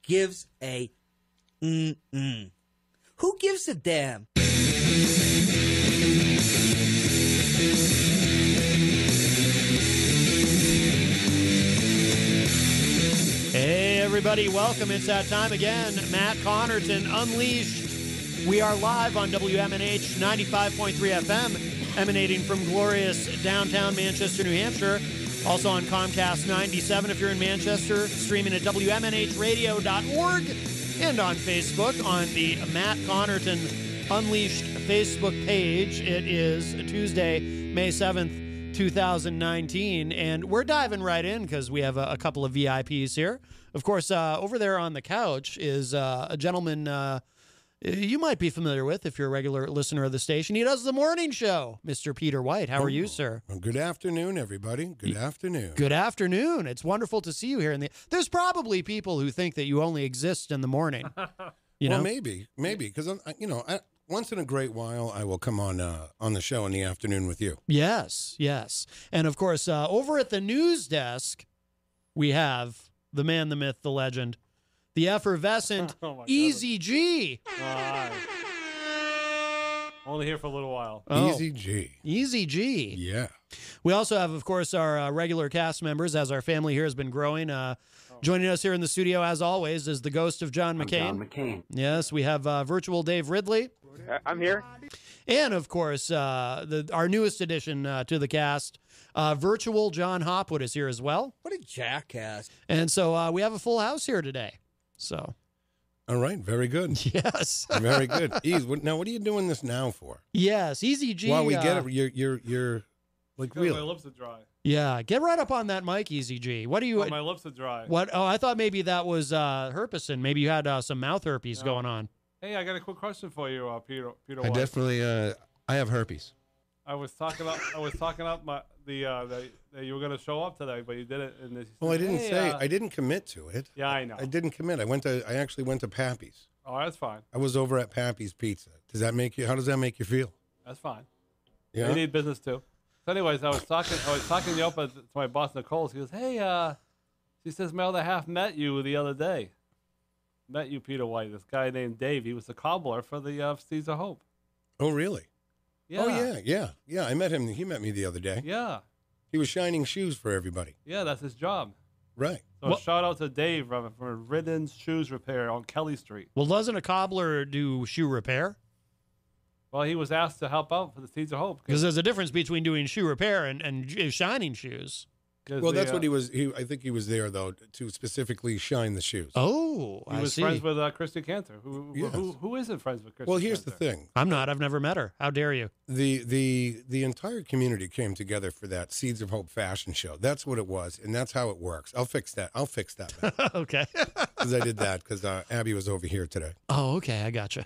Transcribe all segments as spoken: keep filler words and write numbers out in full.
gives a mm-mm? Who gives a damn? Hey, everybody, welcome. It's that time again. Matt Connerton, Unleashed. We are live on W M N H ninety-five point three F M, emanating from glorious downtown Manchester, New Hampshire. Also on Comcast ninety-seven if you're in Manchester, streaming at W M N H radio dot org, and on Facebook on the Matt Connerton Unleashed Facebook page. It is Tuesday, May seventh, two thousand nineteen, and we're diving right in because we have a, a couple of V I Ps here. Of course, uh, over there on the couch is uh, a gentleman uh, you might be familiar with if you're a regular listener of the station. He does the morning show, Mister Peter White. How are you, sir? Well, good afternoon, everybody. Good afternoon. Good afternoon. It's wonderful to see you here. In the There's probably people who think that you only exist in the morning. You know, well, maybe, maybe, because I'm, you know, I, once in a great while, I will come on uh, on the show in the afternoon with you. Yes, yes. And of course, uh, over at the news desk, we have the man, the myth, the legend, the effervescent oh Easy G. Uh, only here for a little while. Oh, Easy G. Easy G. Yeah. We also have, of course, our uh, regular cast members as our family here has been growing. Uh, oh. Joining us here in the studio, as always, is the ghost of John McCain. I'm John McCain. Yes, we have uh, virtual Dave Ridley. I'm here. And, of course, uh, the, our newest addition uh, to the cast, uh, virtual John Hopwood is here as well. What a jackass. And so uh, we have a full house here today. So, All right. Very good. yes. Very good. Ease. What, now, what are you doing this now for? Yes, Easy G. While we uh, get it, you're, you're, you're like, Because my really? lips are dry. Yeah, get right up on that mic, Easy G. What do you... Oh, my lips are dry. What? Oh, I thought maybe that was uh, herpesing. Maybe you had uh, some mouth herpes No. going on. Hey, I got a quick question for you, uh, Peter. Peter I White. definitely, uh, I have herpes. I was talking up. I was talking up my the uh, that, that you were going to show up today, but you did it. And Well, I didn't hey, say, uh, I didn't commit to it. Yeah, I know. I didn't commit. I went to, I actually went to Pappy's. Oh, that's fine. I was over at Pappy's Pizza. Does that make you, how does that make you feel? That's fine. Yeah. They need business too. So, anyways, I was talking. I was talking to, up at, to my boss Nicole. She goes, "Hey, uh," she says, "My other half met you the other day. Met you, Peter White. This guy named Dave. He was the cobbler for the uh, Seeds of Hope. Oh, really? Yeah. Oh, yeah, yeah, yeah. I met him. He met me the other day. Yeah. He was shining shoes for everybody. Yeah. That's his job. Right. So Well- shout out to Dave from, from Ridden's Shoes Repair on Kelly Street. Well, doesn't a cobbler do shoe repair? Well, he was asked to help out for the Seeds of Hope. Because there's a difference between doing shoe repair and, and j- shining shoes. Well, that's what he was. He, I think he was there though to specifically shine the shoes. Oh, He I was see. friends with uh, Christy Cantor. Who, Yes. who, who isn't friends with Christy Well, here's Cantor? the thing: I'm not. I've never met her. How dare you? the the the entire community came together for that Seeds of Hope fashion show. That's what it was, and that's how it works. I'll fix that. I'll fix that Okay. because I did that because uh, Abby was over here today. Oh, okay. I gotcha.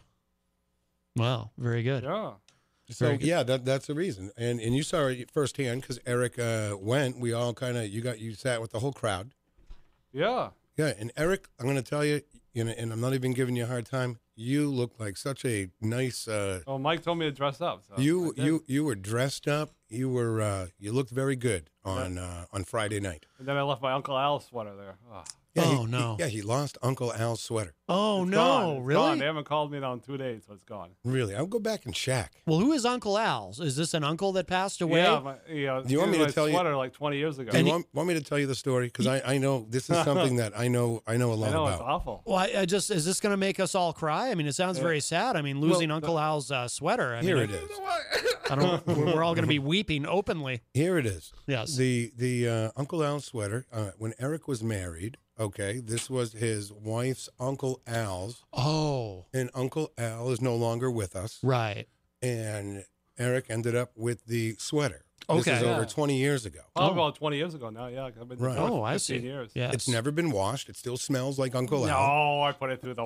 Wow. Very good. Yeah. So Very good. yeah, that that's the reason. And and you saw it firsthand because Eric uh, went. We all kind of you got you sat with the whole crowd. Yeah. Yeah, and Eric, I'm going to tell you, you know, and I'm not even giving you a hard time. You look like such a nice. Uh, Well, Mike told me to dress up. So you I did. you you were dressed up. You were uh, you looked very good on uh, on Friday night. And then I left my Uncle Al's sweater there. Oh, Yeah, Oh, he- no. he- yeah, he lost Uncle Al's sweater. Oh, it's no. gone. It's Really? gone. They haven't called me in on two days, so it's gone. Really, I'll go back and check. Well, who is Uncle Al's? Is this an uncle that passed away? Yeah, my, yeah. Do you want me my to tell you- sweater like twenty years ago. Do you he- want, want me to tell you the story? Because I, I know this is something that I know I know a I lot know it's about. awful. Well, I, I just is this going to make us all cry? I mean, it sounds Yeah. very sad. I mean, losing Well, Uncle Al's uh, sweater. I Here mean, it is. I don't. We're we're all going to be weeping openly. Here it is. Yes. The the uh, Uncle Al sweater. Uh, when Eric was married, okay, this was his wife's Uncle Al's, Oh, and Uncle Al is no longer with us. right. And Eric ended up with the sweater. This Okay. is over Yeah. twenty years ago. Oh, Oh. about twenty years ago now. Yeah, 'cause I've been Right. doing it Oh, for I fifteen see. years. Yes. It's never been washed. It still smells like Uncle Al. No, I put it through the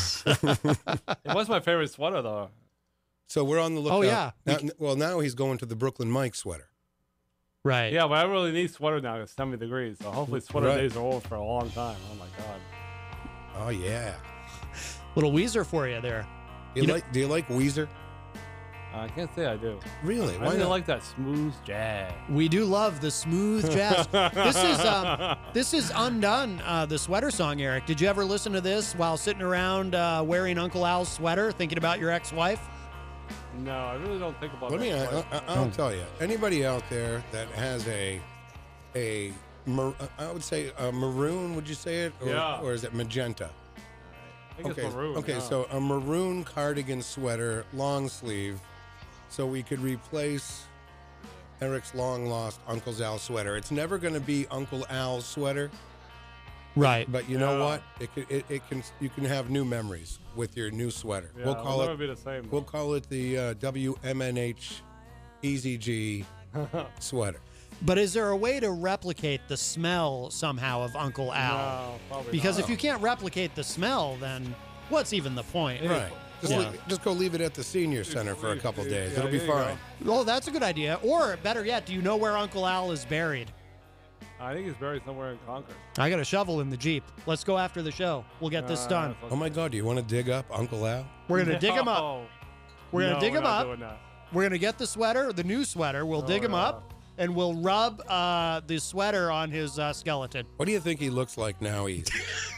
wash. It was my favorite sweater though. So we're on the lookout. Oh, yeah. Now, well, now he's going to the Brooklyn Mike sweater. Right. Yeah, but I really need sweater now. It's seventy degrees, so hopefully sweater Right. days are over for a long time. Oh my god. Oh yeah. Little Weezer for you there. Do you, You know- like? Do you like Weezer? I can't say I do. Really? I Why really not? like that smooth jazz. We do love the smooth jazz. This is um, this is Undone, uh, the sweater song, Eric. Did you ever listen to this while sitting around uh, wearing Uncle Al's sweater, thinking about your ex-wife? No, I really don't think about Let that. me. I, twice. I, I'll tell you. Anybody out there that has a a mar- I would say a maroon. Would you say it? Or, Yeah. or is it magenta? I think okay. it's maroon. okay. yeah. So a maroon cardigan sweater, long sleeve, so we could replace Eric's long lost Uncle Al's sweater. It's never going to be Uncle Al's sweater, Right. but you know Yeah. what? It can. It, it can. You can have new memories with your new sweater. yeah, we'll it'll call never it. be the same. We'll call it the uh, W M N H E Z G sweater. But is there a way to replicate the smell somehow of Uncle Al? No, probably Because not. if you can't replicate the smell, then what's even the point? Yeah. Right. Just, Yeah. leave, just go leave it at the senior center for a couple days. Yeah, It'll be there you go. fine. Oh, that's a good idea. Or better yet, do you know where Uncle Al is buried? I think he's buried somewhere in Concord. I got a shovel in the Jeep. Let's go after the show. We'll get this Uh, done. Oh my God! Do you want to dig up Uncle Al? We're going to dig him up. No. We're going to No, dig we're him not up. doing that. We're going to get the sweater, the new sweater. We'll dig him yeah. up, and we'll rub uh, the sweater on his uh, skeleton. What do you think he looks like now? He's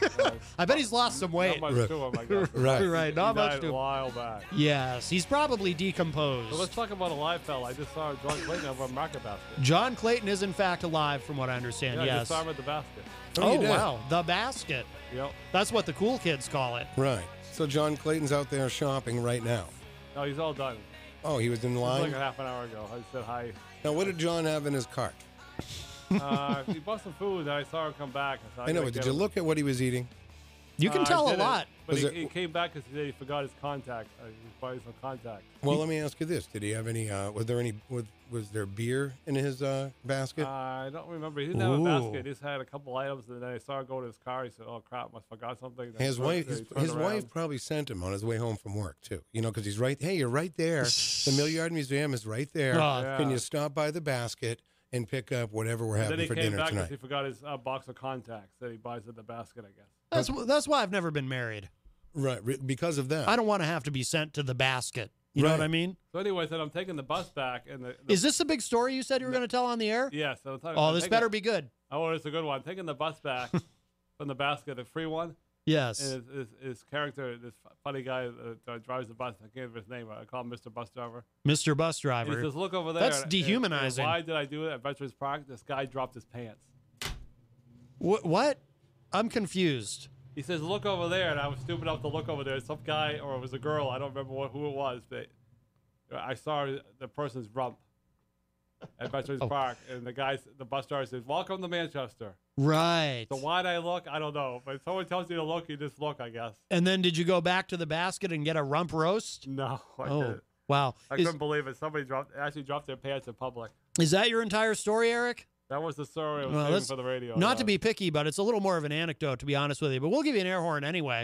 I bet he's lost some weight. Not much to him, I guess. right. Right, not He much died to a him. while back. Yes, he's probably So decomposed. let's talk about a live fella. I just saw John Clayton over at Market Basket. John Clayton is in fact alive, from what I understand. Yeah, I yes. just saw him at the basket. Oh, you did? wow, the basket. Yep. That's what the cool kids call it. Right. So John Clayton's out there shopping right now. No, he's all done. Oh, he was in It was line. like a half an hour ago. I said hi. Now, what did John have in his cart? Uh, he bought some food, and I saw him come back. I, I know, but did you look at what he was eating? You can Uh, I tell a didn't, lot. But Was he, it- he came back because he said he forgot his contact. Uh, he was buying some contact. Well, let me ask you this: Did he have any? Uh, was there any? Was, was there beer in his uh, basket? Uh, I don't remember. He didn't have a Ooh. basket. He just had a couple items, and then I saw him go to his car. He said, "Oh crap, must have forgot something." Then his he wife, turned- his, he turned his wife around. probably sent him on his way home from work too. You know, because he's right. Hey, you're right there. The Mill Yard Museum is right there. Oh, Yeah. Can you stop by the basket and pick up whatever we're And having then he for came dinner back because tonight? he forgot his uh, box of contacts that he buys at the basket. I guess. That's that's why I've never been married. Right, re- because of that. I don't want to have to be sent to the basket. You know Right. what I mean? So, anyways, then I'm taking the bus back, and the, the Is this a big story you said you were going to tell on the air? yes. So I'm talking- Oh, I'm this taking- better be good. Oh, it's a good one. I'm taking the bus back from the basket, the free one. Yes. And his, his, his character, this funny guy that uh, drives the bus, I can't remember his name. I call him Mister Bus Driver. Mister Bus And he Driver. says, "Look over there." That's And- and- dehumanizing. and why did I do it at Veterans Park? This guy dropped his pants. Wh- what? I'm confused. He says, "Look over there," and I was stupid enough to look over there. Some guy, or it was a girl, I don't remember what, who it was, but I saw the person's rump at Veterans Oh. Park, and the guy, the bus driver says, "Welcome to Manchester." Right. So why'd I look? I don't know, but if someone tells you to look, you just look, I guess. And then did you go back to the basket and get a rump roast? No, I Oh, didn't. wow. I Is, couldn't believe it. Somebody dropped, actually dropped their pants in public. is that your entire story, Eric? That was the story I was Well, saving let's- for the radio. Not to yeah. be picky, but it's a little more of an anecdote, to be honest with you. But we'll give you an air horn anyway.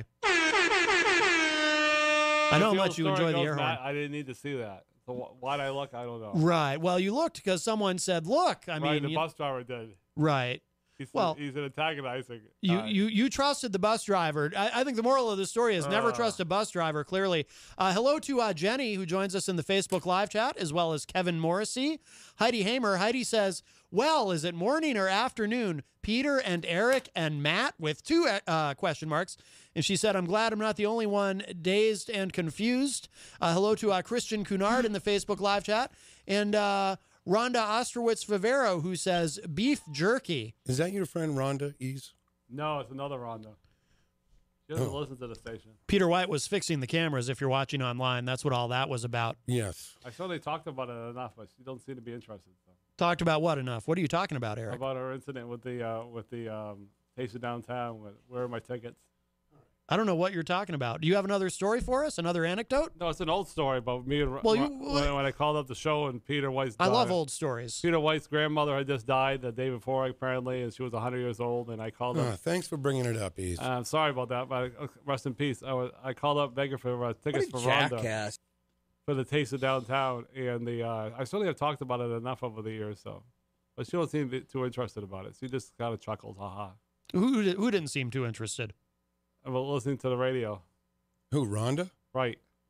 I know how The much old you story enjoy the goes, air horn. Matt, I didn't need to see that. So wh- why'd I look? I don't know. Right. Well, you looked because someone said, "Look." I right, mean, the you- bus driver did. right. He's, Well, he's an antagonizing. You, guy. you you trusted the bus driver. I, I think the moral of the story is never Uh. trust a bus driver, clearly. Uh, hello to uh, Jenny, who joins us in the Facebook live chat, as well as Kevin Morrissey. Heidi Hamer. Heidi says, well, is it morning or afternoon? Peter and Eric and Matt with two uh, question marks. And she said, I'm glad I'm not the only one dazed and confused. Uh, hello to uh, Christian Cunard in the Facebook live chat. And uh, Rhonda Ostrowitz Vivero, who says, beef jerky. Is that your friend Rhonda Ease? No, it's another Rhonda. She doesn't Oh. listen to the station. Peter White was fixing the cameras if you're watching online. That's what all that was about. Yes. I saw they talked about it enough, but she don't seem to be interested. So. Talked about what enough? What are you talking about, Eric? About her incident with the uh, with the um, Taste of Downtown. With, where are my tickets? I don't know what you're talking about. Do you have another story for us? Another anecdote? No, it's an old story about me and Well, Ro- you- when, when I called up the show and Peter White's. I love daughter- old stories. Peter White's grandmother had just died the day before, apparently, and she was one hundred years old. And I called Ah, up. thanks for bringing it up, Ease. I'm sorry about that, but uh, rest in peace. I, was, I called up begging for uh, tickets for Rhonda jackass. for the Taste of Downtown, and the uh, I certainly have talked about it enough over the years, so. But she don't seem to be too interested about it. She just kind of chuckles, haha. Who di- who didn't seem too interested? About listening to the radio. Who, Rhonda? Right.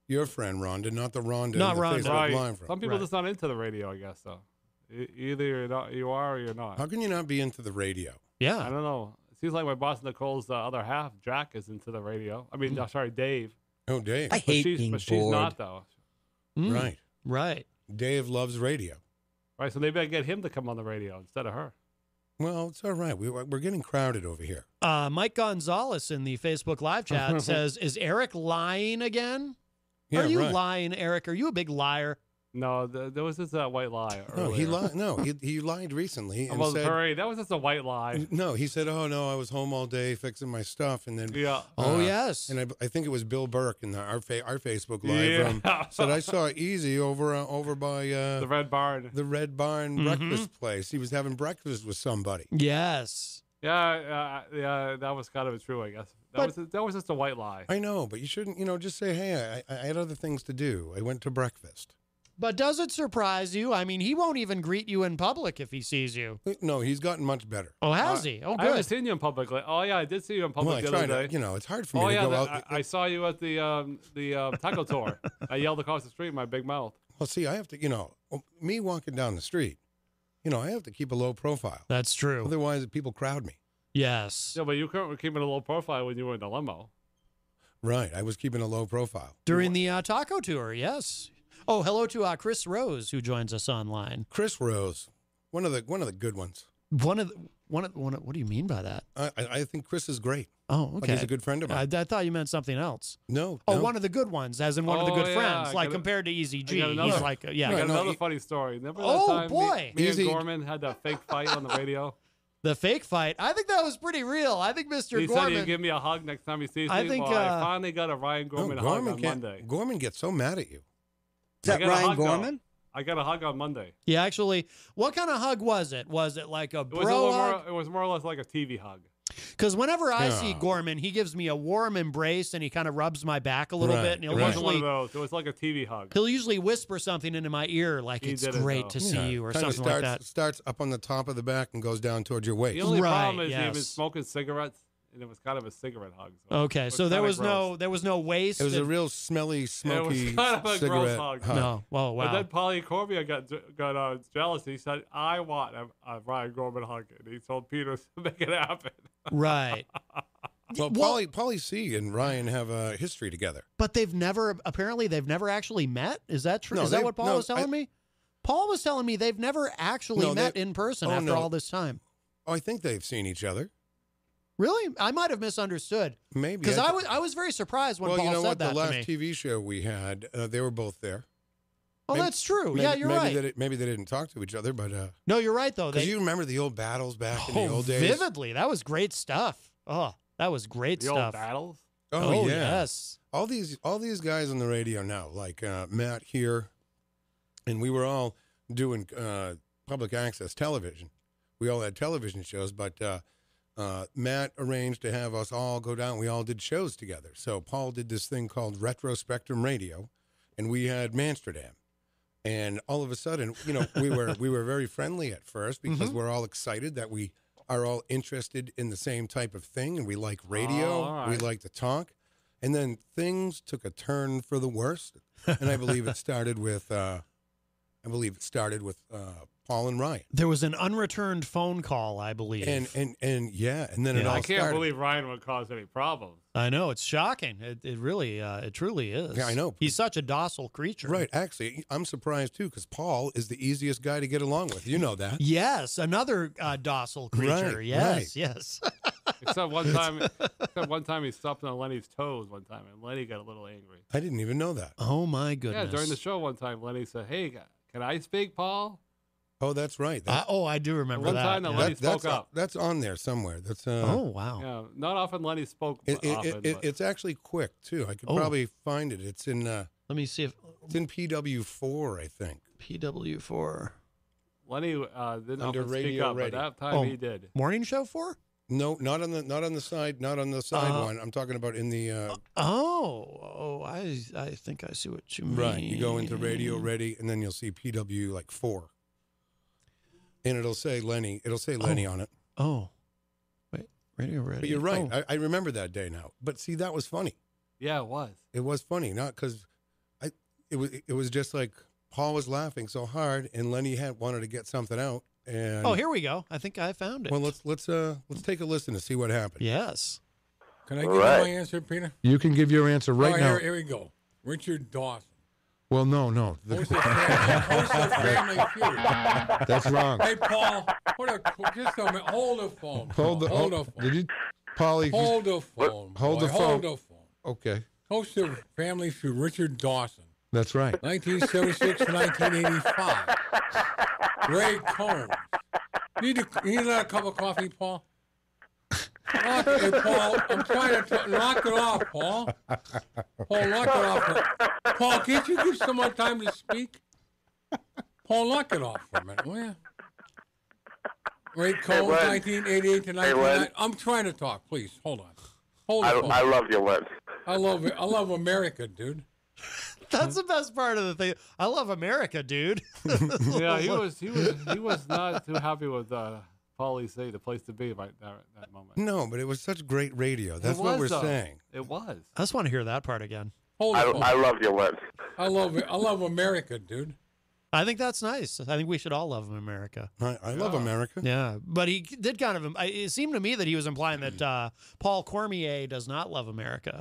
Your friend Rhonda, not the Rhonda. Not in the Rhonda. Facebook Right. Live from. Some people Right. just not into the radio, I guess. So E- either you're not, you are or you're not. How can you not be into the radio? I Yeah. don't know. It seems like my boss Nicole's uh, other half, Jack, is into the radio. I mean, Hmm. no, sorry, Dave. Oh, Dave. I But hate she's, being but she's bored. not though. Mm, Right. Right. Dave loves radio. Right. So maybe I get him to come on the radio instead of her. Well, it's all right. We, we're getting crowded over here. Uh, Mike Gonzalez in the Facebook live chat says, "Is Eric lying again? Yeah, Are you right. lying, Eric? Are you a big liar?" No, th- there was just a white lie. No, he earlier. lied. No, he, he lied recently and About the said, parade. That was just a white lie. no, he said, oh, no, I was home all day fixing my stuff. And then, Yeah. Oh Uh, yes. and I, I think it was Bill Burke in the, our, fa- our Facebook Live Yeah. room said, I saw Easy over uh, over by uh, The Red Barn. the Red Barn Mhm. breakfast place. He was having breakfast with somebody. yes. Yeah, uh, yeah, that was kind of true, I guess. That But- was that was just a white lie. I know, but you shouldn't, you know, just say, hey, I, I had other things to do. I went to breakfast. But does it surprise you? I mean, he won't even greet you in public if he sees you. No, he's gotten much better. Oh, has Uh, he? Oh, I haven't good. seen you in public. Like, oh yeah, I did see you in public Well, I the try other to, day. you know, it's hard for me Oh to yeah, go the- out. I, I saw you at the um, the uh, taco tour. I yelled across the street, with my big mouth. Well, see, I have to, you know, me walking down the street, you know, I have to keep a low profile. That's true. Otherwise, people crowd me. Yes. Yeah, but you were keeping a low profile when you were in the limo. Right. I was keeping a low profile. During the uh, taco tour, yes. Oh, hello to uh, Chris Rose, who joins us online. Chris Rose, one of the one of the good ones. One of the, one of one. Of, what do you mean by that? I, I I think Chris is great. Oh, Like, okay. he's a good friend of I, mine. I thought you meant something else. no. Oh, no. one of the good ones, as in one of the Oh, good yeah, friends, I like got it. compared to Easy G. got another- He's like, uh, yeah. I got no, another he- funny story. Remember that Oh, time boy. me, me Easy- and Gorman had that fake fight on the radio? The fake fight. I think that was pretty real. I think Mister He said Gorman. he'd give me a hug next time he sees I me. think, well, uh, I finally got a Ryan No, Gorman hug Gorman on can't- Monday. Gorman gets so mad at you. Is that I got a Ryan hug, though. Gorman? I got a hug on Monday. yeah, actually, what kind of hug was it? Was it like a It was, a bro little hug? more, it was more or less like a T V hug. Because whenever I see Yeah. Gorman, he gives me a warm embrace and he kind of rubs my back a little Right, bit, and he'll It right. wasn't one usually of those. It was like a T V hug. he'll usually whisper something into my ear like He it's did it, great though. to see you or Kinda something starts, like that. Starts up on the top of the back and goes down towards your waist. The only Right, problem is he yes. was smoking cigarettes, and it was kind of a cigarette hug. So Okay, it so there kinda was no gross. there was no waste. It was a and- real smelly, smoky kind of a gross cigarette hug. hug. no. Well, But wow. then Paulie Corbia got got uh, jealous. He said, "I want a, a Ryan Gorman hug," and he told Peter to make it happen. Right. Well, Well- Paulie, Paulie C and Ryan have a history together. But they've never apparently they've never actually met. Is that true? No, Is that they- what Paul no, was telling I- me? Paul was telling me they've never actually No, they- met in person oh, after no. all this time. Oh, I think they've seen each other. Really? I might have misunderstood. Maybe. Because I th- was I was very surprised when well, Paul you know said what? that The last to me. T V show we had, uh, they were both there. Oh, maybe- that's true. Maybe, yeah, you're maybe right. They, di- maybe they didn't talk to each other, but uh, No, you're right though. because They you remember the old battles back in oh, the old days. vividly. That was great stuff. Oh, that was great The stuff. old battles. Oh, yeah. yes. all these all these guys on the radio now, like uh, Matt here, and we were all doing uh, public access television. We all had television shows, but uh, uh, Matt arranged to have us all go down. We all did shows together. So Paul did this thing called Retro Spectrum Radio, and we had Mansterdam. And all of a sudden, you know, we were we were very friendly at first because we're all excited that we are all interested in the same type of thing, and we like radio, Oh, all we right. like to talk. And then things took a turn for the worse, and I believe it started with, uh, I believe it started with uh, Paul and Ryan, There was an unreturned phone call, I believe. and and and yeah, and then it Yeah. all I can't started. believe Ryan would cause any problems. I know it's shocking. It, it really, uh, it truly is. Yeah, I know. He's such a docile creature. Right, actually, I'm surprised too because Paul is the easiest guy to get along with. You know that. Yes, another uh, docile creature. Right, yes, right. yes. Except one time, except one time he stepped on Lenny's toes one time, and Lenny got a little angry. I didn't even know that. Oh my goodness. Yeah, during the show one time, Lenny said, "Hey, can I speak, Paul?" Oh, that's right. Uh, That, oh, I do remember One that. time the yeah. Lenny that- that's spoke up. that's on there somewhere. That's uh, Oh wow. Yeah, not often Lenny spoke it, it, often. it, it, but it's actually quick too. I could Oh. probably find it. It's in uh, Let me see if it's in P W four, I think. P W four Lenny uh, didn't Under often speak Radio up, Ready. but that time Oh. he did. morning show four. No, not on the not on the side, not on the side Uh, one. I'm talking about in the uh, Oh, oh, I I think I see what you mean. right. You go into Radio Ready, and then you'll see P W like four, and it'll say Lenny. It'll say Lenny on it. Oh, wait, radio ready. But you're right. Oh. I, I remember that day now. But see, that was funny. Yeah, it was. It was funny, not because it was it was just like Paul was laughing so hard, and Lenny had wanted to get something out. And Oh, here we go. I think I found it. well, let's let's uh let's take a listen to see what happened. yes. Can I give Right. you my answer, Peter? You can give your answer right oh, now. Here, here we go. Richard Dawson. Well, no, no. The- Host of Family, host of Family Feud. that's wrong. Hey, Paul, hold a, just a minute. Hold the phone. Hold the hold hold, the phone. Did you, Paulie? Hold the phone. Hold boy. the phone. Hold the phone. Okay, Host of Family Feud, Richard Dawson. that's right. nineteen seventy-six to nineteen eighty-five. Ray Combs. Need, a, need another cup of coffee, Paul? Knock, hey, Paul, I'm trying to t- knock it off, Paul. Paul, knock it off. Paul, can't you give someone time to speak? Paul, knock it off for a minute, will you? Ray Combs, Len. nineteen eighty-eight to Hey, nineteen ninety. Len. I'm trying to talk, please. Hold on. Hold the I, phone. I love you, Len. I love it. I love America, dude. That's the best part of the thing. I love America, dude. Yeah, he was he was he was not too happy with uh, Paulie C, the place to be right there at that moment. No, but it was such great radio. That's It what was, we're though. saying. It was. I just want to hear that part again. Hold the I, phone. I love you, Len. I love it. I love America, dude. I think that's nice. I think we should all love America. I, I love Yeah. America. Yeah, but he did kind of. I- It seemed to me that he was implying that uh, Paul Cormier does not love America.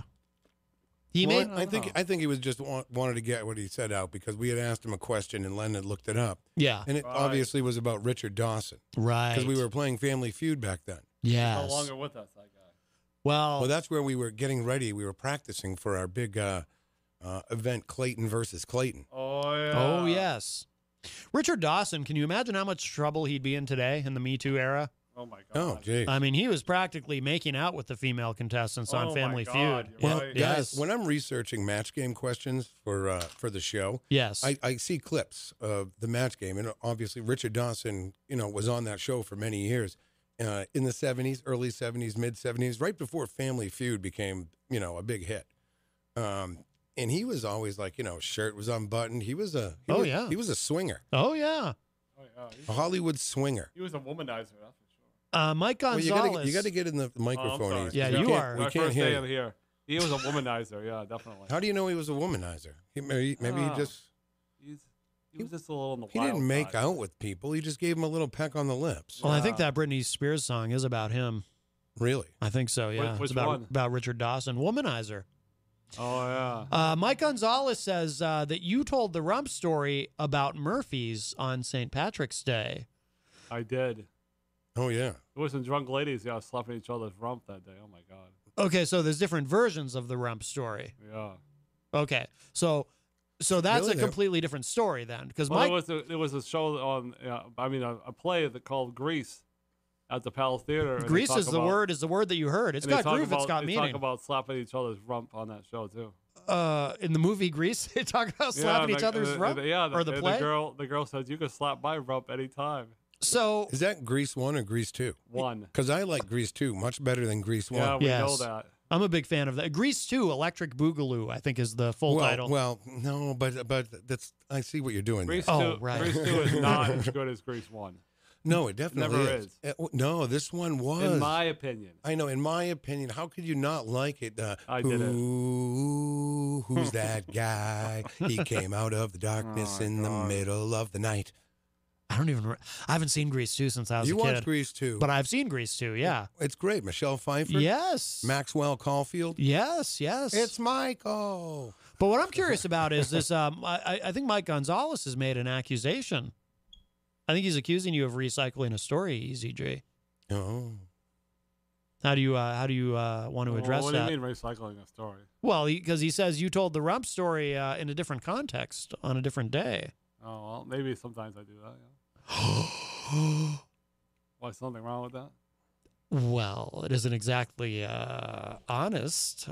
He Well, made. I think I think he was just wa- wanted to get what he said out because we had asked him a question and Len had looked it up, Yeah. and it Right. obviously was about Richard Dawson Right. because we were playing Family Feud back then. Yes. No longer with us, that guy. Well, Well, that's where we were getting ready. We were practicing for our big uh, uh, event, Clayton versus Clayton. Oh yeah. oh yes. Richard Dawson. Can you imagine how much trouble he'd be in today in the Me Too era? Oh my god. Oh, geez. I mean, he was practically making out with the female contestants Oh, on my Family God, Feud. you're Well, right. guys, Yes. when I'm researching match game questions for uh, for the show, Yes. I, I see clips of the match game, and obviously Richard Dawson, you know, was on that show for many years uh, in the seventies, early seventies, mid seventies, right before Family Feud became, you know, a big hit. Um, and he was always like, you know, shirt was unbuttoned. He was a he Oh, was- yeah. he was a swinger, oh yeah. Oh, yeah. He, a Hollywood swinger. he was a womanizer, that's for sure. Uh, Mike Well, you Gonzalez. gotta you got to get in the Oh, I'm microphone. sorry. easy. Yeah, We you can't- are. We My can't first hear day you. I'm here. He was a womanizer, yeah, definitely. How do you know he was a womanizer? He, maybe maybe Ah. he just He's, he was just a little on the he wild didn't make side. out with people. He just gave him a little peck on the lips. Well, I think Yeah. that Britney Spears song is about him. Really? I think so. Yeah, Which it's about one? about Richard Dawson, womanizer. Oh yeah. Uh, Mike Gonzalez says uh, that you told the rump story about Murphy's on Saint Patrick's Day. I did. Oh yeah. There was some drunk ladies, yeah, slapping each other's rump that day. Oh my god. Okay, so there's different versions of the rump story. Yeah. Okay, so so that's Really? a completely different story then, because Well, Mike. there was a, there was a show on, uh, I mean, a, a play that called Grease at the Palace Theater. and they Grease talk is the about- word is the word that you heard. It's and they got talk groove. About, It's got they meaning. talk about slapping each other's rump on that show too. uh, in the movie Grease, they talk about slapping yeah, each the- other's the- rump. the- yeah, or the and play? The girl, the girl says you can slap my rump anytime. So Is that Grease one or Grease two? One. Because I like Grease two much better than Grease one. Yeah, we know Yes. that. I'm a big fan of that. Grease two, Electric Boogaloo, I think is the full well, title. well, no, but but that's I see what you're doing. Grease There. Oh, two, right. Grease two is not as good as Grease one, No, it definitely Never is. is. Uh, w- no, this one was. in my opinion. I know. In my opinion, how could you not like it? Uh, I did it. Who, who's that guy? He came out of the darkness Oh, in the God. middle of the night. I don't even. Re- I haven't seen Grease two since I was You a kid, watched Grease two, but I've seen Grease two. Yeah. it's great. Michelle Pfeiffer, Yes. Maxwell Caulfield. Yes. Yes. It's Michael. But what I'm curious about is this. Um, I, I think Mike Gonzalez has made an accusation. I think he's accusing you of recycling a story, E Z G. Oh, How do you uh, how do you uh, want to Well, address what that? do you mean recycling a story? Well, because he, he says you told the rump story uh, in a different context on a different day. Oh well, maybe sometimes I do that. Yeah. Why something wrong with that? Well, it isn't exactly uh, honest uh,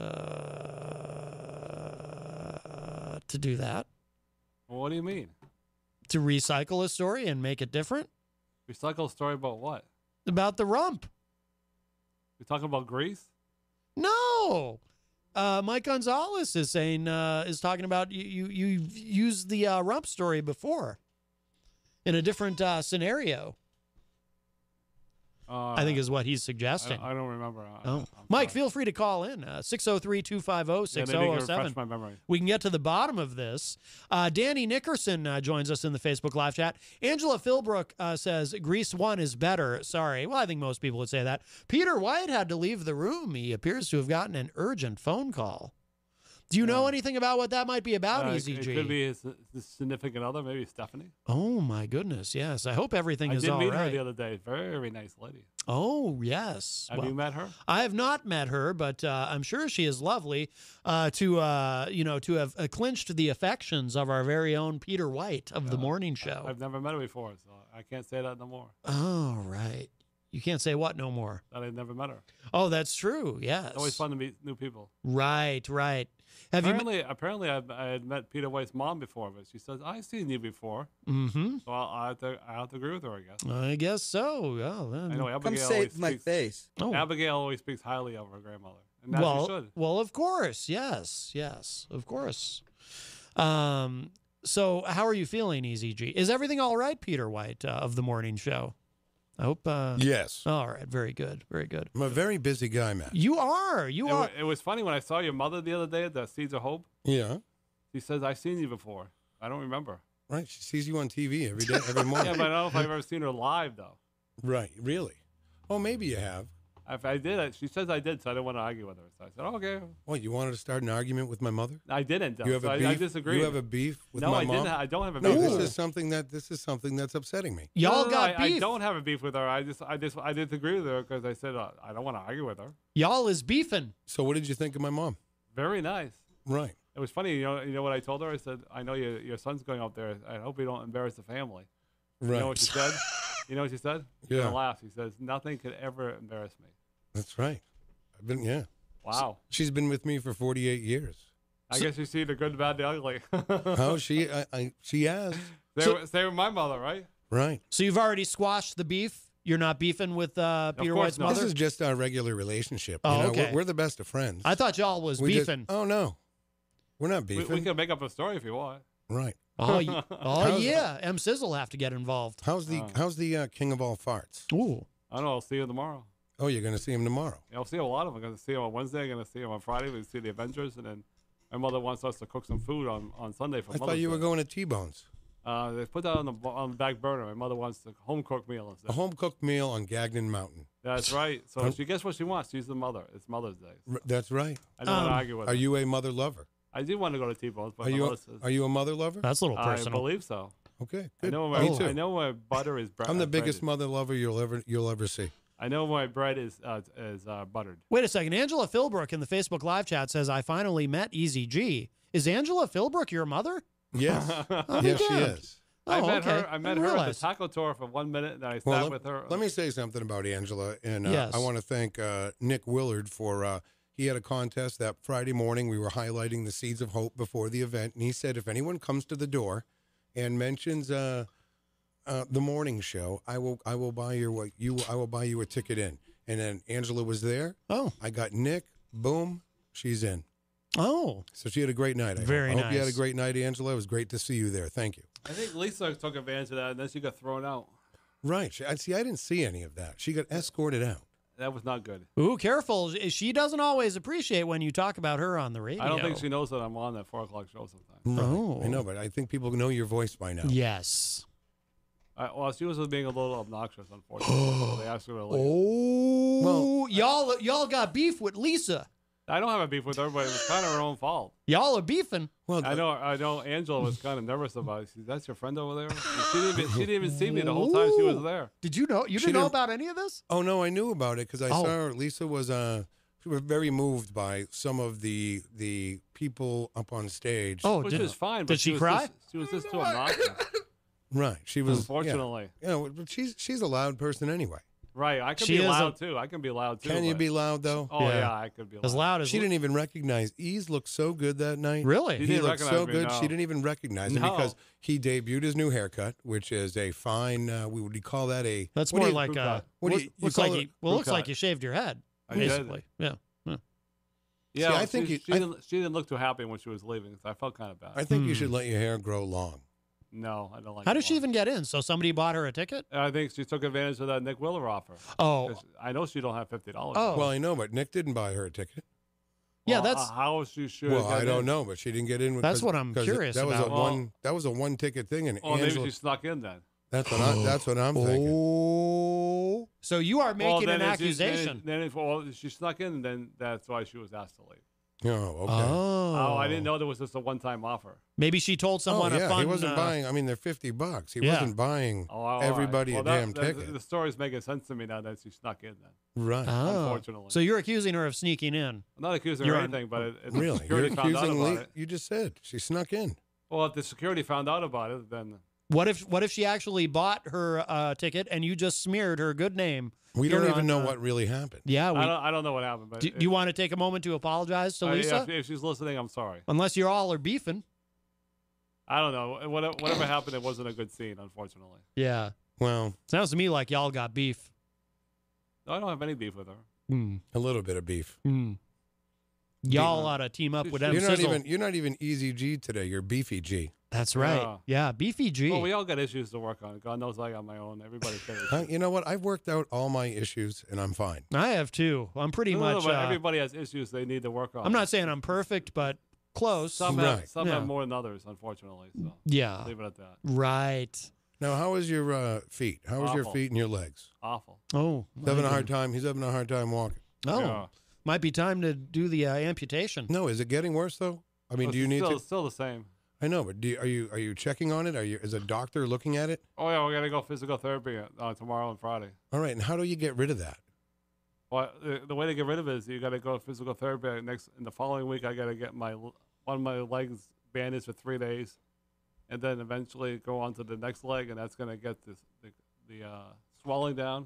to do that. Well, what do you mean? To recycle a story and make it different Recycle a story about what? about the rump. We talking about Grease? No. Uh, Mike Gonzalez is saying uh, is talking about you. You you've used the uh, rump story before in a different uh, scenario. Uh, I think is what he's I, suggesting. I don't remember. I, Oh, I'm Mike, sorry. feel free to call in uh, six oh three, two five oh, Yeah, six maybe you oh oh can seven. refresh my memory. We can get to the bottom of this. Uh, Danny Nickerson uh, joins us in the Facebook live chat. Angela Philbrook uh, says Grease one is better. Sorry. Well, I think most people would say that. Peter White had to leave the room. He appears to have gotten an urgent phone call. Do you know anything about what that might be about, Uh, E Z G? It could be his, his significant other, maybe Stephanie. Oh, my goodness. Yes. I hope everything I is did all meet right. her the other day. Very nice lady. Oh, yes. Have Well, you met her? I have not met her, but uh, I'm sure she is lovely. Uh, to uh, you know, to have uh, clinched the affections of our very own Peter White of the morning show. I've never met her before, so I can't say that no more. Oh, right. You can't say what no more. That I've never met her. Oh, that's true. Yes. It's always fun to meet new people. Right, right. Have you? apparently, apparently, I, I had met Peter White's mom before, but she says I've seen you before, Mm-hmm. so I'll, I have to, I have to agree with her, I guess. I guess so. Well, then. I know Come Abigail say always it in my speaks, face. Oh. Abigail always speaks highly of her grandmother, and that well, she should. well, of course. Yes, yes, of course. Um. So, how are you feeling, E Z G? Is everything all right, Peter White uh, of the morning show? I hope. Uh, Yes. All right. Very good. Very good. I'm a very busy guy, Matt. You are. You It, are. wa- it was funny when I saw your mother the other day at the Seeds of Hope. Yeah. She says I've seen you before. I don't remember. Right. She sees you on T V every day, every Yeah, morning. but I don't know if I've ever seen her live though. Right. Really? Oh, maybe you have. If I did, I- she says I did, so I didn't want to argue with her. So I said, okay. What, you wanted to start an argument with my mother? I didn't. Though, You have so a I, beef? I disagree. You have a beef with no, my I mom? didn't. I don't have a No, beef. this with her. is something that this is something that's upsetting me. Y'all No, no, no, got I, beef. I don't have a beef with her. I just, I just, I disagree with her because I said uh, I don't want to argue with her. Y'all is beefing. So, what did you think of my mom? Very nice. Right. It was funny. You know, you know what I told her? I said, I know your your son's going up there. I hope you don't embarrass the family. Right. You know what she said? You know what she said? You're Yeah. gonna laugh. She says nothing could ever embarrass me. That's right. I've been, yeah. Wow. She's been with me for forty-eight years. I guess you see the good, the bad, the ugly. How she, I, I, she has. Same, with- same with my mother, right? Right. So you've already squashed the beef. You're not beefing with uh, Peter course White's not. mother. This is just our regular relationship. Oh, you know, okay. We're, we're the best of friends. I thought y'all was We just- beefing. oh, no. We're not We, beefing. we can make up a story if you want. Right. Oh, y- oh How's- yeah. M. Sizzle will have to get involved. How's the, Oh. how's the uh, king of all farts? Ooh. I don't know. I'll see you tomorrow. Oh, you're going to see him tomorrow. Yeah, I'll see a lot of them. I'm going to see them on Wednesday. I'm going to see them on Friday. We'll see the Avengers. And then my mother wants us to cook some food on, on Sunday for I thought Mother's you were Day. going to T-Bones. Uh, they put that on the on the back burner. My mother wants a home cooked meal instead. A home-cooked meal on Gagnon Mountain. That's right. So Oh. she gets what she wants. She's the mother. It's Mother's Day. R- That's right. I don't want Um, to argue with Are her. you a mother lover? I do want to go to T-Bones, but Are my you mother a, says, are you a mother lover? That's a little I personal. believe so. Okay, I good. know Me where too. I know where butter is. Bre- I'm the uh, breaded. biggest mother lover you'll ever you'll ever see. I know my bread is uh, is uh, buttered. Wait a second. Angela Philbrook in the Facebook live chat says, I finally met E Z G. Is Angela Philbrook your mother? Yes, Oh, yes, she good. is. I Oh, met okay. her. I met her at realize. the taco tour for one minute, and then I sat Well, let, with her. let me say something about Angela, and uh, Yes. I want to thank uh, Nick Willard for. Uh, he had a contest that Friday morning. We were highlighting the Seeds of Hope before the event, and he said if anyone comes to the door and mentions uh, uh, the morning show, I will I will buy your what you I will buy you a ticket in. And then Angela was there. Oh. I got Nick. Boom, she's in. Oh. So she had a great night. I Very hope. I hope you had a nice. great night, Angela. It was great to see you there. Thank you. I think Lisa took advantage of that, and then she got thrown out. Right. She, I see. I didn't see any of that. She got escorted out. That was not good. Ooh, careful. She doesn't always appreciate when you talk about her on the radio. I don't think she knows that I'm on that four o'clock show sometimes. Right. Oh. I know, but I think people know your voice by now. Yes. I, well, she was being a little obnoxious, unfortunately. so they asked her to leave. Oh. Well- y'all y'all got beef with Lisa. I don't have a beef with her, but it was kind of her own fault. Y'all are beefing. Well, I know. I know. Angela was kind of nervous about it. She said, "That's your friend over there." And she didn't. Even, she didn't even see me the whole time she was there. Did you know? You She didn't know didn't- about any of this? Oh no, I knew about it because I Oh. saw her. Lisa was uh, she was very moved by some of the the people up on stage. Oh, Which did, is fine. did But she was cry? Just, she was just too obnoxious. right. She was. Unfortunately, Yeah, you know, but she's she's a loud person anyway. right? I can She be is loud a- too. I can be loud too. Can you but- be loud though? Oh yeah, Yeah. I could be loud. as loud as She didn't even recognize. Ease looked so good that night. Really? She He didn't looked recognize so me, good. no. She didn't even recognize him No. because he debuted his new haircut, which is a fine. Uh, we would call that a. That's what do more you- like crew uh, cut. What do look- you- you looks call like it? you, well, Crew looks like cut. you shaved your head, I did. basically. Yeah. yeah. Yeah, See, I well, think she, you- she, I- didn't, she didn't look too happy when she was leaving, so I felt kind of bad. I think you Hmm. should let your hair grow long. No, I don't like. How the did she law. even get in? So somebody bought her a ticket? I think she took advantage of that Nick Willer offer. Oh, 'Cause I know she don't have fifty dollars. Oh. Well, I know, but Nick didn't buy her a ticket. yeah, that's how is she sure? Well, I don't know, but she didn't get in. That's because- what I'm because curious that was about. A Well- one, that was a one ticket thing, and Well, maybe Angela. she snuck in then. That's what I. That's what I'm thinking. oh. So you are well, making then an if she- accusation. Then, then if well, she snuck in, then that's why she was asked to leave. Oh, okay. Oh. Oh, I didn't know there was just a one-time offer. Maybe she told someone oh, yeah, a fun. he wasn't uh, buying. I mean, they're fifty bucks. He Yeah. wasn't buying Oh, all right. everybody well, a that- damn that- ticket. The story's making sense to me now that she snuck in. Then, Right. Oh. unfortunately, So you're accusing her of sneaking in. I'm not accusing You're her on- of anything, but it, it, Really? You're security found out accusing about Lee? it. You just said she snuck in. Well, if the security found out about it, then What if what if she actually bought her uh, ticket and you just smeared her good name? We Here don't even on, know uh, what really happened. Yeah. We, I don't. I don't know what happened. But do, it- do you want to take a moment to apologize to uh, yeah, Lisa? if, if she's listening, I'm sorry. Unless you all are beefing. I don't know. Whatever, whatever happened, it wasn't a good scene, unfortunately. Yeah. Well, Sounds to me like y'all got beef. No, I don't have any beef with her. Hmm. a little bit of beef. Hmm. Y'all Yeah. ought to team up with You're M. You're not Sizzle. even. You're not even Easy G today. You're Beefy G. That's right. Yeah. Yeah, Beefy G. Well, we all got issues to work on. God knows I got my own. Everybody's got issues. Uh, you know what? I've worked out all my issues, and I'm fine. I have too. I'm pretty No, no, no, much. but uh, everybody has issues they need to work on. I'm not saying I'm perfect, but close. Some have, Right. some Yeah. have more than others, unfortunately. So Yeah. leave it at that. Right. Now, how is your uh, feet? How is your Awful. feet and your legs? Awful. Oh. He's having a my hard time. He's having a hard time walking. Oh. Yeah. Might be time to do the uh, amputation. No, is it getting worse though? I mean, Well, do you need still, to? Still the same. I know, but do you, are you are you checking on it? Are you is a doctor looking at it? Oh yeah, we gotta go physical therapy uh, tomorrow and Friday. All right, and how do you get rid of that? Well, the, the way to get rid of it is you gotta go to physical therapy next. In the following week, I gotta get my l- one of my legs bandaged for three days, and then eventually go on to the next leg, and that's gonna get this the, the uh, swelling down.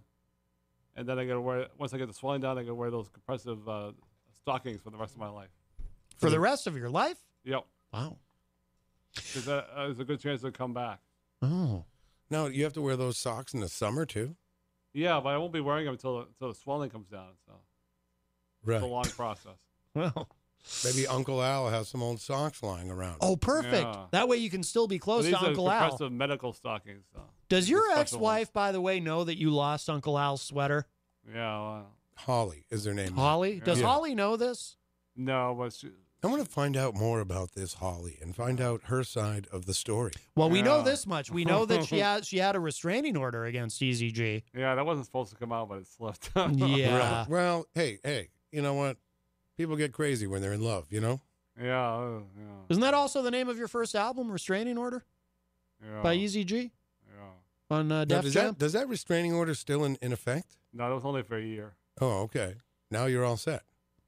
And then I gotta wear once I get the swelling down, I gotta wear those compressive uh, stockings for the rest of my life. For the rest of your life? Yep, Wow. because that uh, there's a good chance to come back. Oh. No, you have to wear those socks in the summer too. Yeah, but I won't be wearing them until until the swelling comes down. So it's a long process. Well. Maybe Uncle Al has some old socks lying around. Oh, perfect. Yeah. That way you can still be close These to are Uncle Al. compressive medical stockings. So. Does your special ex-wife, by the way, know that you lost Uncle Al's sweater? Yeah. Well, Holly is her name. Holly? Does Yeah. Holly know this? no, but she, I want to find out more about this Holly and find out her side of the story. Well, we know Yeah. this much. We know that she had she had a restraining order against E Z G. yeah, that wasn't supposed to come out, but it slipped. Yeah. Right. Well, hey, hey, you know what? People get crazy when they're in love, you know? Yeah, uh, yeah, Isn't that also the name of your first album, Restraining Order, yeah. by E Z G Yeah. on uh, Now, Def does, Jam? that, does that restraining order still in, in effect? No, that was only for a year. Oh, okay. Now you're all set.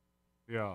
Yeah.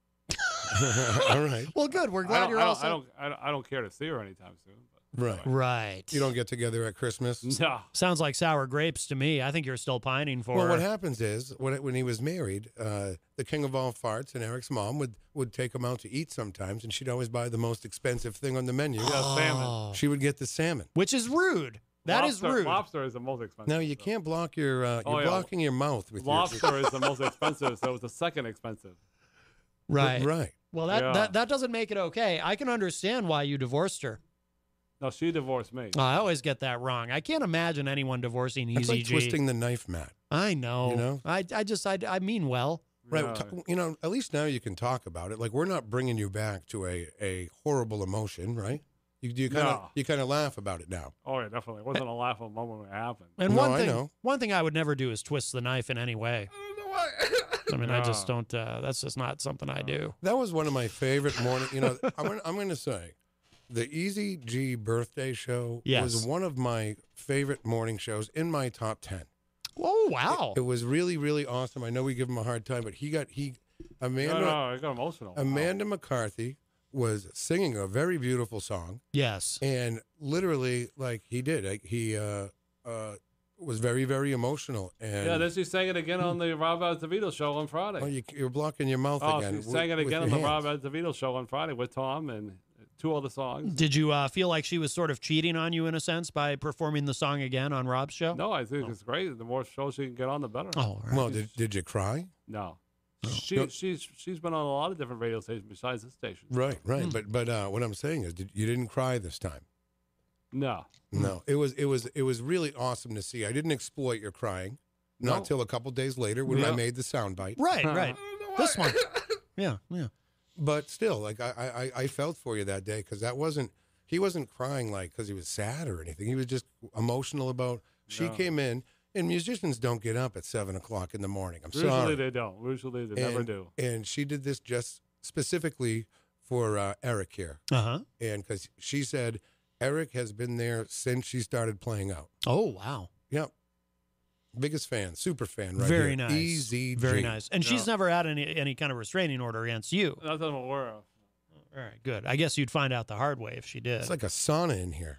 all right. Well, good. We're I glad don't, you're I all don't, I set. don't, I don't, I don't care to see her anytime soon. But Right. Right. You don't get together at Christmas? no. Sounds like sour grapes to me. I think you're still pining for. Well, what happens is when when he was married, uh, the king of all farts and Eric's mom would, would take him out to eat sometimes, and she'd always buy the most expensive thing on the menu. Yeah, salmon. Oh. She would get the salmon. Which is rude. That is lobster, rude. Lobster is the most expensive. Now you so. can't block your uh, Oh, you're yeah. blocking your mouth with your Lobster is the most expensive, so it was the second expensive. Right. right. Well, that, Yeah. that that doesn't make it okay. I can understand why you divorced her. No, she divorced me. Oh, I always get that wrong. I can't imagine anyone divorcing E It's Z G. like twisting the knife, Matt. I know. You know? I I just I, I mean well. Right. Yeah. t- You know, at least now you can talk about it. Like we're not bringing you back to a, a horrible emotion, right? You you kind of No. you kind of laugh about it now. Oh yeah, definitely. It wasn't a laughable moment when it happened. And No, one I thing know. one thing I would never do is twist the knife in any way. I mean, I just No. don't. Uh, that's just not something I do. That was one of my favorite morning. You know, I'm gonna, I'm going to say, the Easy G birthday show Yes. was one of my favorite morning shows in my top ten. Oh wow! It was really really awesome. I know we give him a hard time, but he got he Amanda No, no, I got emotional. Amanda McCarthy was singing a very beautiful song, Yes. and literally like he did, like, he uh, uh, was very very emotional. And Yeah, then she sang it again on the Rob Azevedo show on Friday. oh, you, you're blocking your mouth Oh, again. she sang it with- again on with the your Rob hands. Azevedo show on Friday with Tom and two other songs. Did you uh, feel like she was sort of cheating on you in a sense by performing the song again on Rob's show? No, I think it's great. The more shows she can get on, the better. Oh, right. Well, did did you cry? No. She, No. she's she's been on a lot of different radio stations besides this station. Right, right. Hmm. But but uh, what I'm saying is, did, you didn't cry this time. No. No, it was it was it was really awesome to see. I didn't exploit your crying, not No. till a couple days later when I No. made the soundbite. Right, right. This one. Yeah, yeah. But still, like I I, I felt for you that day because that wasn't he wasn't crying like because he was sad or anything. He was just emotional about. She No. came in, and musicians don't get up at seven o'clock in the morning. I'm Usually sorry. they don't. Usually they never And- do. And she did this just specifically for uh, Eric here, Uh huh. and because she said Eric has been there since she started playing out. Oh, wow. Yep. Biggest fan, super fan, right Very here. nice. Easy, Very nice. And she's No. never had any any kind of restraining order against you. Not that I'm aware of. All right, good. I guess you'd find out the hard way if she did. It's like a sauna in here.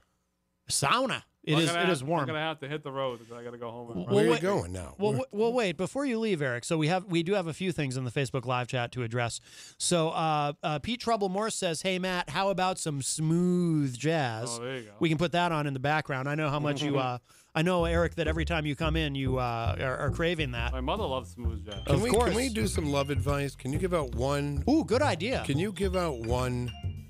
Sauna. It I'm is. gonna It have- is warm. I'm gonna have to hit the road because I gotta go home. And Well, run. Where are wait- you going now? Well, w- well, wait. Before you leave, Eric. So we have we do have a few things in the Facebook live chat to address. So uh, uh, Pete Trouble Morse says, "Hey Matt, how about some smooth jazz? Oh, there you go. We can put that on in the background. I know how much you. Uh, I know, Eric, that every time you come in, you uh, are, are craving that. My mother loves smooth jazz. can of we course. can we do some love advice? Can you give out one? Ooh, good idea. Can you give out one?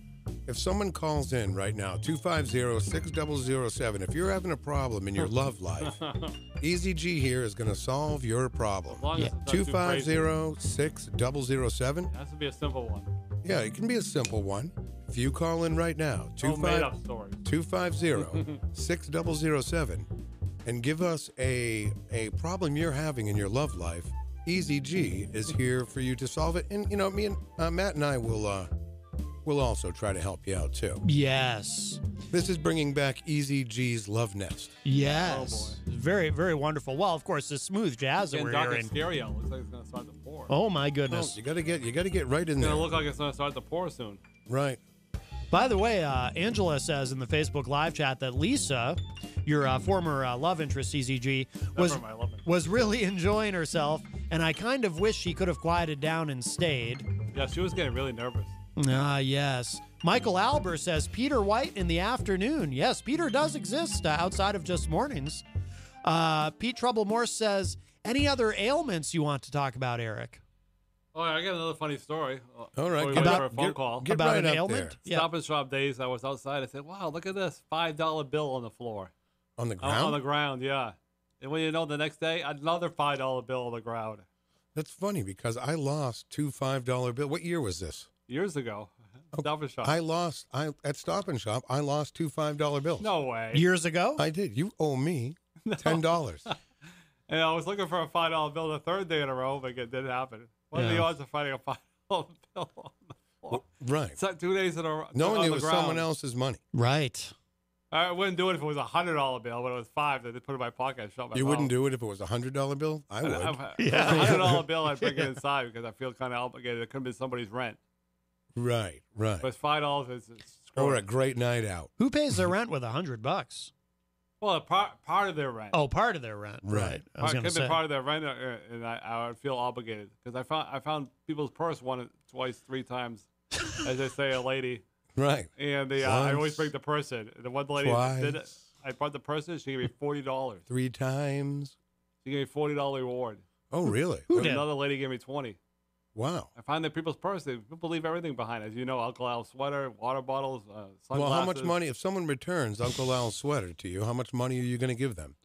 If someone calls in right now, two five zero, six zero zero seven, if you're having a problem in your love life, Easy G here is going to solve your problem. As long Yeah. as it's not two too five crazy. zero, six zero zero seven. It has to be a simple one. Yeah, it can be a simple one. If you call in right now, No made up stories. two five zero, six zero zero seven, and give us a a problem you're having in your love life, Easy G is here for you to solve it. And you know, me and uh, Matt and I will uh, will also try to help you out too. Yes. This is bringing back Easy G's Love Nest. Yes. Very, very wonderful. Well, of course, the smooth jazz that Getting we're dark in hearing. stereo. Looks like it's gonna start to pour. Oh my Well, goodness. you gotta get you gotta get right in It's there. gonna look like it's gonna start to pour soon. Right. By the way, uh, Angela says in the Facebook live chat that Lisa, your uh, former uh, love interest, C Z G, was Never mind, I love it. was really enjoying herself, and I kind of wish she could have quieted down and stayed. Yeah, she was getting really nervous. Ah, yes. Michael Albert says Peter White in the afternoon. Yes, Peter does exist uh, outside of just mornings. Uh, Pete Trouble Morse says, any other ailments you want to talk about, Eric? Oh, I got another funny story. Uh, All right. before we Get, wait About- for a phone get- call. get About right an up ailment? there. Yeah. Stop and Shop days. I was outside. I said, "Wow, look at this five dollar bill on the floor, On the On- ground. on the ground." Yeah, and when you know, the next day, another five dollar bill on the ground. That's funny because I lost two five dollar bill. What year was this? Years ago, Stop and Shop. I lost I at Stop and Shop. I lost two five dollar bills. no way. Years ago? I did. You owe me ten dollars. And I was looking for a five dollar bill the third day in a row, but it didn't happen. What are the Yeah. odds of finding a five dollar bill on the floor? Right. It's like two days in a row. Knowing on it the was ground. someone else's money. Right. I wouldn't do it if it was a hundred dollar bill, but it was five. They put it in my pocket. And shut my You mouth. wouldn't do it if it was a hundred dollar bill. I would. Yeah. A hundred dollar bill, I'd bring it inside because I feel kind of obligated. It could have been somebody's rent, Right. Right. but it's five dollars. It's, it's screw Or it. a great night out. Who pays their rent with a hundred bucks? Well, part part of their rent. Oh, part of their rent. Right. I was Part, going could to be say. part of their rent, uh, and I, I would feel obligated because I found I found people's purse one, twice, three times, as they say, a lady, Right. and the uh, I always Once, bring the purse in. The one lady twice. did it. I brought the purse in. She gave me forty dollars. Three times. She gave me forty dollar reward. Oh, really? Who And did? another lady gave me twenty. Wow. I find that people's purse, they people leave everything behind. As you know, Uncle Al's sweater, water bottles, uh, sunglasses. Well, how much money? If someone returns Uncle Al's sweater to you, how much money are you going to give them?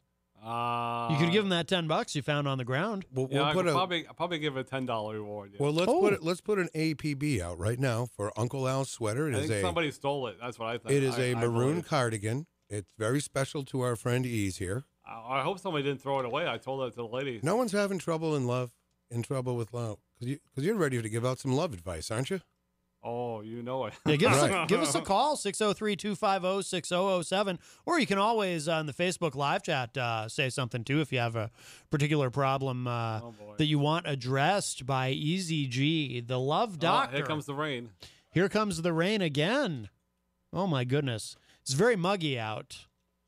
Uh, You could give them that ten bucks you found on the ground. We'll, Yeah, we'll I put could a. probably I'll probably give a ten dollar reward. Yeah. Well, let's Oh. put it. Let's put an A P B out right now for Uncle Al's sweater. It I is think a. somebody stole it. That's what I think. It is I- a I maroon believe. cardigan. It's very special to our friend Ease here. I I hope somebody didn't throw it away. I told that to the lady. No one's having trouble in love, in trouble with love, because you, cause you're ready to give out some love advice, aren't you? Oh, you know it. Yeah, give us, a, Right. give us a call, six oh three, two five oh, six oh oh seven. Or you can always, uh, on the Facebook live chat, uh, say something, too, if you have a particular problem uh, Oh, boy. that you want addressed by Easy G, the love Oh, doctor. here comes the rain. Here comes the rain again. Oh, my goodness. It's very muggy out.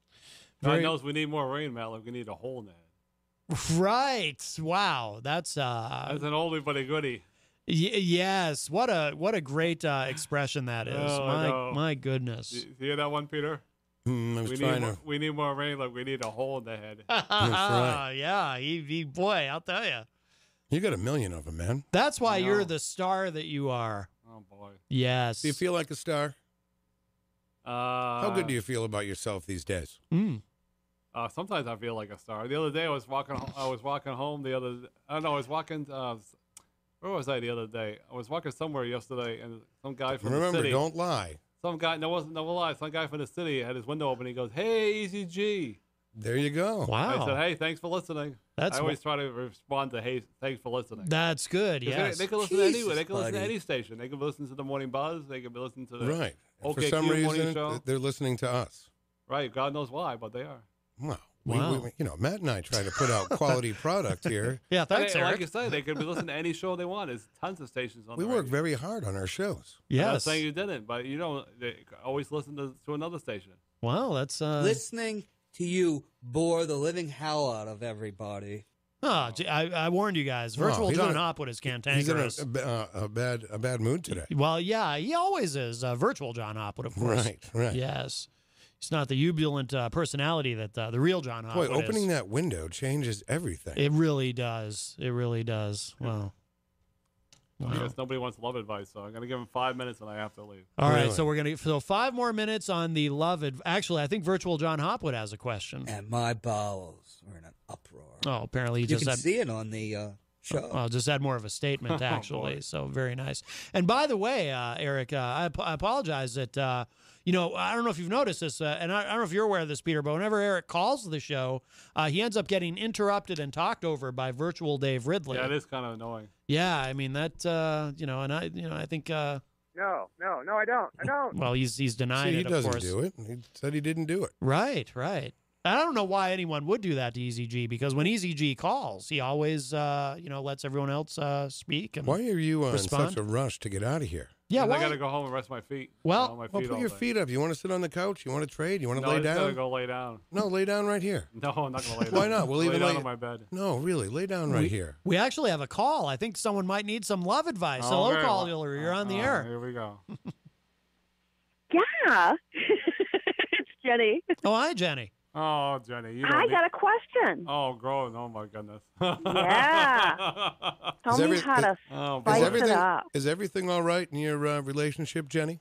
God Very- knows we need more rain, Matt. Like we need a hole in it. Right. Wow. That's, uh, That's an oldie but a goodie. y- yes. What a, what a great uh, expression that is. Oh, I my, know. my goodness. You, you hear that one, Peter? Hmm, I was We need, trying more, to. we need more rain. Like we need a hole in the head. right. Yeah, he, he, boy, I'll tell you. You got a million of them, man. That's why I you're know. the star that you are. Oh boy. Yes. Do you feel like a star? Uh, How good do you feel about yourself these days? Mm. Uh, sometimes I feel like a star. The other day I was walking. ho- I was walking home. The other. I don't know. I was walking. Uh, s- where was I the other day? I was walking somewhere yesterday, and some guy from Remember, the city. don't lie. Some guy. No, wasn't no lie. Some guy from the city had his window open. He goes, "Hey, Easy G." There you go. Wow. I said, "Hey, thanks for listening." That's I always try to respond to, "Hey, thanks for listening." That's good. 'Cause Yes. They, they can listen Jesus, to anywhere. They can listen to buddy. any station. They can listen to the Morning Buzz. They can listen to the Right. And OK For some Q morning reason, show. th- they're listening to us. Right. God knows why, but they are. Wow. We, Wow. we, you know, Matt and I try to put out quality product here. Yeah. And Thanks, they- Eric. like you say, they can be listening to any show they want. There's tons of stations on We the work radio. very hard on our shows. I'm not Yes. saying you didn't, but you don't. They always listen to, to another station. Wow. That's uh. Listening to you bore the living hell out of everybody. Oh, gee, I, I warned you guys. Wow, Virtual he's John in a- Hopwood is He's in a, cantankerous. a, ba- uh, a bad a bad mood today. Well, yeah, he always is. Uh, virtual John Hopwood, of course. Right, right. Yes. He's not the jubilant uh, personality that uh, the real John Boy, Hopwood opening is. that window changes everything. It really does. It really does. Wow. I guess nobody wants love advice, so I'm gonna give them five minutes and I have to leave. All right, Really? so we're gonna so five more minutes on the love. Adv- Actually, I think Virtual John Hopwood has a question. And my bowels are in an uproar. Oh, apparently he you just can had. see it on the uh, show. Well, just had more of a statement, actually. So very nice. And by the way, uh, Eric, uh, I, ap- I apologize that uh, you know I don't know if you've noticed this, uh, and I, I don't know if you're aware of this, Peter. But whenever Eric calls the show, uh, he ends up getting interrupted and talked over by Virtual Dave Ridley. Yeah, it is kind of annoying. Yeah, I mean that. Uh, you know, and I, you know, I think. Uh, No, no, no, I don't. I don't. well, he's he's denying See, he it, of doesn't course. do it. He said he didn't do it. Right, right. I don't know why anyone would do that to Easy G, because when Easy G calls, he always, uh, you know, lets everyone else uh, speak. And Why are you uh, in Respond? such a rush to get out of here? yeah, I why? gotta go home and rest my feet. Well- I'm on my Well, feet put all your day. feet up. You want to sit on the couch? You want to trade? You want to No, lay I just gotta down? go lay down. No, lay down right here. No, I'm not gonna lay down. Why not? We'll lay even down lay- on my bed. No, really, lay down right we, here. we actually have a call. I think someone might need some love advice. Oh, Hello, very caller. well. You're on the Oh, air. Here we go. Yeah. It's Jenny. Oh, hi, Jenny. Oh, Jenny, you don't I need- got a question. Oh, grow. Oh my goodness. Yeah. Tell Is me every- how to oh, Is spice boy. it everything up. is everything all right in your uh, relationship, Jenny?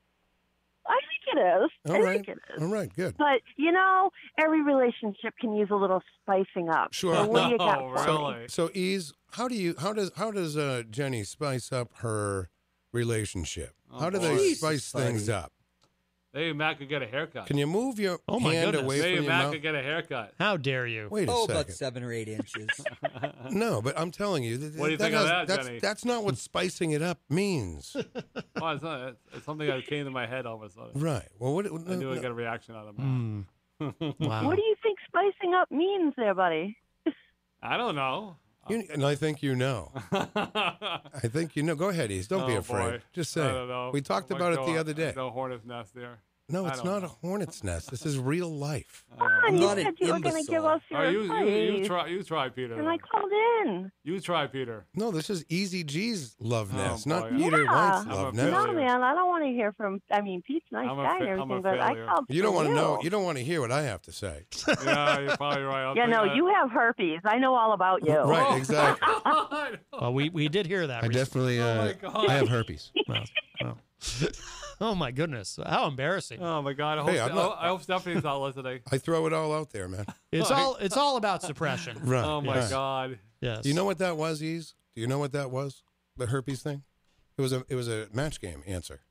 I think it is. All I right, think it is. all right, good. But, you know, every relationship can use a little spicing up. Sure. So what do you got Oh, for me? really? So, Ease, how do you how does how does uh, Jenny spice up her relationship? Oh, how do boy. they Jesus, spice buddy. things up? Maybe Matt could get a haircut. Can you move your Oh, my hand goodness. away Maybe from your Matt mouth? could get a haircut. How dare you? Wait a Oh, about second. seven or eight inches. No, but I'm telling you, th- What do you that think of has- that, that's, Jenny? that's not what spicing it up means. Well, it's, not, it's, it's something that came to my head all of a sudden. Right. Well, what? I knew I'd get a reaction out of Matt. Hmm. Wow. What do you think spicing up means there, buddy? I don't know. you, and I think you know. I think you know. Go ahead, Ease. Don't be Oh, afraid. boy. Just I say don't it. know. We talked Might about it go the on- other day. No hornet's nest there. No, I it's don't not know. a hornet's nest. This is real life. Come on, I'm you not said an you were going to give imbecile. us your Oh, you, you, you advice. try, you try, Peter. And I then. called in. You try, Peter. No, this is Easy G's love Oh, nest, boy. not Peter Yeah. White's I'm a love failure. nest. No, man, I don't want to hear from. I mean, Pete's a nice I'm a guy fa- and I'm a everything, but I failure. called. You don't for want to know. you. You don't want to hear what I have to say. Yeah, you're probably right. I'll Yeah, think no, I- you have herpes. I know all about you. Right, exactly. Well, we, we did hear that. I recently. definitely, Oh, my uh, God. I have herpes. Well, well. Oh, my goodness. How embarrassing. Oh my God! I hope, Hey, I'm not- I hope Stephanie's not listening. I throw it all out there, man. It's all it's all about suppression. Right. Oh my right. God! Yes. Do you know what that was, Ease? Do you know what that was? The herpes thing? It was a it was a match game answer.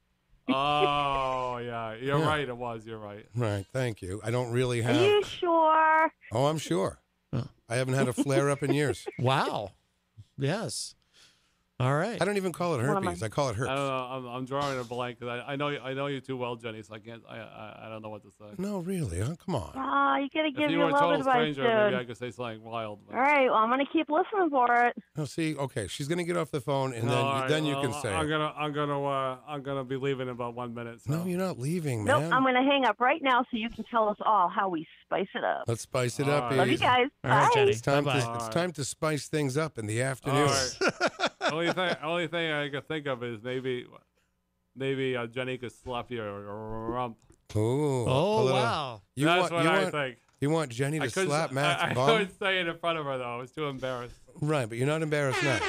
Oh yeah, you're Yeah. right. It was. You're right. Right. Thank you. I don't really Are have. you sure? Oh, I'm sure. Oh. I haven't had a flare up in years. Wow. Yes. All right. I don't even call it What am herpes. I call it I don't herpes. know. I'm, I'm drawing a blank because I, I know I know you too well, Jenny. So I can't. I I, I don't know what to say. No, really. Huh? Come on. Ah, you gotta If give you your were a love total advice, stranger, dude. maybe I could say something wild. But... All right, well, I'm gonna keep listening for it. No, see, okay, she's gonna get off the phone, and then All right, then you well, can say. I'm it. gonna I'm gonna uh, I'm gonna be leaving in about one minute. So. No, you're not leaving, Nope, man. I'm gonna hang up right now so you can tell us all how we spice it up. Let's spice it All up, right. Love you Ease. guys. All right, Bye. Jenny. It's time, to, Bye-bye. it's All right. time to spice things up in the All afternoon. right. only thing only thing I could think of is maybe maybe uh, Jenny could slap your rump. Ooh, Oh, pull it up. wow. You That's want, what you I want, think. You want Jenny I to couldn't slap s- Matt's I, I bum? couldn't say it in front of her though. I was too embarrassed. Right, but you're not embarrassed now.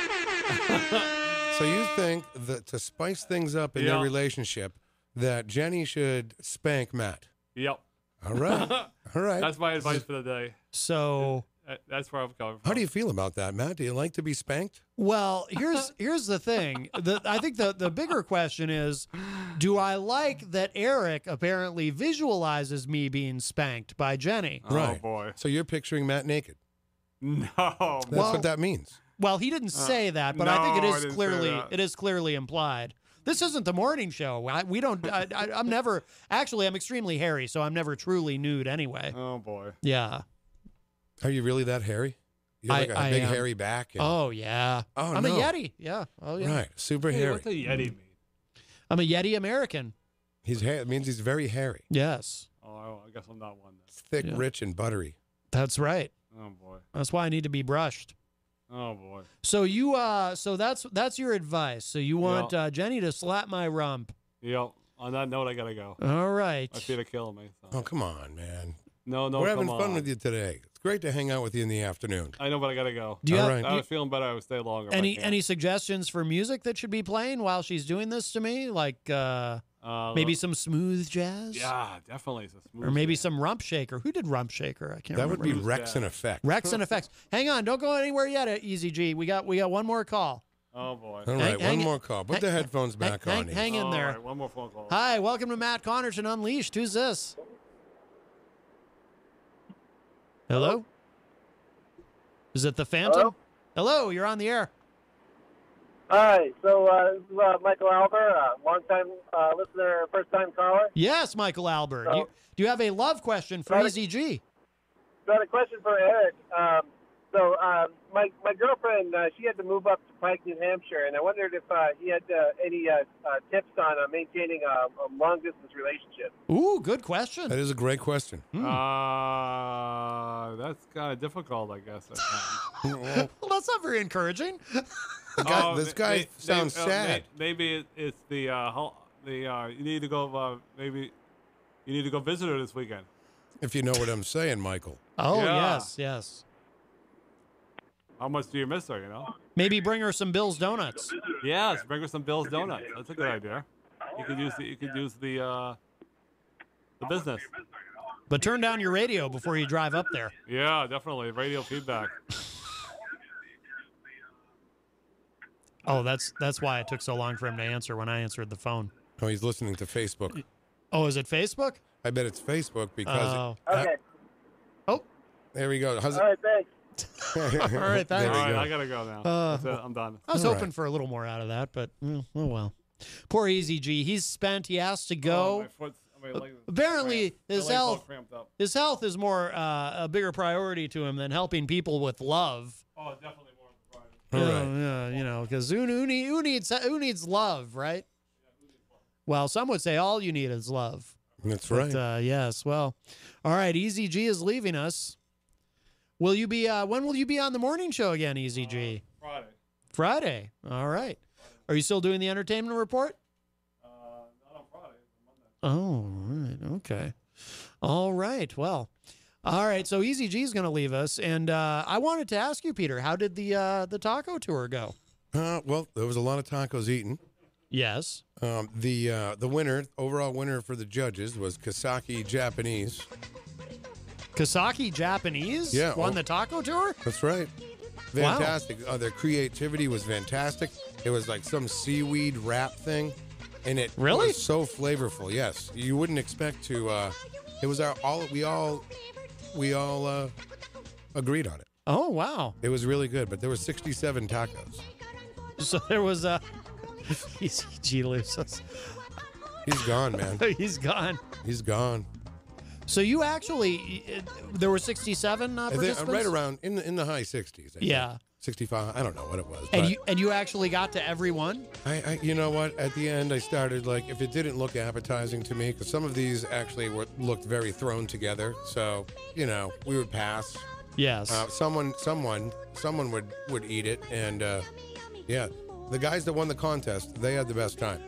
So you think that to spice things up in Yeah. their relationship, that Jenny should spank Matt? Yep. All right. All right. That's my advice for the day. So, Uh, That's where I'm coming from. How do you feel about that, Matt? Do you like to be spanked? well, here's here's the thing. The, I think the, the bigger question is, do I like that Eric apparently visualizes me being spanked by Jenny? Oh, Right. boy. So you're picturing Matt naked. No. That's Well- what that means. Well, he didn't say that, but I think it no, I is didn't say clearly that. it is clearly implied. This isn't the morning show. I, we don't. I, I, I'm never. Actually, I'm extremely hairy, so I'm never truly nude anyway. Oh, boy. Yeah. Are you really that hairy? You have like I- a I big am. hairy back. And, Oh yeah. Oh, I'm no. a Yeti. Yeah. Oh yeah. Right. Super Hey, hairy. what's a Yeti mean? I'm a Yeti American. He's ha- it means he's very hairy. Yes. Oh, I guess I'm not one then. It's thick, Yeah. rich, and buttery. That's right. Oh, boy. That's why I need to be brushed. Oh, boy. So you uh so that's that's your advice. So you want Yeah. uh, Jenny to slap my rump. Yep. On that note, I got to go. All right. My feet are killing me. So. Oh, come on, man. No, no, We're having come fun on. with you today. It's great to hang out with you in the afternoon. I know, but I got to go. Do you All have right. I was feeling better. I would stay longer. if I any can. any suggestions for music that should be playing while she's doing this to me? Like uh Uh, maybe some smooth jazz? Yeah, definitely. It's a smooth Or maybe jazz. some rump shaker. Who did rump shaker? I can't That would remember. be Rex in effect. Rex and Effects. Hang on, don't go anywhere yet at Easy G. We got we got one more call. Oh, boy. All Hang- right, hang one it- more call. Put hang- the headphones hang- back hang- on. Ian. hang in All there. right, one more phone call. Hi, welcome to Matt Connerton Unleashed. Who's this? Hello? Is it the Phantom? Hello, you're on the air. Hi, so uh, this is uh, Michael Albert, uh, longtime uh, listener, first-time caller. Yes, Michael Albert. Do you, do you have a love question for Got it. Easy G? Got a question for Eric. Um, so um, my my girlfriend, uh, she had to move up to Pike, New Hampshire, and I wondered if uh, he had uh, any uh, uh, tips on uh, maintaining a, a long-distance relationship. Ooh, good question. That is a great question. Uh, that's kind of difficult, I guess. at times. Well, that's not very encouraging. The guy, Oh, this may- guy may- sounds may- uh, sad. may- maybe it, it's the uh, how, the uh, you need to go. Uh, maybe you need to go visit her this weekend. If you know what I'm saying, Michael. Oh, Yeah. yes, yes. How much do you miss her? You know. Maybe bring her some Bill's Donuts. Yes, bring her some Bill's Donuts. That's a good idea. You could use the you could use the uh, the business. But turn down your radio before you drive up there. Yeah, definitely radio feedback. Oh, that's that's why it took so long for him to answer when I answered the phone. Oh, he's listening to Facebook. Oh, is it Facebook? I bet it's Facebook because. Oh. it- Okay. Oh, there we go. How's All right, thanks. all right, There thanks. we All right, go. I gotta go now. Uh, That's it. I'm done. I was All hoping right. for a little more out of that, but mm, oh well. Poor Easy G. He's spent. He has to Oh, go. my foot's, my leg is Apparently, cramped. My his leg's all health cramped up. his health is more uh, a bigger priority to him than helping people with love. Oh, definitely more of a priority. All Yeah, right. yeah, you know, because who, who, need, who needs who needs love, right? Well, some would say all you need is love. That's But, right. uh, yes. Well, all right. Easy G is leaving us. Will you be? Uh, when will you be on the morning show again, Easy G? Friday. Friday. All right. Are you still doing the entertainment report? Uh, not on Friday. Monday. Oh, all right. Okay. All right. Well, all right. So Easy G is going to leave us, and uh, I wanted to ask you, Peter, how did the uh, the taco tour go? Uh, well, there was a lot of tacos eaten. Yes. Um, the uh, the winner, overall winner for the judges, was Kasaki Japanese. Kasaki Japanese Yeah, won oh. the taco tour? That's right. Wow. Fantastic. Uh, their creativity was fantastic. It was like some seaweed wrap thing, and it Really? was so flavorful. Yes, you wouldn't expect to. Uh, it was our all. We all we all uh, agreed on it. Oh, wow. It was really good. But there were sixty-seven tacos. So there was a. Easy G leaves us. He's gone, man. He's gone. He's gone. So you actually, uh, there were sixty-seven uh, I think, uh, participants? right around in the in the high sixties. I think. Yeah. sixty-five. I don't know what it was. And but you and you actually got to every one? I, I, you know what? At the end, I started like if it didn't look appetizing to me, because some of these actually were, looked very thrown together. So you know, we would pass. Yes. Uh, someone, someone, someone would would eat it, and uh, yeah, the guys that won the contest, they had the best time.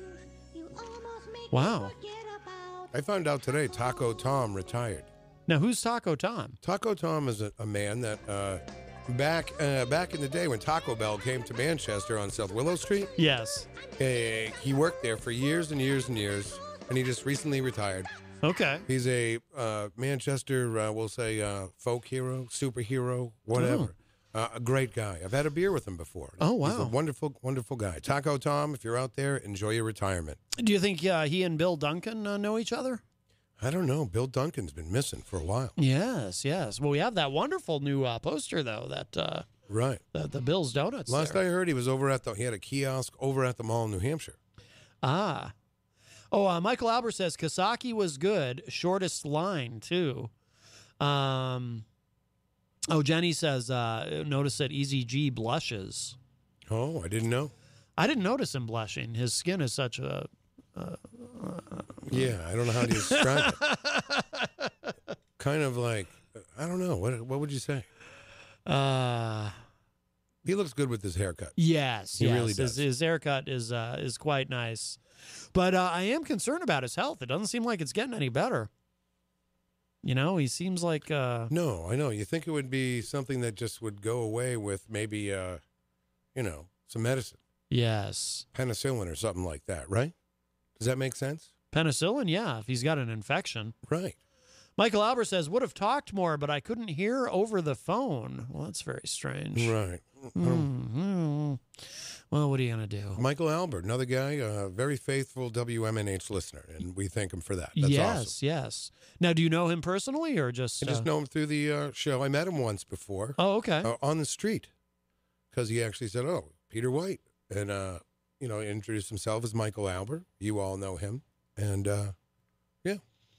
Wow. I found out today, Taco Tom retired. Now who's Taco Tom? Taco Tom is a, a man that uh, back uh, back in the day when Taco Bell came to Manchester on South Willow Street, Yes. uh, he worked there for years and years and years, and he just recently retired. Okay. He's a uh, Manchester, uh, we'll say, uh, folk hero, superhero, whatever. Uh, a great guy. I've had a beer with him before. Oh, He's a wow. wonderful, wonderful guy. Taco Tom, if you're out there, enjoy your retirement. Do you think uh, he and Bill Duncan uh, know each other? I don't know. Bill Duncan's been missing for a while. Yes, yes. Well, we have that wonderful new uh, poster, though, that uh, Right. the, the Bill's Donuts. Last there. I heard, he was over at the, he had a kiosk over at the mall in New Hampshire. Ah. Oh, uh, Michael Albert says Kasaki was good. Shortest line, too. Um. Oh, Jenny says, uh, notice that Easy G blushes. Oh, I didn't know. I didn't notice him blushing. His skin is such a... Uh, Yeah, I don't know how to describe it. Kind of like, I don't know. What What would you say? uh, He looks good with his haircut. yes, He yes. really His, does. his haircut is uh, is quite nice. But uh, I am concerned about his health. It doesn't seem like it's getting any better. You know, he seems like... Uh, No, I know. You think it would be something that just would go away with maybe, uh, you know, some medicine, yes. penicillin or something like that, right? Does that make sense? Penicillin, yeah, if he's got an infection. Right. Michael Albert says, would have talked more, but I couldn't hear over the phone. Well, that's very strange. Right. Mhm. Well, what are you going to do? Michael Albert, another guy, a very faithful W M N H listener, and we thank him for that. That's yes, awesome. yes. Now, do you know him personally or just... I just uh, know him through the uh, show. I met him once before. Oh, okay. Uh, on the street, because he actually said, "Oh, Peter White," and uh, you know, introduced himself as Michael Albert. You all know him, and uh, yeah,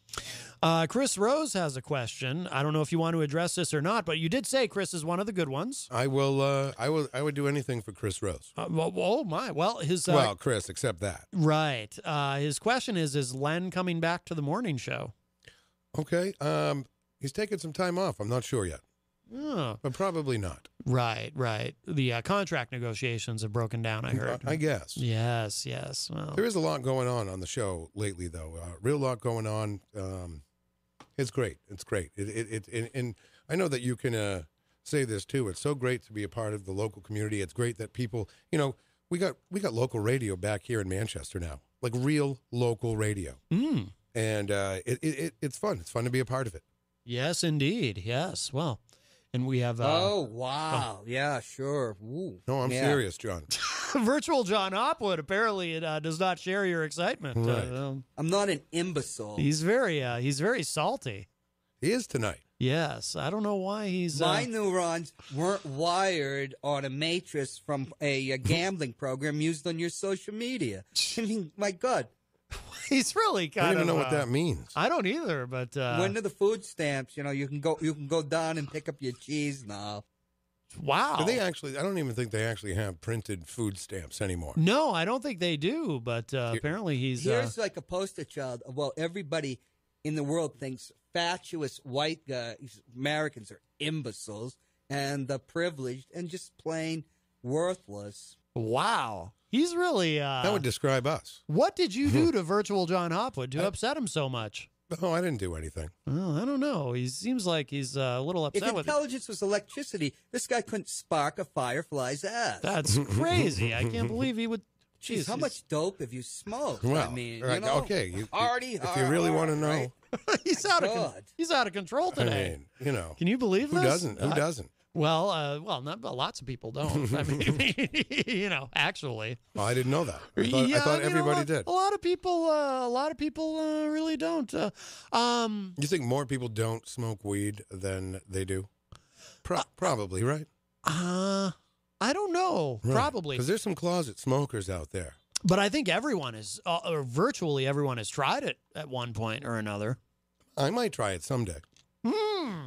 Uh, Chris Rose has a question. I don't know if you want to address this or not, but you did say Chris is one of the good ones. I will. Uh, I will. I would do anything for Chris Rose. Uh, well, oh, my. Well, his... Uh, well, Chris, except that. right. Uh, his question is, is Len coming back to the morning show? Okay. Um, he's taking some time off. I'm not sure yet, Oh, but probably not. right, right. The uh, contract negotiations have broken down, I heard. I guess. Yes, yes. Well, There is a lot going on on the show lately, though. Uh, real lot going on. Um, it's great. It's great. It, it, it, and, and I know that you can uh, say this too. It's so great to be a part of the local community. It's great that people, you know, we got we got local radio back here in Manchester now, like real local radio, mm, and uh, it, it, it it's fun. It's fun to be a part of it. yes, indeed. Yes. Well, and we have uh, oh, wow. Yeah, sure. Ooh. No, I'm Yeah. serious, John. virtual John Hopwood. Apparently, it uh, does not share your excitement. Right. Uh, um, I'm not an imbecile. he's very, uh, he's very salty. He is tonight. Yes, I don't know why he's. My Uh, neurons weren't wired on a matrix from a, a gambling program used on your social media. I mean, my God. he's really I kind don't even of. know what uh, that means. I don't either, but uh, when are the food stamps? You know, you can go you can go down and pick up your cheese now. wow. Do they actually? I don't even think they actually have printed food stamps anymore. No, I don't think they do. But uh, Here- apparently, he's. Uh, Here's like a poster child of, well, everybody in the world thinks fatuous white guys, Americans, are imbeciles and the privileged and just plain worthless. wow. He's really. Uh, That would describe us. what did you do to virtual John Hopwood to upset him so much? Oh, I didn't do anything. Well, I don't know. He seems like he's uh, a little If upset with it. intelligence was electricity, this guy couldn't spark a firefly's ass. That's crazy. I can't believe he would. Jeez, Jeez, how he's- much dope have you smoked? Well, I mean, right, you know, okay. You, party if you really want to know, right? he's out of con- God. he's out of control I today. mean, you know, Can you believe who this? doesn't? Who Uh, doesn't? Well, uh, well, not well, lots of people don't. I mean, you know, actually, Well, I didn't know that. I thought, yeah, I thought mean, everybody a lot, did. A lot of people, uh, a lot of people uh, really don't. Uh, um, You think more people don't smoke weed than they do? Pro- probably, right? uh, I don't know. Probably, Because there's some closet smokers out there. but I think everyone is, uh, or virtually everyone has tried it at one point or another. I might try it someday. Hmm.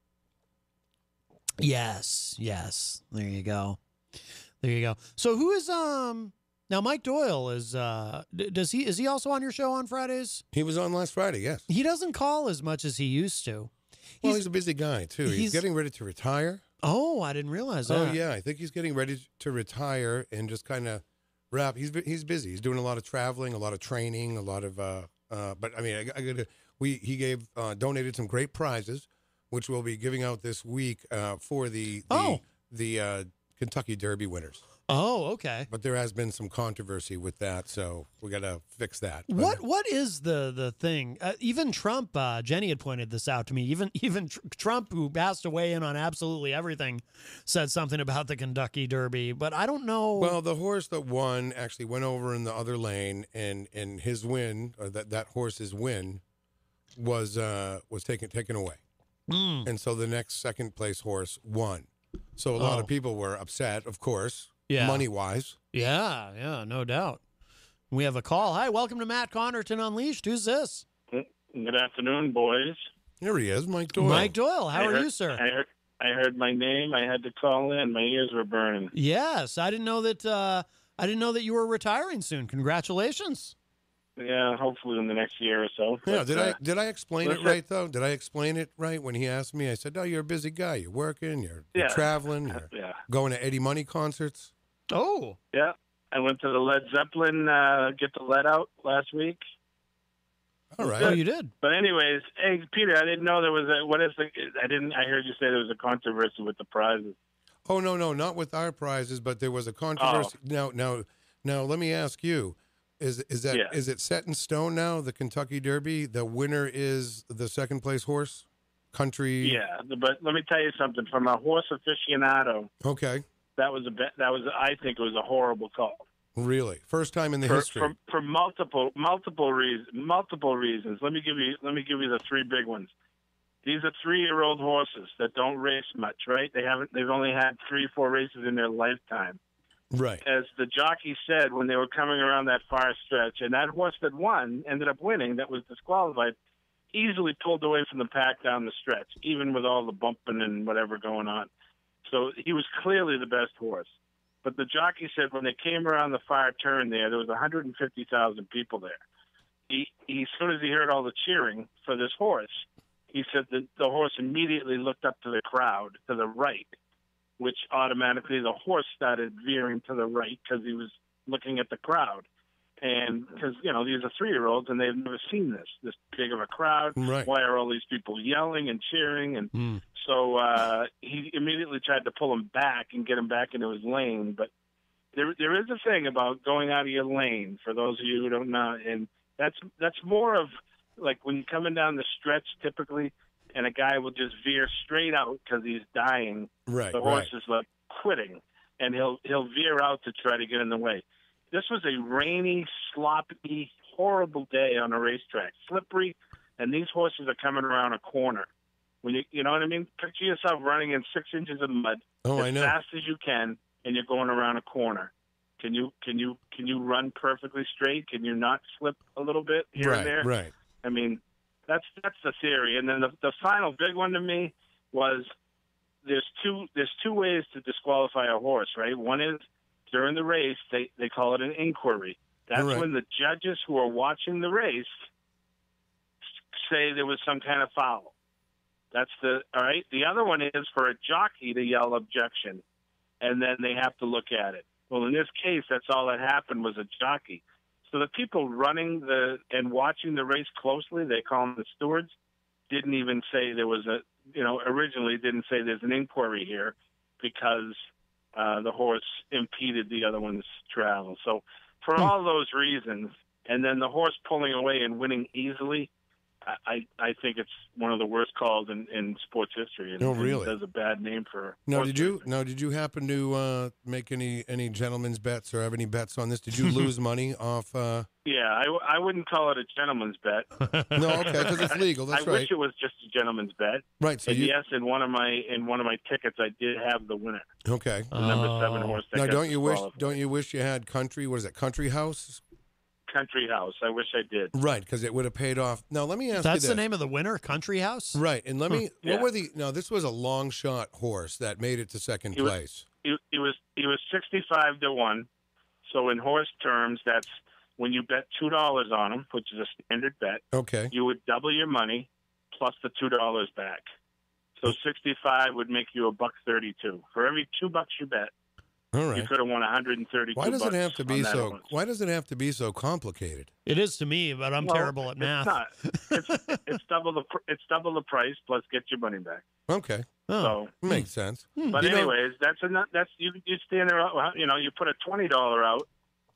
Yes, yes. There you go. There you go. So who is um now Mike Doyle is uh d- does he is he also on your show on Fridays? He was on last Friday, yes. He doesn't call as much as he used to. Well, he's a busy guy, too. He's, he's- getting ready to retire. Oh, I didn't realize that. Oh, yeah. I think he's getting ready to retire and just kind of wrap. He's he's busy. He's doing a lot of traveling, a lot of training, a lot of, uh, uh, but I mean, I, I gotta, we, he gave, uh, donated some great prizes, which we'll be giving out this week uh, for the the, Oh. the uh, Kentucky Derby winners. Oh, okay. But there has been some controversy with that, so we got to fix that. But- What what is the the thing? Uh, even Trump, uh, Jenny had pointed this out to me. Even even tr- Trump, who passed away in on absolutely everything, said something about the Kentucky Derby. But I don't know. Well, the horse that won actually went over in the other lane, and, and his win, or that, that horse's win, was uh, was taken taken away. Mm. And so the next second place horse won. So a lot Oh. of people were upset, of course, Yeah. money wise. Yeah, yeah, no doubt. We have a call. Hi, welcome to Matt Connerton Unleashed. Who's this? Good afternoon, boys. Here he is, Mike Doyle. Mike Doyle. How I are heard- you, sir? I heard, I heard my name. I had to call in. My ears were burning. Yes, I didn't know that. Uh, I didn't know that you were retiring soon. Congratulations. Yeah, hopefully in the next year or so. Yeah, But, did uh, I did I explain listen- it right though? Did I explain it right when he asked me? I said, "Oh, you're a busy guy. You're working. You're, you're Yeah. traveling. You're Yeah, going to Eddie Money concerts." Oh, yeah. I went to the Led Zeppelin uh, get the lead out last week. All right. oh, you did. But anyways, hey Peter, I didn't know there was a what is the I didn't I heard you say there was a controversy with the prizes. Oh no, no, not with our prizes, but there was a controversy. Now, now, now, let me ask you: Is is that is Yeah. it set in stone now? The Kentucky Derby, the winner is the second place horse, Country. Yeah, but let me tell you something. From a horse aficionado, Okay. that was a be- that was I think it was a horrible call. Really, first time in the for, history. for, for multiple multiple reasons. Multiple reasons. Let me give you let me give you the three big ones. These are three-year-old horses that don't race much, right? They haven't. They've only had three, four races in their lifetime. Right. As the jockey said when they were coming around that far stretch, and that horse that won ended up winning. That was disqualified. Easily pulled away from the pack down the stretch, even with all the bumping and whatever going on. So he was clearly the best horse. But the jockey said when they came around the far turn there, there was one hundred fifty thousand people there. He, he, as soon as he heard all the cheering for this horse, he said that the horse immediately looked up to the crowd to the right, which automatically the horse started veering to the right because he was looking at the crowd. And because, you know, these are three-year-olds and they've never seen this, this big of a crowd. Right. Why are all these people yelling and cheering? And Mm. so uh, he immediately tried to pull him back and get him back into his lane. But there, there is a thing about going out of your lane, for those of you who don't know. And that's that's more of like when you're coming down the stretch typically, and a guy will just veer straight out because he's dying. Right. The right. horse is like quitting, and he'll he'll veer out to try to get in the way. This was a rainy, sloppy, horrible day on a racetrack, slippery, and these horses are coming around a corner. When you you know what I mean? Picture yourself running in six inches of mud Oh, as I know. fast as you can, and you're going around a corner. Can you can you can you run perfectly straight? Can you not slip a little bit here Right. and there? Right. I mean, that's that's the theory. And then the the final big one to me was there's two there's two ways to disqualify a horse, right? One is during the race they they call it an inquiry. That's Right. when the judges who are watching the race say there was some kind of foul. That's the all right. The other one is for a jockey to yell objection, and then they have to look at it. Well, in this case, that's all that happened was a jockey. So the people running the and watching the race closely, they call them the stewards, didn't even say there was a, you know, originally didn't say there's an inquiry here because uh, the horse impeded the other one's travel. So for all those reasons, and then the horse pulling away and winning easily, I, I think it's one of the worst calls in, in sports history. And, Oh, and really? There's a bad name for. Now, horse did you racing. now did you happen to uh, make any any gentleman's bets or have any bets on this? Did you lose money off? Uh... Yeah, I, w- I wouldn't call it a gentleman's bet. No, okay, because it's legal. That's I right. wish it was just a gentleman's bet. Right. So and you yes, in one of my in one of my tickets, I did have the winner, okay? the number seven Oh. horse. That Now, got don't you wish disqualified. don't you wish you had country? What is it? Country House? Country House? I wish I did. Right, because it would have paid off. Now, let me ask That's you the this. name of the winner, Country House. Right, and let me. Yeah. What were the? No, this was a long shot horse that made it to second He was- place. He, he was he was sixty-five to one. So in horse terms, that's when you bet two dollars on him, which is a standard bet. Okay. You would double your money plus the two dollars back. So sixty-five would make you a buck thirty-two for every two bucks you bet. All right. You could have won one hundred thirty-two. Why does it bucks have to on be that so? one. Why does it have to be so complicated? It is to me, but I'm Well, terrible at math. It's not. It's, it's double the pr- it's double the price plus get your money back. Okay, Oh. So, makes sense. but You know- anyways, that's enough. That's you. You stand there. well, You know, you put a twenty dollar out,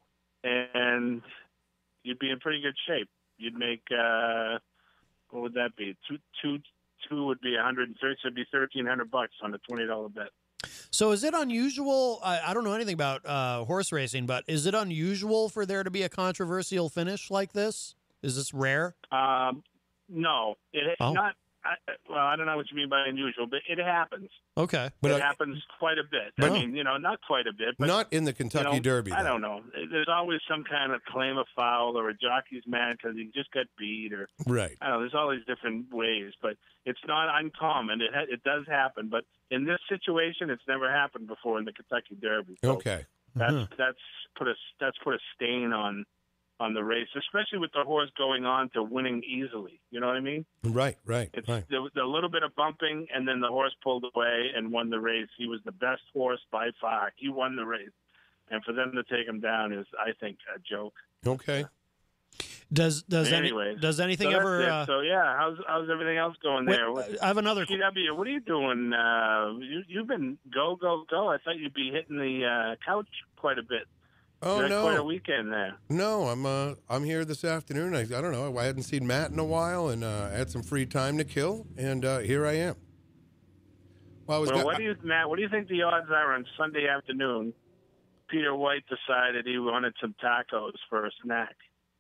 and you'd be in pretty good shape. You'd make uh, what would that be? Two two two would be one hundred and thirty. So it'd be thirteen hundred bucks on a twenty dollar bet. So is it unusual? I, I don't know anything about uh, horse racing, but is it unusual for there to be a controversial finish like this? Is this rare? Um, no, it Oh. not. I, well, I don't know what you mean by unusual, but it happens. Okay. But it I- happens quite a bit. But- I mean, you know, not quite a bit, but Not in the Kentucky you know, Derby. I though. don't know. There's always some kind of claim of foul, or a jockey's mad because he just got beat, or Right. I don't know. There's all these different ways, but it's not uncommon. It ha- it does happen, but in this situation, it's never happened before in the Kentucky Derby. So Okay. that's Uh-huh. that's put a that's put a stain on on the race, especially with the horse going on to winning easily. You know what I mean? Right. Right. It's right. there was a little bit of bumping, and then the horse pulled away and won the race. He was the best horse by far. He won the race, and for them to take him down is, I think, a joke. Okay. Does does any, Anyways, does anything so that's ever? it. Uh, So yeah, how's how's everything else going wait, there? What, I have another. P W, what are you doing? Uh, you you've been go go go. I thought you'd be hitting the uh, couch quite a bit. Oh you had no. quite a weekend there. No, I'm uh I'm here this afternoon. I, I don't know. I hadn't seen Matt in a while, and uh, I had some free time to kill, and uh, here I am. Well, I was. Well, go- what do you, Matt? What do you think the odds are on Sunday afternoon? Peter White decided he wanted some tacos for a snack.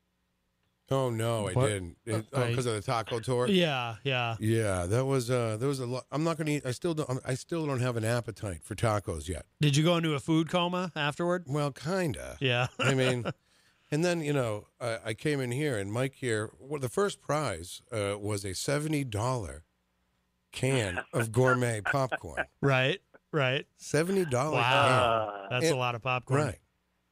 oh no, I What? didn't. It, Uh, oh, because of the taco tour. Yeah, yeah. Yeah, that was uh, there was a lot. I'm not going to eat. I still don't. I still don't have an appetite for tacos yet. Did you go into a food coma afterward? Well, kinda. Yeah. I mean, and then you know, I, I came in here, and Mike here. Well, the first prize uh, was a seventy dollar can of gourmet popcorn. Right. Right. Seventy dollar Wow. That's And- a lot of can. popcorn. Right.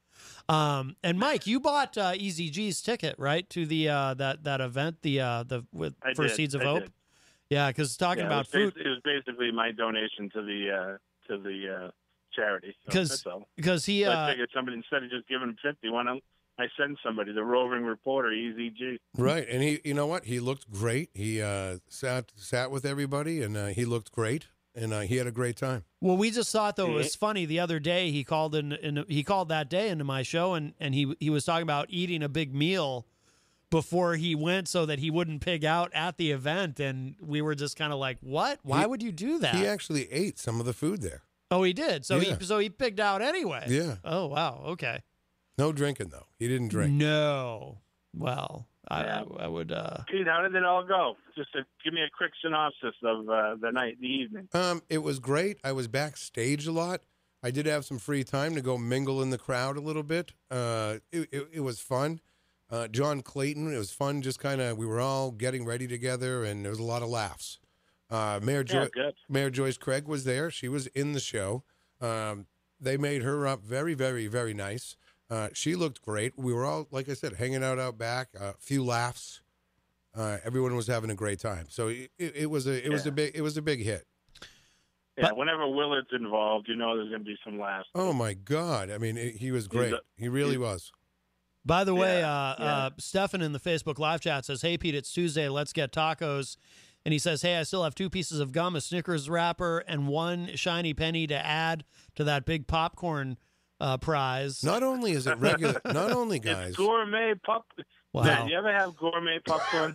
Um, and Mike, you bought uh, E Z G's ticket, right, to the uh, that that event, the uh, the with I for did, Seeds of I Hope. did. Yeah, because talking Yeah, about it was food, basi- it was basically my donation to the uh, to the uh, charity. So 'Cause that's all. because he So I uh, figured somebody, instead of just giving him fifty, why don't I send somebody, the roving reporter, E Z G. Right, and he, you know what? He looked great. He uh, sat sat with everybody, and uh, he looked great, and uh, he had a great time. well, we just thought though it Yeah. was funny. The other day he called in, in he called that day into my show, and and he he was talking about eating a big meal before he went so that he wouldn't pig out at the event, and we were just kind of like, what? Why He- would you do that? He actually ate some of the food there. Oh, he did. So Yeah. he so he pigged out anyway. Yeah. Oh wow. Okay. No drinking though. He didn't drink. No. Well, I, Yeah. I, I would. Uh, Pete, how did it all go? Just to give me a quick synopsis of uh, the night, the evening. Um, it was great. I was backstage a lot. I did have some free time to go mingle in the crowd a little bit. Uh, it, it, it was fun. Uh, John Clayton, it was fun. Just kind of, we were all getting ready together, and there was a lot of laughs. Uh, Mayor, Yeah, jo- good. Mayor Joyce Craig was there. She was in the show. Um, they made her up very, very, very nice. Uh, she looked great. We were all, like I said, hanging out out back. A few laughs. Uh, everyone was having a great time. So it, it, it was a, it was Yeah. a big, it was a big hit. Yeah, whenever Willard's involved, you know there's going to be some laughs. Oh my God! I mean, it, he was great. a- he really he's- was. by the way, Yeah, uh, yeah. uh, Stefan in the Facebook live chat says, "Hey Pete, it's Tuesday. Let's get tacos." And he says, "Hey, I still have two pieces of gum, a Snickers wrapper, and one shiny penny to add to that big popcorn uh, prize." Not only is it regular, not only guys. It's gourmet pop. Wow. Did you ever have gourmet popcorn?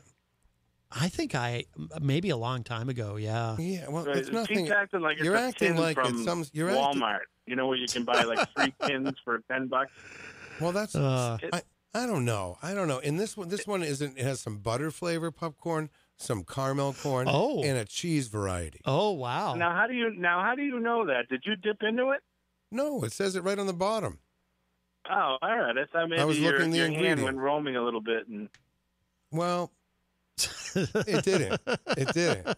I think I maybe a long time ago. Yeah. Yeah, well, Right, it's nothing. Pete's acting like it's you're a acting tin like from it's some. You're acting, Walmart. You know where you can buy like three tins for ten bucks. well, that's. Uh, I, I don't know. I don't know. In this one, this one isn't. It has some butter flavor popcorn, some caramel corn, Oh. and a cheese variety. Oh wow. Now how do you now how do you know that? Did you dip into it? No, it says it right on the bottom. Oh, all right. I thought maybe was your, looking the your hand ingredient. went roaming a little bit and Well, it didn't. It didn't.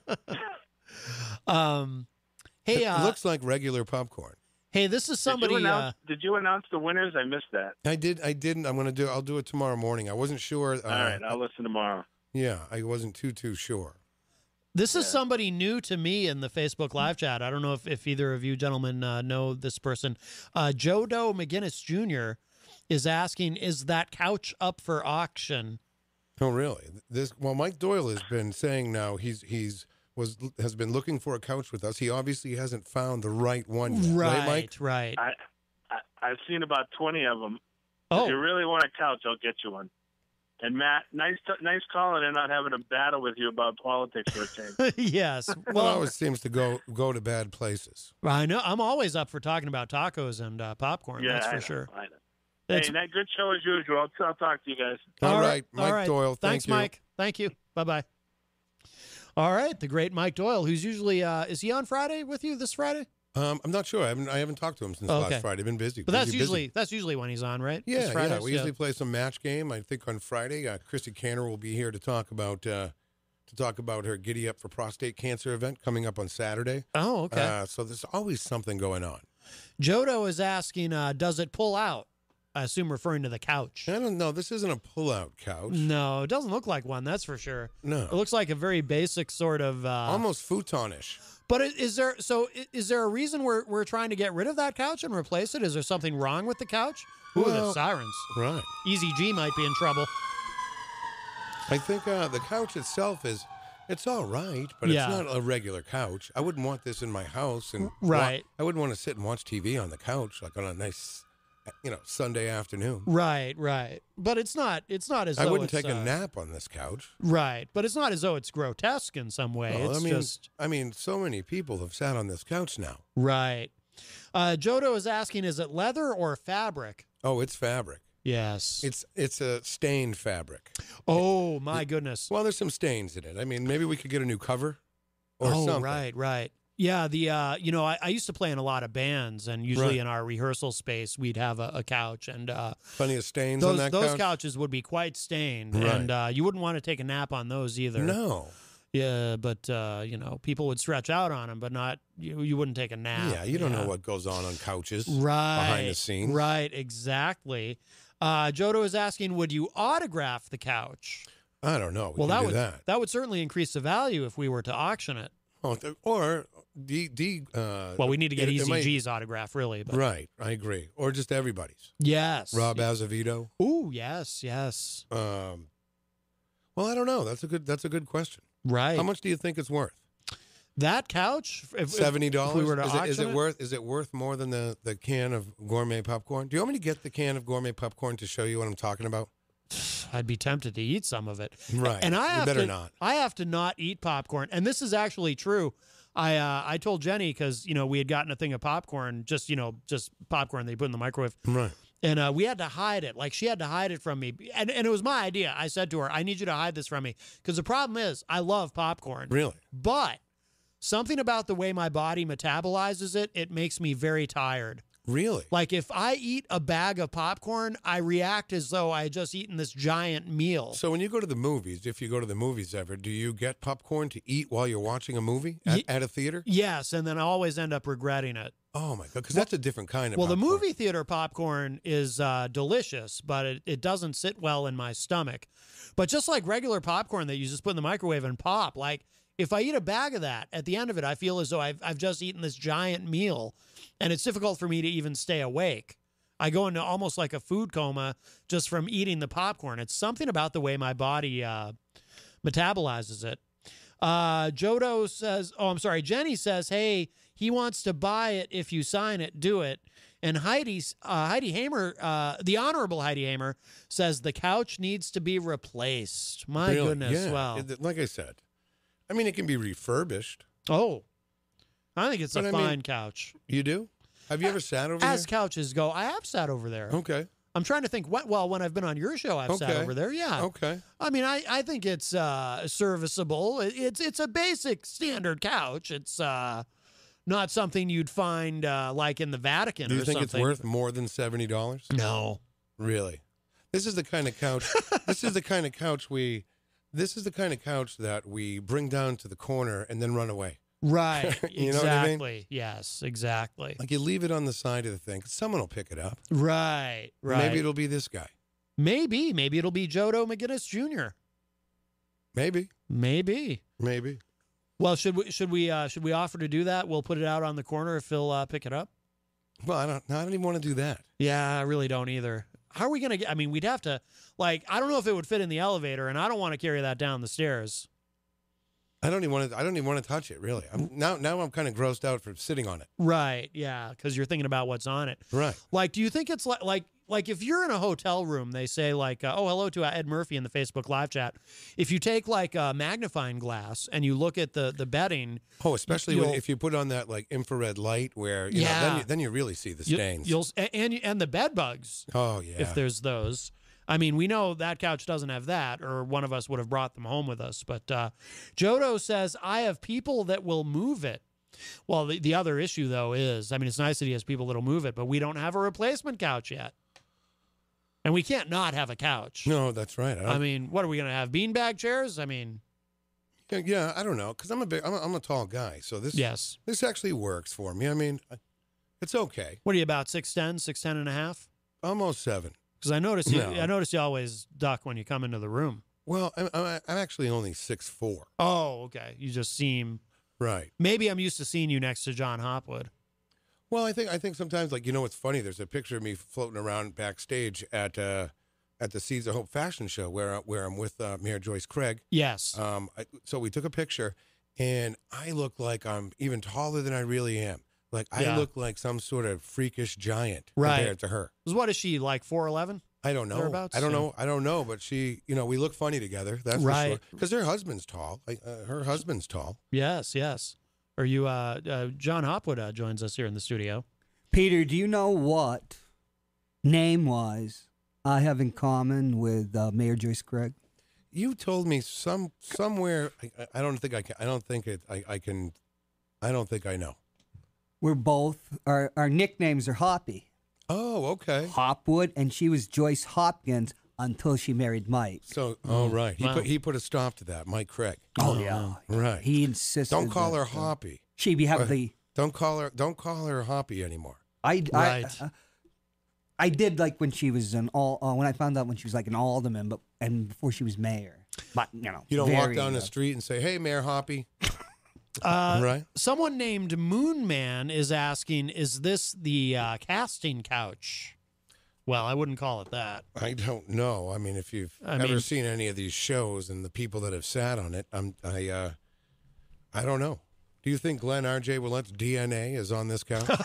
um. Hey, It uh, looks like regular popcorn. hey, this is somebody. Did you, Uh, announce, did you announce the winners? I missed that. I did. I didn't. I'm gonna do. I'll do it tomorrow morning. I wasn't sure. Uh, All right, I'll listen tomorrow. Yeah, I wasn't too too sure. This is somebody new to me in the Facebook live chat. I don't know if, if either of you gentlemen uh, know this person. Uh, Joe Doe McGinnis Junior is asking, is that couch up for auction? Oh, really? This well, Mike Doyle has been saying now he's he's was has been looking for a couch with us. He obviously hasn't found the right one yet, right, Right, Mike? right. I, I I've seen about twenty of them. Oh. If you really want a couch, I'll get you one. And Matt, nice t- nice calling and not having a battle with you about politics for a change. Yes. Well, it Well, always seems to go go to bad places. I know. I'm always up for talking about tacos and uh, popcorn. Yeah, that's I for know, sure. I know. It's- Hey, that good show as usual. I'll, I'll talk to you guys. All All right, right, Mike all right. Doyle. Thank Thanks, you. Mike. Thank you. Bye bye. All right, the great Mike Doyle, who's usually uh, is he on Friday with you this Friday? Um, I'm not sure. I haven't I haven't talked to him since Oh, okay. last Friday. I've been busy. But that's busy, usually busy. that's usually when he's on, right? Yeah, It's yeah. Fridays? We usually play some match game. I think on Friday, uh, Christy Canner will be here to talk about uh, to talk about her Giddy Up for Prostate Cancer event coming up on Saturday. Oh, okay. Uh, so there's always something going on. Jodo is asking, uh, does it pull out? I assume referring to the couch. I don't know. This isn't a pull-out couch. No, it doesn't look like one. That's for sure. No. It looks like a very basic sort of. Uh, Almost futonish. But i- is there so i- is there a reason we're we're trying to get rid of that couch and replace it? Is there something wrong with the couch? Ooh, the Well, sirens. Right. Easy G might be in trouble. I think uh, the couch itself is, it's all right, but Yeah. it's not a regular couch. I wouldn't want this in my house, and Right. wa- I wouldn't want to sit and watch T V on the couch like on a nice, you know, Sunday afternoon. Right, right. But it's not. It's not as I though wouldn't it's, take a uh, nap on this couch. Right, but it's not as though it's grotesque in some way. Well, it's I mean, just I mean, so many people have sat on this couch now. right. Uh, Jodo is asking, is it leather or fabric? Oh, it's fabric. Yes. It's it's a stained fabric. Oh my goodness. Well, there's some stains in it. I mean, maybe we could get a new cover or oh, something. right, right. Yeah, the uh, you know, I, I used to play in a lot of bands, and usually Right. in our rehearsal space, we'd have a, a couch, and uh, Plenty of stains those on that those couch. couches would be quite stained, Right. and uh, you wouldn't want to take a nap on those either. No. Yeah, but uh, you know, people would stretch out on them, but not you. You wouldn't take a nap. Yeah, you don't Yeah. know what goes on on couches right behind the scenes. Right, exactly. Uh, Jodo is asking, would you autograph the couch? I don't know. We well, can that do would that. that would certainly increase the value if we were to auction it. Oh, th- or D D. Uh, Well, we need to get it- it Easy might- G's autograph, really. But Right, I agree. Or just everybody's. yes, Rob Azevedo. Ooh, yes, yes. Um, well, I don't know. That's a good. That's a good question. Right. How much do you think it's worth? That couch, if, if- Seventy if dollars. we were to is, it, auction is it, it worth? Is it worth more than the the can of gourmet popcorn? Do you want me to get the can of gourmet popcorn to show you what I'm talking about? I'd be tempted to eat some of it. Right. And I You have better to, not. I have to not eat popcorn, and this is actually true. I uh, I told Jenny because you know we had gotten a thing of popcorn, just you know just popcorn they put in the microwave, Right. and uh, we had to hide it. Like she had to hide it from me, and and it was my idea. I said to her, "I need you to hide this from me," because the problem is I love popcorn, Really? but something about the way my body metabolizes it, it makes me very tired. Really? Like if I eat a bag of popcorn, I react as though I had just eaten this giant meal. So when you go to the movies, if you go to the movies ever, do you get popcorn to eat while you're watching a movie at, Ye- at a theater? Yes, and then I always end up regretting it. Oh my god, because that's a different kind of. Well, the popcorn. movie theater popcorn is uh, delicious, but it, it doesn't sit well in my stomach. But just like regular popcorn that you just put in the microwave and pop, like if I eat a bag of that, at the end of it, I feel as though I've, I've just eaten this giant meal, and it's difficult for me to even stay awake. I go into almost like a food coma just from eating the popcorn. It's something about the way my body uh, metabolizes it. Uh, Jodo says, oh, I'm sorry. Jenny says, hey, he wants to buy it. If you sign it, do it. And Heidi's, uh, Heidi Hamer, uh, the Honorable Heidi Hamer, says the couch needs to be replaced. My Really? goodness. Yeah. Wow. It- like I said, I mean, it can be refurbished. Oh, I think it's But a I fine mean- couch. You do? Have you ever sat over As there? couches go, I have sat over there. Okay. I'm trying to think. What? Well, when I've been on your show, I've sat Okay. over there. Yeah. Okay. I mean, I, I think it's uh, serviceable. It- It's it's a basic standard couch. It's uh, not something you'd find uh, like in the Vatican Do you or think something. it's worth more than seventy dollars? No. Really? This is the kind of couch. this is the kind of couch we. This is the kind of couch that we bring down to the corner and then run away. Right. You know what I mean? exactly. Yes. Exactly. Like you leave it on the side of the thing. 'Cause someone will pick it up. Right. Right. Maybe it'll be this guy. Maybe. Maybe it'll be Jodo McGinnis Junior Maybe. Maybe. Maybe. Well, should we should we uh, should we offer to do that? We'll put it out on the corner if Phil uh, pick it up. Well, I don't. I don't even want to do that. Yeah, I really don't either. How are we gonna get? I mean, we'd have to. Like, I don't know if it would fit in the elevator, and I don't want to carry that down the stairs. I don't even want to. I don't even want to touch it. Really. I'm, now, now I'm kind of grossed out from sitting on it. Right. Yeah, because you're thinking about what's on it. Right. Like, do you think it's like like like if you're in a hotel room, they say like, uh, oh, hello to uh, Ed Murphy in the Facebook live chat. If you take like a magnifying glass and you look at the the bedding. Oh, especially when, you'll- if you put on that like infrared light, where you know, Yeah. then you, then you really see the you- stains. You'll and and, and the bed bugs. oh yeah. If there's those. I mean, we know that couch doesn't have that, or one of us would have brought them home with us. But uh, Jodo says, I have people that will move it. Well, the, the other issue, though, is, I mean, it's nice that he has people that'll move it, but we don't have a replacement couch yet. And we can't not have a couch. no, that's right. I, don't, I mean, what are we going to have? Beanbag chairs? I mean, yeah, yeah, I don't know, because I'm a big. I'm a, I'm a tall guy, so this. yes. This actually works for me. I mean, it's okay. What are you, about six ten, six ten and a half? Almost seven. Because I notice you, No. I notice you always duck when you come into the room. Well, I'm, I'm I'm actually only six four. Oh, okay. You just seem, Right. maybe I'm used to seeing you next to John Hopwood. Well, I think I think sometimes, like, you know, what's funny. There's a picture of me floating around backstage at uh, at the Seeds of Hope fashion show where where I'm with uh, Mayor Joyce Craig. Yes. Um, I, so we took a picture, and I look like I'm even taller than I really am. Like I Yeah. look like some sort of freakish giant Right. compared to her. What is she, like four eleven? I don't know. Thereabouts? I don't Yeah. know. I don't know. But she, you know, we look funny together. That's Right. for sure. Because her husband's tall. Like uh, her husband's tall. Yes, yes. Are you, uh, uh, John Hopwood uh, joins us here in the studio. Peter, do you know what, name-wise, I have in common with uh, Mayor Joyce Craig? You told me some somewhere. I, I- I don't think I can. I don't think it. I, I can. I don't think I know. We're both, our, our nicknames are Hoppy. Oh, okay. Hopwood, and she was Joyce Hopkins until she married Mike. So, oh, right. He Wow. put he put a stop to that. Mike Craig. Oh, yeah. Right. He insisted. Don't call that, her uh, Hoppy. She be have Uh, the. Don't call her. Don't call her Hoppy anymore. I, Right. I, uh, I did like when she was an all. Uh, when I found out when she was like an alderman, but and before she was mayor. But you know, You don't walk very, down the uh, street and say, "Hey, Mayor Hoppy." Uh, Right. Someone named Moon Man is asking, is this the uh, casting couch? Well, I wouldn't call it that. I don't know. I mean, if you've I ever mean- seen any of these shows and the people that have sat on it, I'm I uh, I don't know. Do you think Glenn R J Willette's D N A is on this couch?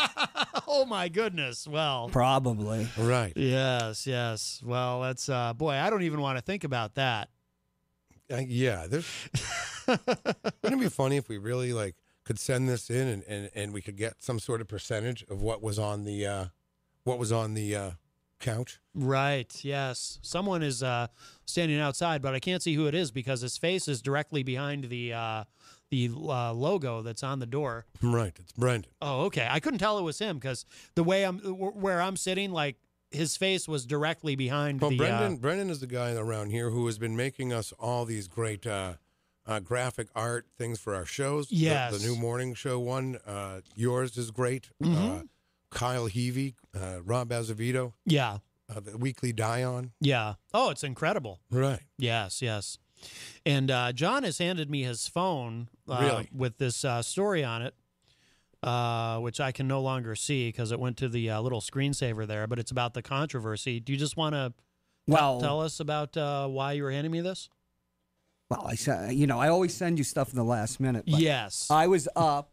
Oh, my goodness. Well, Probably. Right. yes, yes. Well, that's, uh, boy, I don't even want to think about that. Uh, yeah. There's, wouldn't it be funny if we really like could send this in and, and, and we could get some sort of percentage of what was on the uh, what was on the uh, couch? Right, yes. Someone is uh, standing outside, but I can't see who it is because his face is directly behind the uh, the uh, logo that's on the door. Right. It's Brendan. Oh, okay. I couldn't tell it was him because the way I'm where I'm sitting, like his face was directly behind Well, the. Brendan Uh, Brendan is the guy around here who has been making us all these great uh, uh, graphic art things for our shows. The- Yes. The, new morning show one. Uh, yours is great. Mhm. Uh, Kyle Heavey, uh, Rob Azevedo, yeah, uh, the Weekly Die-On. yeah. Oh, it's incredible. Right. Yes, yes. And uh, John has handed me his phone uh, Really? with this uh, story on it, uh, which I can no longer see because it went to the uh, little screensaver there. But it's about the controversy. Do you just want to Well, tell us about uh, why you were handing me this? well, I said, you know, I always send you stuff in the last minute. But Yes. I was up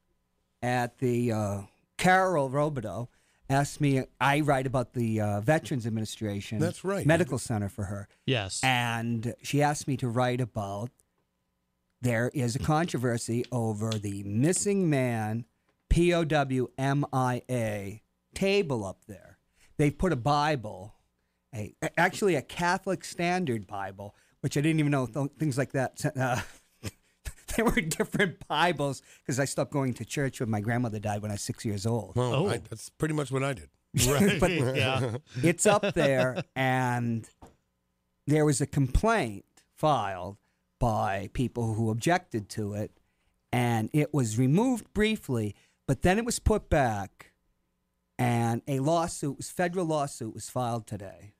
at the uh, Carol Robideau asked me. I write about the uh, Veterans Administration. That's right. Medical Center for her, Yes. and she asked me to write about. There is a controversy over the missing man, P O W M I A table up there. They put a Bible, a actually a Catholic Standard Bible, which I didn't even know th- things like that. Uh, there were different Bibles because I stopped going to church when my grandmother died when I was six years old. Well, Oh. I, that's pretty much what I did. Right. But- yeah. It's up there, and there was a complaint filed by people who objected to it, and it was removed briefly, but then it was put back, and a lawsuit, was federal lawsuit, was filed today,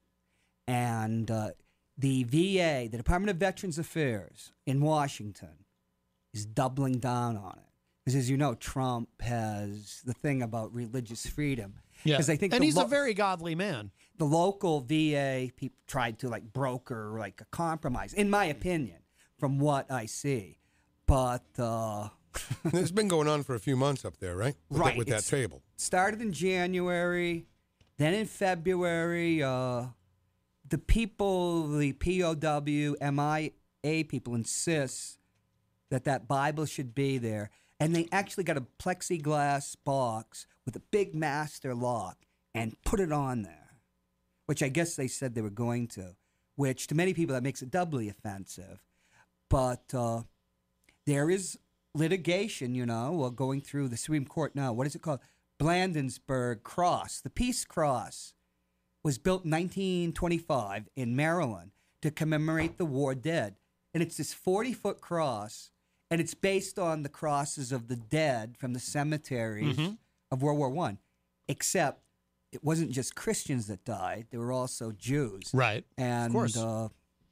and uh, the V A, the Department of Veterans Affairs in Washington, is doubling down on it. Because as you know, Trump has the thing about religious freedom. Yeah, Because I think and the he's lo- a very godly man. the local V A people tried to like broker like a compromise, in my opinion, from what I see. But uh, It's been going on for a few months up there, right? With, Right, that, with that it's- table. started in January, then in February, uh, the people, the P O W, M I A people insist that that Bible should be there. And they actually got a plexiglass box with a big master lock and put it on there, which I guess they said they were going to, which to many people that makes it doubly offensive. But uh, there is litigation, you know, uh, going through the Supreme Court now. What is it called? Blandensburg Cross. The Peace Cross was built in nineteen twenty-five in Maryland to commemorate the war dead. And it's this forty-foot cross, and it's based on the crosses of the dead from the cemeteries Mhm. of World War One. Except it wasn't just Christians that died. There were also Jews. Right. And course. Uh,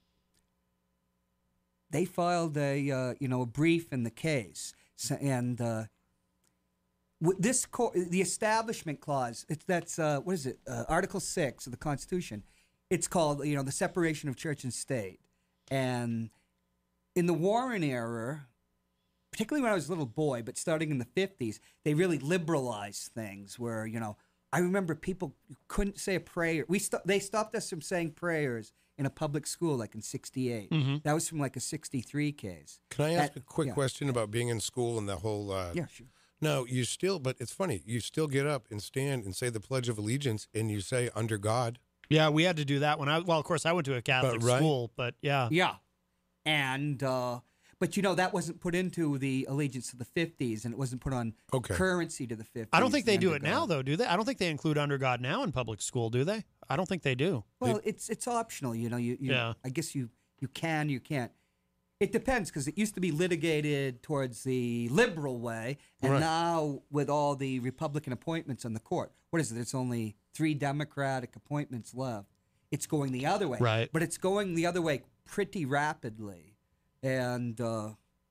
they filed a uh, you know a brief in the case, so, and uh, with this co- the Establishment Clause. It's that's uh, what is it? Uh, Article six of the Constitution. It's called you know the separation of church and state. And in the Warren era, particularly when I was a little boy, but starting in the fifties, they really liberalized things. Where you know I remember people couldn't say a prayer. We st- they stopped us from saying prayers in a public school, like in sixty-eight. Mhm. That was from like a sixty-three case. Can I ask That- a quick yeah. question about being in school and the whole? Uh, Yeah, sure. No, you still, but it's funny. You still get up and stand and say the Pledge of Allegiance, and you say "Under God." Yeah, we had to do that when I. Well, of course, I went to a Catholic right. school, but yeah, Yeah. And, uh, but you know, that wasn't put into the allegiance to the fifties, and it wasn't put on Okay. currency to the fifties. I don't think they the do under it now, God. though, do they? I don't think they include under God now in public school, do they? I don't think they do. Well, it's it's optional, you know. You, you Yeah. I guess you you can, you can't. It depends because it used to be litigated towards the liberal way, and Right. now with all the Republican appointments on the court, what is it? It's only three Democratic appointments left. It's going the other way, Right. But it's going the other way pretty rapidly, and uh,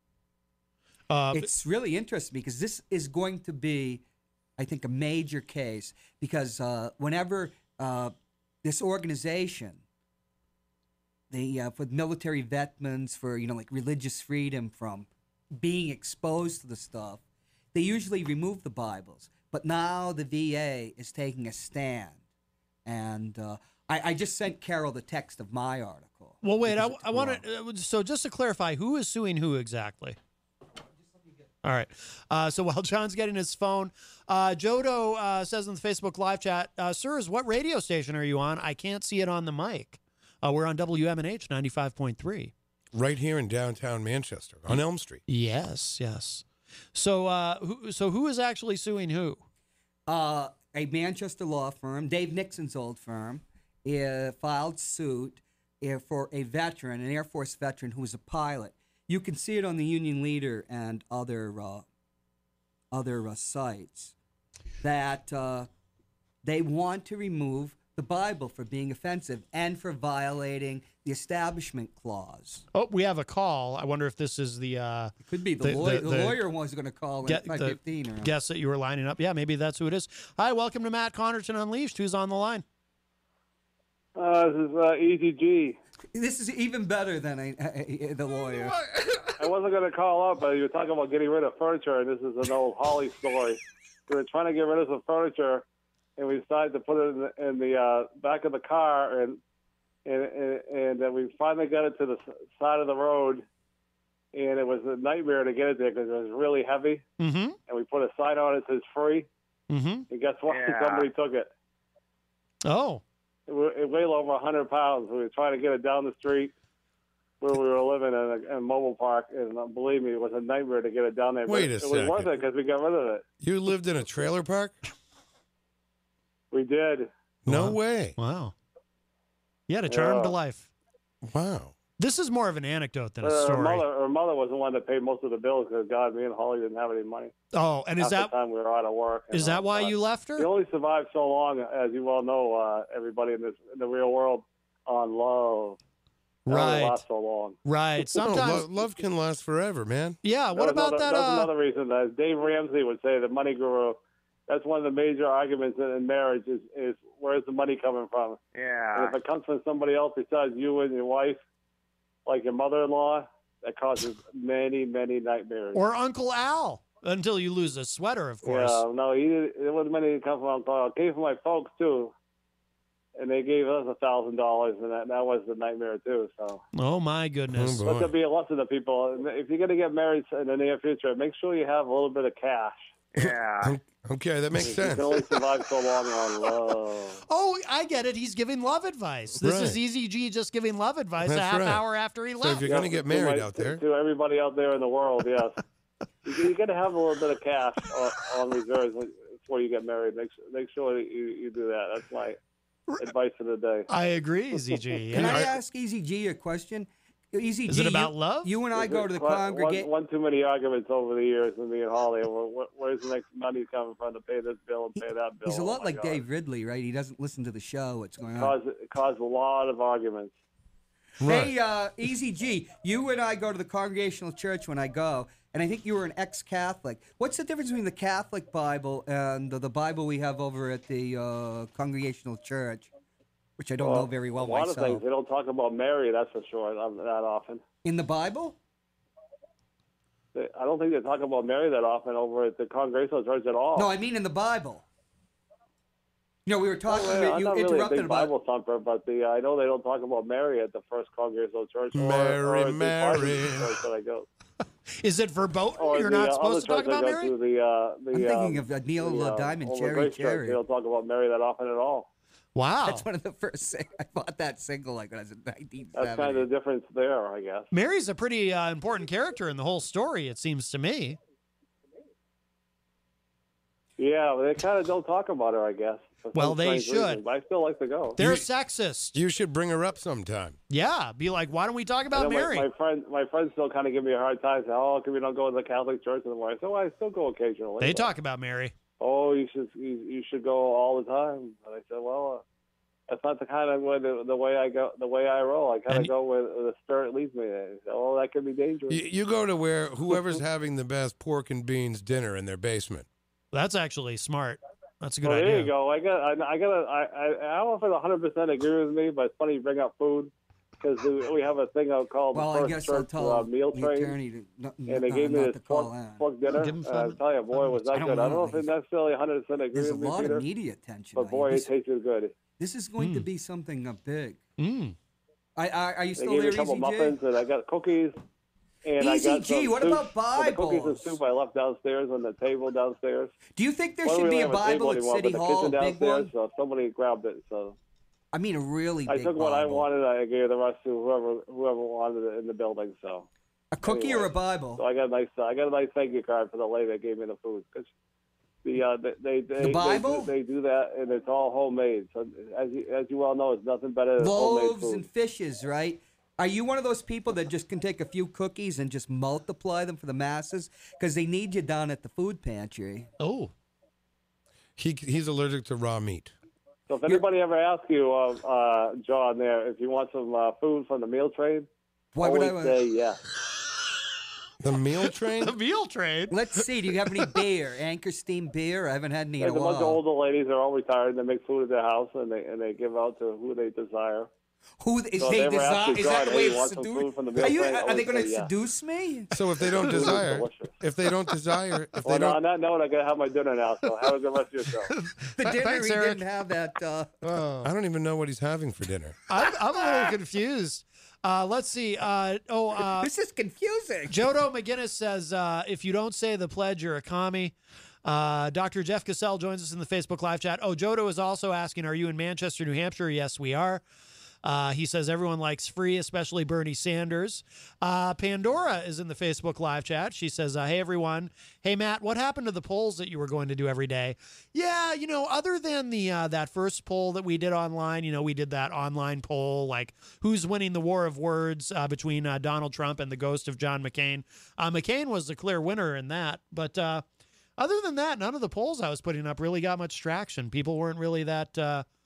Uh, it's really interesting because this is going to be, I think, a major case because uh, whenever uh, this organization, the uh, for military veterans, for you know like religious freedom from being exposed to the stuff, they usually remove the Bibles. But now the V A is taking a stand, and uh, I, I just sent Carol the text of my article. well, wait. I, because it's I want long. to. So, just to clarify, who is suing who exactly? All right. Uh, so while John's getting his phone, uh, Jodo uh, says in the Facebook live chat, uh, "Sirs, what radio station are you on? I can't see it on the mic. Uh, we're on W M N H ninety-five point three. Right here in downtown Manchester on Elm Street. Yes, yes. So, uh, who, so who is actually suing who? Uh, a Manchester law firm, Dave Nixon's old firm, uh, filed suit uh, for a veteran, an Air Force veteran who was a pilot. You can see it on the Union Leader and other uh, other uh, sites that uh, they want to remove the Bible for being offensive and for violating the Establishment Clause. Oh, we have a call. I wonder if this is the. Uh, It could be the, lawyer. The, lawyer was going to call in Get at five the fifteen. Or guess that you were lining up. Yeah, maybe that's who it is. Hi, welcome to Matt Connerton Unleashed. Who's on the line? Uh, this is uh, Easy G. This is even better than a, a, a, the lawyer. I wasn't going to call up, but you were talking about getting rid of furniture, and this is an old Holly story. We were trying to get rid of some furniture, and we decided to put it in the, in the uh, back of the car, and and and, and uh, we finally got it to the s- side of the road, and it was a nightmare to get it there because it was really heavy. Mm-hmm. And we put a sign on it that says free, Mm-hmm. and guess what? Yeah. Somebody took it. Oh. It, wa- it weighed over one hundred pounds. We were trying to get it down the street where we were living in a, in a mobile park, and uh, believe me, it was a nightmare to get it down there. Wait but a it second. was worth it because we got rid of it. You lived in a trailer park? We did. No Wow. way. Wow. You had a charm Yeah. to life. Wow. This is more of an anecdote than a Uh, her story. mother, her mother was the one that paid most of the bills because God, me and Holly didn't have any money. Oh, and is Half that the time we were out of work? and is that all why you left her? We only survived so long, as you well know, uh, everybody in this in the real world, on love. That only Right. lasts so long. Right. No, Sometimes. lo- love can last forever, man. Yeah. What That was about another, that? That's Uh, another reason that Dave Ramsey would say the money guru. That's one of the major arguments in, in marriage is, is where's the money coming from? Yeah. And if it comes from somebody else besides you and your wife, like your mother-in-law, that causes many, many nightmares. or Uncle Al until you lose a sweater, of course. Yeah, no, he did, it wasn't many that come from Uncle Al. It came from my folks, too. And they gave us a thousand dollars, and that, that was the nightmare, too. So Oh my goodness. Oh, let boy. there be a lesson to people. If you're going to get married in the near future, make sure you have a little bit of cash. Yeah. Okay, that makes You sense. can only survive so long on love. Oh, I get it. He's giving love advice. This is Right. Easy G just giving love advice a That's half right. hour after he So left. if you're going to get To married my- out to- there, To everybody out there in the world, yes. you, you got to have a little bit of cash on, on reserves when- before you get married. Make, su- make sure that you, you do that. That's my advice for the day. I agree, Easy G. Can Yeah. I ask Easy G a question? Easy Is G, it about you, love? You and I go to the One- congregation. One, one too many arguments over the years with me and Holly. Where, where- where's the next money coming from to pay this bill and pay that bill? He's a Oh, lot my like God. Dave Ridley, right? He doesn't listen to the show. What's going on? Caused, caused a lot of arguments. Hey, uh, Easy G, you and I go to the Congregational Church when I go, and I think you were an ex-Catholic. What's the difference between the Catholic Bible and the, the Bible we have over at the uh, Congregational Church, which I don't know very well A lot myself? of things. They don't talk about Mary, that's for sure, not that often. In the Bible? They- I don't think they talk about Mary that often over at the Congregational Church at all. No, I mean in the Bible. You know, we were talking. Well, I'm you not really a interrupted big about. Bible thumper, but the I know they don't talk about Mary at the First Congregational Church. or- Mary, or at the Mary. Protestant church that I go. Is it verboten? Or You're the, not uh, supposed to other talk church I about go Mary? to, the, uh, the, I'm thinking um, of uh, Neil the, uh, uh, Diamond, over Cherry Grace Church. Cherry. They don't talk about Mary that often at all. Wow. That's one of the first. Sing- I bought that single like when I was in nineteen seventy. That's kind of the difference there, I guess. Mary's a pretty uh, important character in the whole story, it seems to me. Yeah, but they kind of don't talk about her, I guess. for Well, some they strange should. reason, but I still like to go. They're You- sexist. you should bring her up sometime. Yeah. Be like, why don't we talk I about know Mary? My, my friend, my friends still kind of give me a hard time. Say, "Oh, can we don't go to the Catholic Church anymore?" I said, "Well, I still go occasionally." They but, talk about Mary. Oh, you should you, you should go all the time. And I said, "Well, uh, that's not the kind of way the, the way I go the way I roll. I kind And- of go where the spirit leads me." And I said, "Oh, that could be dangerous." You, you go to where whoever's having the best pork and beans dinner in their basement. That's actually smart. That's a good Well, idea. there you go. I got I, I got I I I don't know if it's one hundred percent agree with me, but it's funny you bring up food because we have a thing out called Well, the I First guess I'll Church tell uh, meal the train. attorney to not, And they not- gave me not this to call pork, in. pork dinner. Give 'em And five I tell you, boy, was I that don't good. I don't know. know if it's necessarily one hundred percent agree There's a with me, lot Peter, of media attention. but on you. boy, this, it tasted good. this is going to Mm. be something uh, big. Mm. I, I, are you They still gave me there, a couple Easy muffins, G? and I got cookies. And I Easy got G, some what soup. about Well, the cookies and Bibles? soup I left downstairs on the table downstairs. Do you think there Well, should we be a don't have Bible table at anymore, City but the Hall, a kitchen big downstairs, one? So somebody grabbed it. So I mean, a really I big took what I Bible. wanted. I gave the rest to whoever whoever wanted it in the building. So A cookie or anyway. a Bible? So I got a nice, uh, I got a nice thank you card for the lady that gave me the food. 'Cause the uh, they, they, they, The Bible? They do, they do that, and it's all homemade. So as you, as you well know, it's nothing better than homemade Loaves food. and fishes, right? Are you one of those people that just can take a few cookies and just multiply them for the masses? Because they need you down at the food pantry. Oh. He he's allergic to raw meat. So if anybody ever asks you, uh, uh, John, there, if you want some uh, food from the meal train, Why would always I want- say yes. The meal train? The meal train? Let's see. Do you have any beer? Anchor Steam beer? I haven't had any in There's a a bunch of while. older ladies. They're all retired. They make food at their house, and they and they give out to who they desire. Who is So if they they ever ask desi- you, Is John, that the hey, way you it's want some seduced? food from the meal Are, you, train? are they Always going to say yes. seduce me? So if they don't Food is desire, delicious. if they don't desire, if they Well, don't, on that note, I gotta have my dinner now. So have a good rest of your show. The Th- dinner thanks, he Eric. didn't have that. Uh, Oh. I don't even know what he's having for dinner. I'm, I'm a little confused. Uh, let's see. Uh, oh, uh, this is confusing. Jodo McGinnis says, uh, if you don't say the pledge, you're a commie. Uh, Doctor Jeff Cassell joins us in the Facebook live chat. Oh, Jodo is also asking, are you in Manchester, New Hampshire? Yes, we are. Uh, he says everyone likes free, especially Bernie Sanders. Uh, Pandora is in the Facebook live chat. She says, uh, hey, everyone. Hey, Matt, what happened to the polls that you were going to do every day? Yeah, you know, other than the uh, that first poll that we did online, you know, we did that online poll, like who's winning the war of words uh, between uh, Donald Trump and the ghost of John McCain. Uh, McCain was the clear winner in that. But uh, other than that, none of the polls I was putting up really got much traction. People weren't really that... Uh,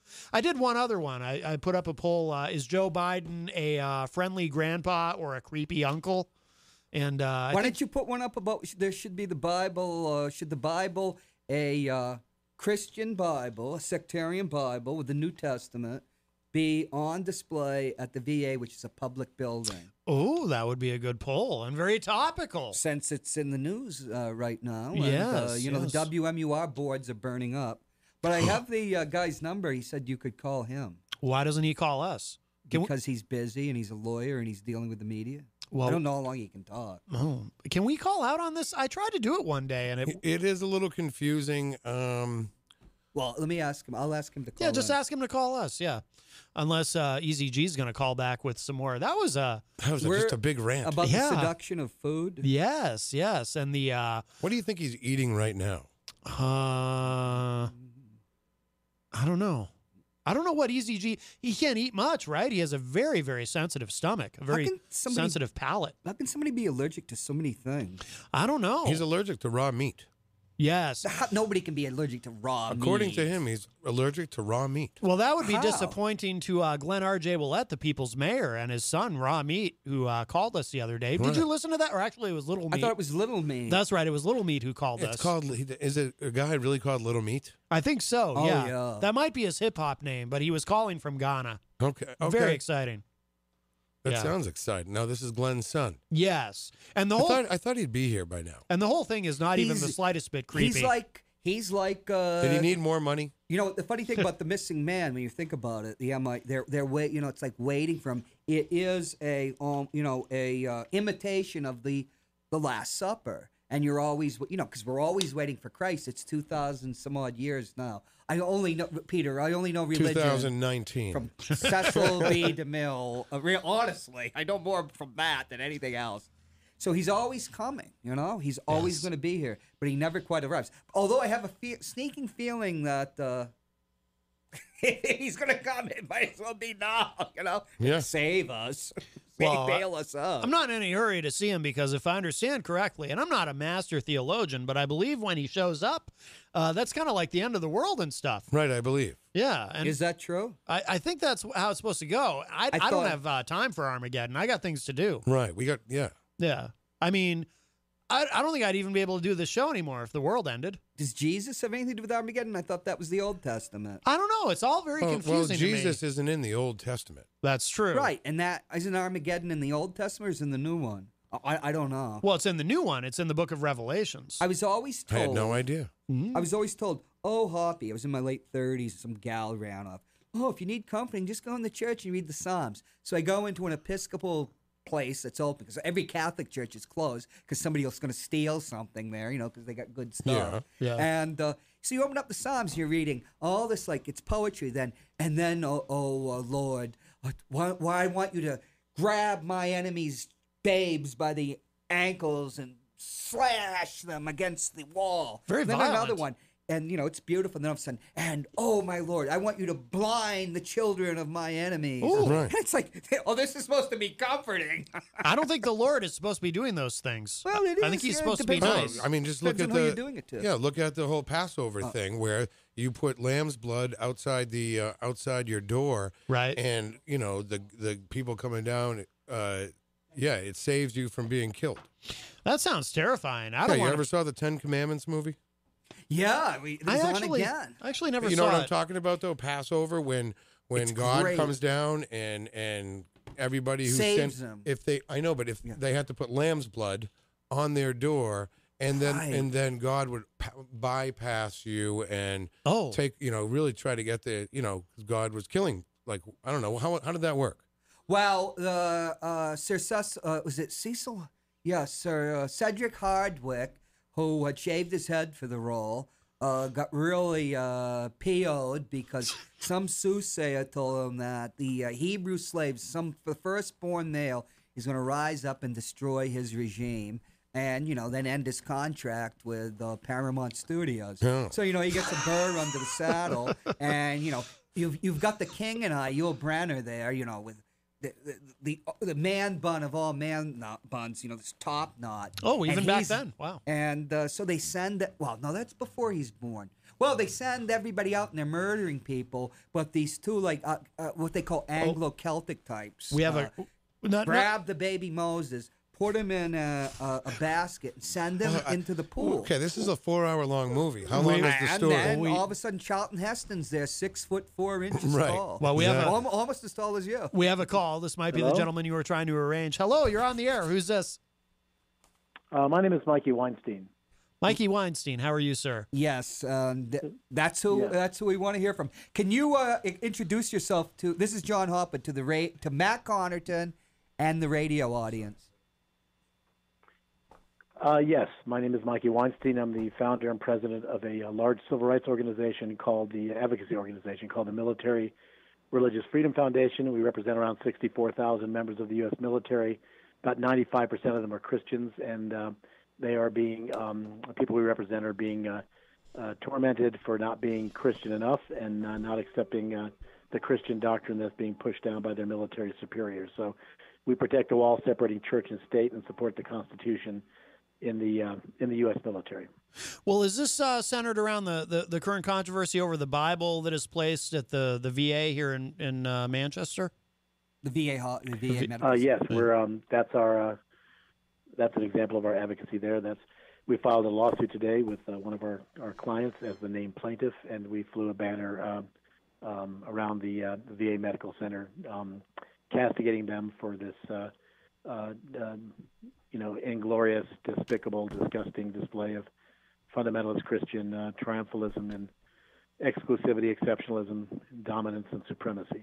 I did one other one. I, I put up a poll. Uh, is Joe Biden a uh, friendly grandpa or a creepy uncle? And uh, I Why think- don't you put one up about there should be the Bible? Uh, should the Bible a uh, Christian Bible, a sectarian Bible with the New Testament, be on display at the V A, which is a public building? Oh, that would be a good poll and very topical. Since it's in the news uh, right now. And, uh, Yes, you know, yes. the W M U R boards are burning up. But I have the uh, guy's number. He said you could call him. Why doesn't he call us? Can we- Because he's busy and he's a lawyer and he's dealing with the media. Well- I don't know how long he can talk. Oh, can we call out on this? I tried to do it one day, and it. It is a little confusing. Um, Well, let me ask him. I'll ask him to call Yeah, just in. ask him to call us. Yeah, unless uh, Easy G's going to call back with some more. That was a. that was We're- just a big rant. About Yeah. the seduction of food. Yes, yes, and the. Uh, What do you think he's eating right now? uh, I don't know. I don't know what Easy G. He can't eat much, right? He has a very, very sensitive stomach, a very can somebody- sensitive palate. How can somebody be allergic to so many things? I don't know. He's allergic to raw meat. yes. How- Nobody can be allergic to raw According meat. to him, he's allergic to raw meat. Well, that would be How? disappointing to uh, Glenn R J. Willett, the people's mayor, and his son, Raw Meat, who uh, called us the other day. Did Right. you listen to that? Or actually, it was Little Meat. I thought it was Little Meat. That's right. It was Little Meat who called It's us. called. Is it a guy really called Little Meat? I think so. Oh, yeah. yeah. That might be his hip hop name, but he was calling from Ghana. Okay. Okay. Very exciting. That yeah. sounds exciting. No, this is Glenn's son. Yes, and the I whole thought I thought he'd be here by now. and the whole thing is not even the He's- slightest bit creepy. He's like he's like. Uh, Did he need more money? You know the funny thing about the missing man, when you think about it, the M I they're they're wait. You know, it's like waiting for him. It is a um, you know, a uh, imitation of the the Last Supper, and you're always you know because we're always waiting for Christ. It's two thousand some odd years now. I only know Peter. I only know religion twenty nineteen. from Cecil B. DeMille. Uh, real, honestly, I know more from that than anything else. So he's always coming, you know? He's always Yes. going to be here, but he never quite arrives. Although I have a fe- sneaking feeling that uh, he's going to come. It might as well be now, you know? Yeah. Save us. Well, Bail us up. I'm not in any hurry to see him because if I understand correctly, and I'm not a master theologian, but I believe when he shows up, uh, that's kind of like the end of the world and stuff. Right, I believe. Yeah, and Is that true? I, I think that's how it's supposed to go. I, I, I don't thought- have uh, time for Armageddon. I got things to do. Right. We got yeah. Yeah, I mean, I, I don't think I'd even be able to do this show anymore if the world ended. Does Jesus have anything to do with Armageddon? I thought that was the Old Testament. I don't know. It's all very Well, well, confusing to me. Jesus isn't in the Old Testament. That's true. Right, and that isn't Armageddon in the Old Testament or is in the New one? I, I don't know. Well, it's in the new one. It's in the book of Revelations. I was always I told. had no idea. I was always told, oh, Hoppy, I was in my late thirties, some gal ran off. Oh, if you need company, just go in the church and read the Psalms. So I go into an Episcopal place that's open because every Catholic church is closed because somebody else is going to steal something there, you know, because they got good stuff. Yeah, yeah. And uh, so you open up the Psalms, you're reading all this like it's poetry then. And then, oh, oh uh, Lord, uh, why, why I want you to grab my enemies' babes by the ankles and slash them against the wall. Very then another violent. one. And, you know, it's beautiful. And then all of a sudden, and, oh, my Lord, I want you to blind the children of my enemies. Ooh. Right. And it's like, oh, this is supposed to be comforting. I don't think the Lord is supposed to be doing those things. Well, it I think is, he's yeah, supposed it to be depends. nice. I mean, just look Depends at on who the you're doing it to. yeah. Look at the whole Passover Oh. thing where you put lamb's blood outside the uh, outside your door, Right. And you know the the people coming down. Uh, yeah, it saves you from being killed. That sounds terrifying. I Yeah, don't you want ever saw the Ten Commandments movie? Yeah, we, it was I on actually, again. I actually never You know saw what I'm it. talking about though? Passover when when It's God great. comes down and and everybody who Saves sin- them. if they I know, but if Yeah. they had to put lamb's blood on their door. And then, Right. and then God would pa- bypass you and Oh. take, you know, really try to get the, you know, 'cause God was killing. Like, I don't know how how did that work? Well, the uh, Sir Cec- uh, was it Cecil? Yes, Sir uh, Cedric Hardwick, who had shaved his head for the role, uh, got really uh, P O'd because some soothsayer told him that the uh, Hebrew slaves, some the firstborn male, is going to rise up and destroy his regime. And, you know, then end his contract with uh, Paramount Studios. Yeah. So, you know, he gets a burr under the saddle. And, you know, you've, you've got the king and I, Yul Brynner there, you know, with the, the the the man bun of all man knot buns, you know, this top knot. Oh, even And back he's- then. Wow. And uh, so they send. Well, no, that's before he's born. Well, they send everybody out and they're murdering people. But these two, like uh, uh, what they call Anglo-Celtic types, We have uh, a not, grab the baby Moses, put him in a, a, a basket, and send him Well, I- into the pool. Okay, this is a four-hour-long movie. How long is the And story? then all of a sudden, Charlton Heston's there, six foot four inches Right. tall. Well, we have a- Almo- almost as tall as you. We have a call. This might be the Hello? gentleman you were trying to arrange. Hello, you're on the air. Who's this? Uh, my name is Mikey Weinstein. Mikey Weinstein. How are you, sir? Yes, um, th- that's who. Yeah. That's who we want to hear from. Can you uh, i- introduce yourself to? This is John Hopper to the ra- to Matt Connerton and the radio audience. Uh, yes, my name is Mikey Weinstein. I'm the founder and president of a, uh large civil rights organization called the advocacy organization called the Military Religious Freedom Foundation. We represent around sixty-four thousand members of the U S military. About ninety-five percent of them are Christians, and uh, they are being um, people we represent are being uh, uh, tormented for not being Christian enough and uh, not accepting uh, the Christian doctrine that's being pushed down by their military superiors. So we protect the wall separating church and state and support the Constitution in the uh, in the U S military. Well, is this uh, centered around the, the, the current controversy over the Bible that is placed at the, the V A here in in uh, Manchester? The V A, ho- the V A medical. Uh, yes, we're um, that's our uh, that's an example of our advocacy there. That's we filed a lawsuit today with uh, one of our, our clients as the named plaintiff, and we flew a banner um, um, around the, uh, the V A Medical Center, um, castigating them for this, uh, uh, uh, you know, inglorious, despicable, disgusting display of fundamentalist Christian uh, triumphalism and exclusivity, exceptionalism, dominance, and supremacy.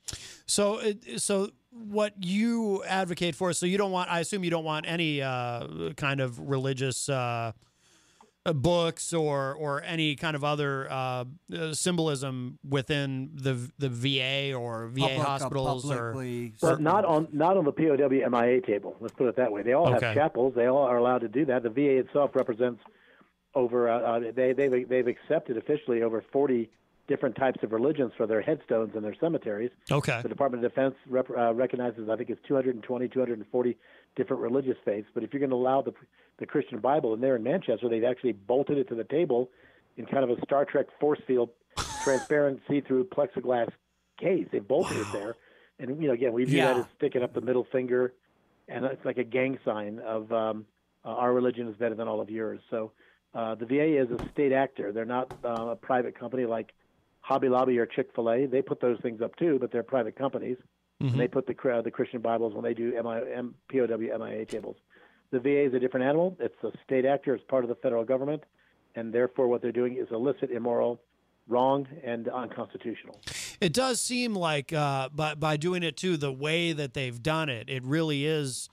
So, it, so what you advocate for? So you don't want? I assume you don't want any uh, kind of religious uh, uh, books or or any kind of other uh, uh, symbolism within the the V A or V A Public- uh, hospitals or. publicly But not on not on the P O W M I A table. Let's put it that way. They all Okay. have chapels. They all are allowed to do that. The V A itself represents over uh, uh, they they've they've accepted officially over forty different types of religions for their headstones and their cemeteries. Okay. The Department of Defense rep, uh, recognizes I think it's two hundred twenty, two hundred forty different religious faiths. But if you're going to allow the the Christian Bible, and there in Manchester, they've actually bolted it to the table in kind of a Star Trek force field, transparent, see-through plexiglass case. They bolted it there, and you know, again, we view that Yeah. as sticking up the middle finger, and it's like a gang sign of um, uh, our religion is better than all of yours. So uh, the V A is a state actor. They're not uh, a private company like Hobby Lobby or Chick-fil-A. They put those things up too, but they're private companies. Mhm. And they put the uh, the Christian Bibles when they do M I, M, P O W M I A tables. The V A is a different animal. It's a state actor. It's part of the federal government, and therefore what they're doing is illicit, immoral, wrong, and unconstitutional. It does seem like uh, by by doing it too, the way that they've done it, it really is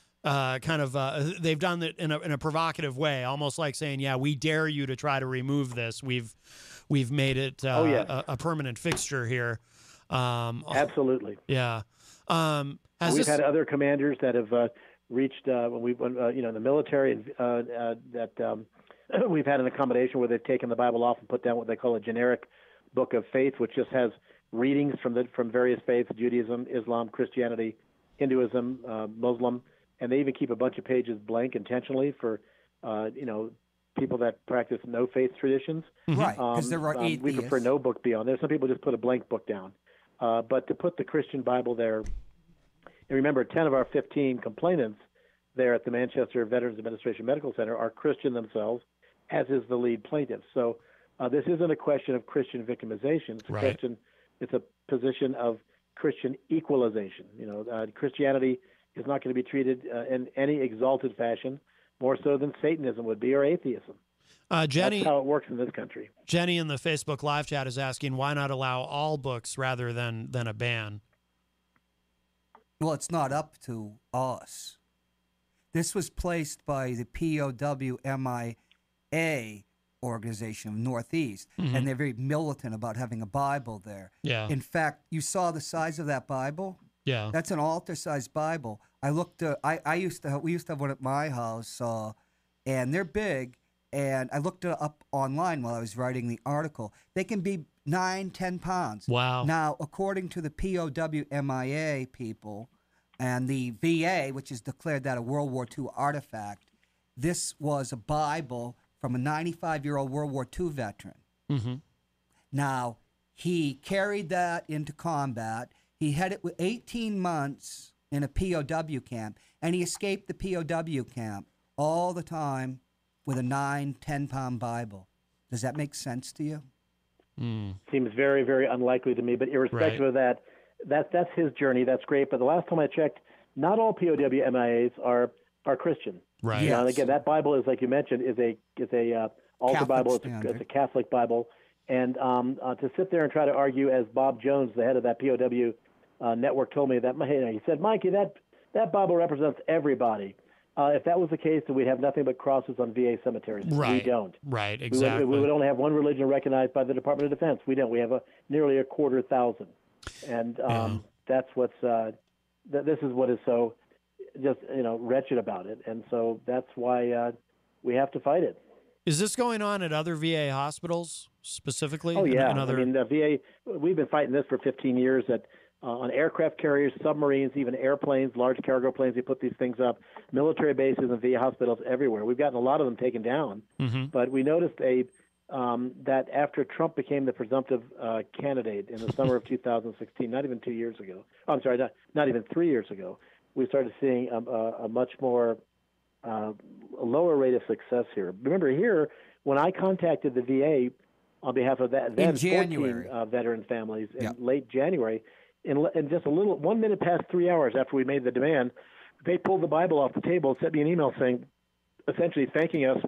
uh, kind of uh, they've done it in a in a provocative way, almost like saying, "Yeah, we dare you to try to remove this. We've we've made it uh, Oh, yes. a, a permanent fixture here." Um, Absolutely. Yeah. Um, has We've this- had other commanders that have uh, reached uh, when we when, uh, you know in the military uh, uh, that um, we've had an accommodation where they've taken the Bible off and put down what they call a generic book of faith, which just has readings from the from various faiths: Judaism, Islam, Christianity, Hinduism, uh, Muslim, and they even keep a bunch of pages blank intentionally for uh, you know people that practice no faith traditions. Right, because there are um, we atheists. prefer no book be on there. Some people just put a blank book down, uh, but to put the Christian Bible there. And remember, ten of our fifteen complainants there at the Manchester Veterans Administration Medical Center are Christian themselves, as is the lead plaintiff. So uh, this isn't a question of Christian victimization. It's a Right. question. It's a position of Christian equalization. You know, uh, Christianity is not going to be treated uh, in any exalted fashion, more so than Satanism would be or atheism. uh, Jenny That's how it works in this country. Jenny in the Facebook live chat is asking, why not allow all books rather than than a ban? Well, it's not up to us. This was placed by the P O W M I A organization of Northeast, Mhm. and they're very militant about having a Bible there. Yeah. In fact, you saw the size of that Bible? Yeah. That's an altar-sized Bible. I looked. Uh, I I used to. Have, we used to have one at my house, uh, and they're big. And I looked it up online while I was writing the article. They can be Nine, ten pounds. Wow. Now, according to the P O W M I A people and the V A, which has declared that a World War Two artifact, this was a Bible from a ninety-five-year-old World War Two veteran. Mm-hmm. Now, he carried that into combat. He had it with eighteen months in a P O W camp, and he escaped the P O W camp all the time with a nine, ten-pound Bible. Does that make sense to you? Mm. Seems very, very unlikely to me. But irrespective Right. of that, that that's his journey. That's great. But the last time I checked, not all P O W M I As are are Christian. Right. You know, and Yes. again, that Bible is, like you mentioned, is a is a uh, altar Catholic Bible. It's a, standard. it's a Catholic Bible. And um, uh, to sit there and try to argue, as Bob Jones, the head of that P O W uh, network, told me that, you know, he said, Mikey, that that Bible represents everybody. Uh, if that was the case, then we'd have nothing but crosses on V A cemeteries. Right. We don't. Right, We exactly. would, we would only have one religion recognized by the Department of Defense. We don't. We have a nearly a quarter thousand, and um, that's what's. Uh, th- this is what is so, just you know, wretched about it, and so that's why uh, we have to fight it. Is this going on at other V A hospitals specifically? Oh yeah, And other... I mean the V A. We've been fighting this for fifteen years. At uh, on aircraft carriers, submarines, even airplanes, large cargo planes. They put these things up. Military bases and V A hospitals everywhere. We've gotten a lot of them taken down. Mm-hmm. But we noticed a um, that after Trump became the presumptive uh, candidate in the summer of two thousand sixteen, not even two years ago. Oh, I'm sorry, not, not even three years ago, we started seeing a, a, a much more uh, a lower rate of success here. Remember here, when I contacted the V A on behalf of that then January. fourteen uh, veteran families in Yep. late January, in, in just a little one minute past three hours after we made the demand, they pulled the Bible off the table and sent me an email saying, essentially thanking us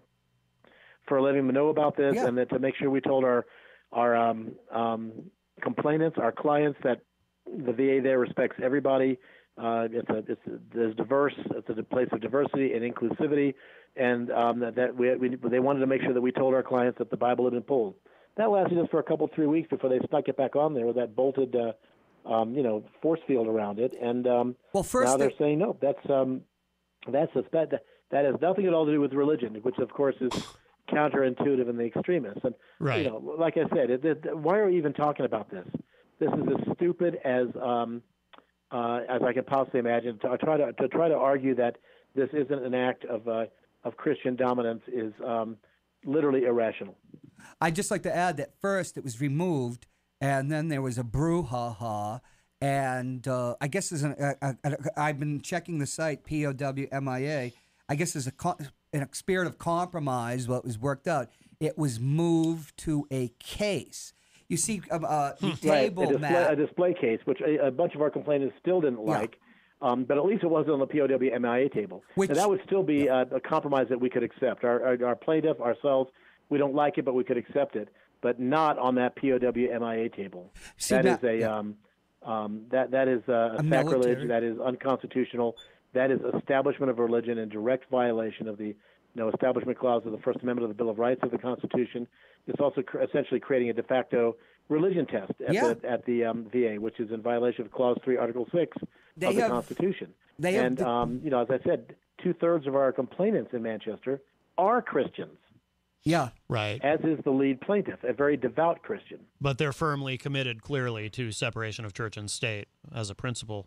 for letting them know about this, Yeah. and that to make sure we told our our um, um, complainants, our clients, that the V A there respects everybody. Uh, it's a it's a, it's diverse. It's a place of diversity and inclusivity, and um, that, that we, we they wanted to make sure that we told our clients that the Bible had been pulled. That lasted just for a couple three weeks before they snuck it back on there with that bolted, uh, um, you know, force field around it. And um, Well, first now they're they- saying no. That's um, that's a, that that has nothing at all to do with religion, which of course is counterintuitive in the extremists. And Right. you know, like I said, it, it, why are we even talking about this? This is as stupid as um, uh, as I can possibly imagine. To try to to try to argue that this isn't an act of uh, of Christian dominance is um, literally irrational. I'd just like to add that first it was removed, and then there was a brouhaha, and uh, I guess there's an, a, a, a, I've been checking the site, P O W M I A. I guess there's a, co- in a spirit of compromise, what was worked out, it was moved to a case. You see, uh, uh, the Right, table, a display, Matt. a display case, which a, a bunch of our complainants still didn't Yeah. like. Um, but at least it wasn't on the P O W M I A table. Which- and that would still be uh, a compromise that we could accept. Our, our, our plaintiff, ourselves, we don't like it, but we could accept it. But not on that P O W M I A table. See, That is Matt- a yeah. um, um, that that is uh, a, A sacrilege. military. That is unconstitutional. That is establishment of religion in direct violation of the you know, Establishment Clause of the First Amendment of the Bill of Rights of the Constitution. It's also cr- essentially creating a de facto religion test at Yeah. the at the um, V A, which is in violation of Clause Three, Article Six They of the have- Constitution. they have and the- um, you know, as I said, two thirds of our complainants in Manchester are Christians, Yeah. Right. as is the lead plaintiff, a very devout Christian. But they're firmly committed, clearly, to separation of church and state as a principle.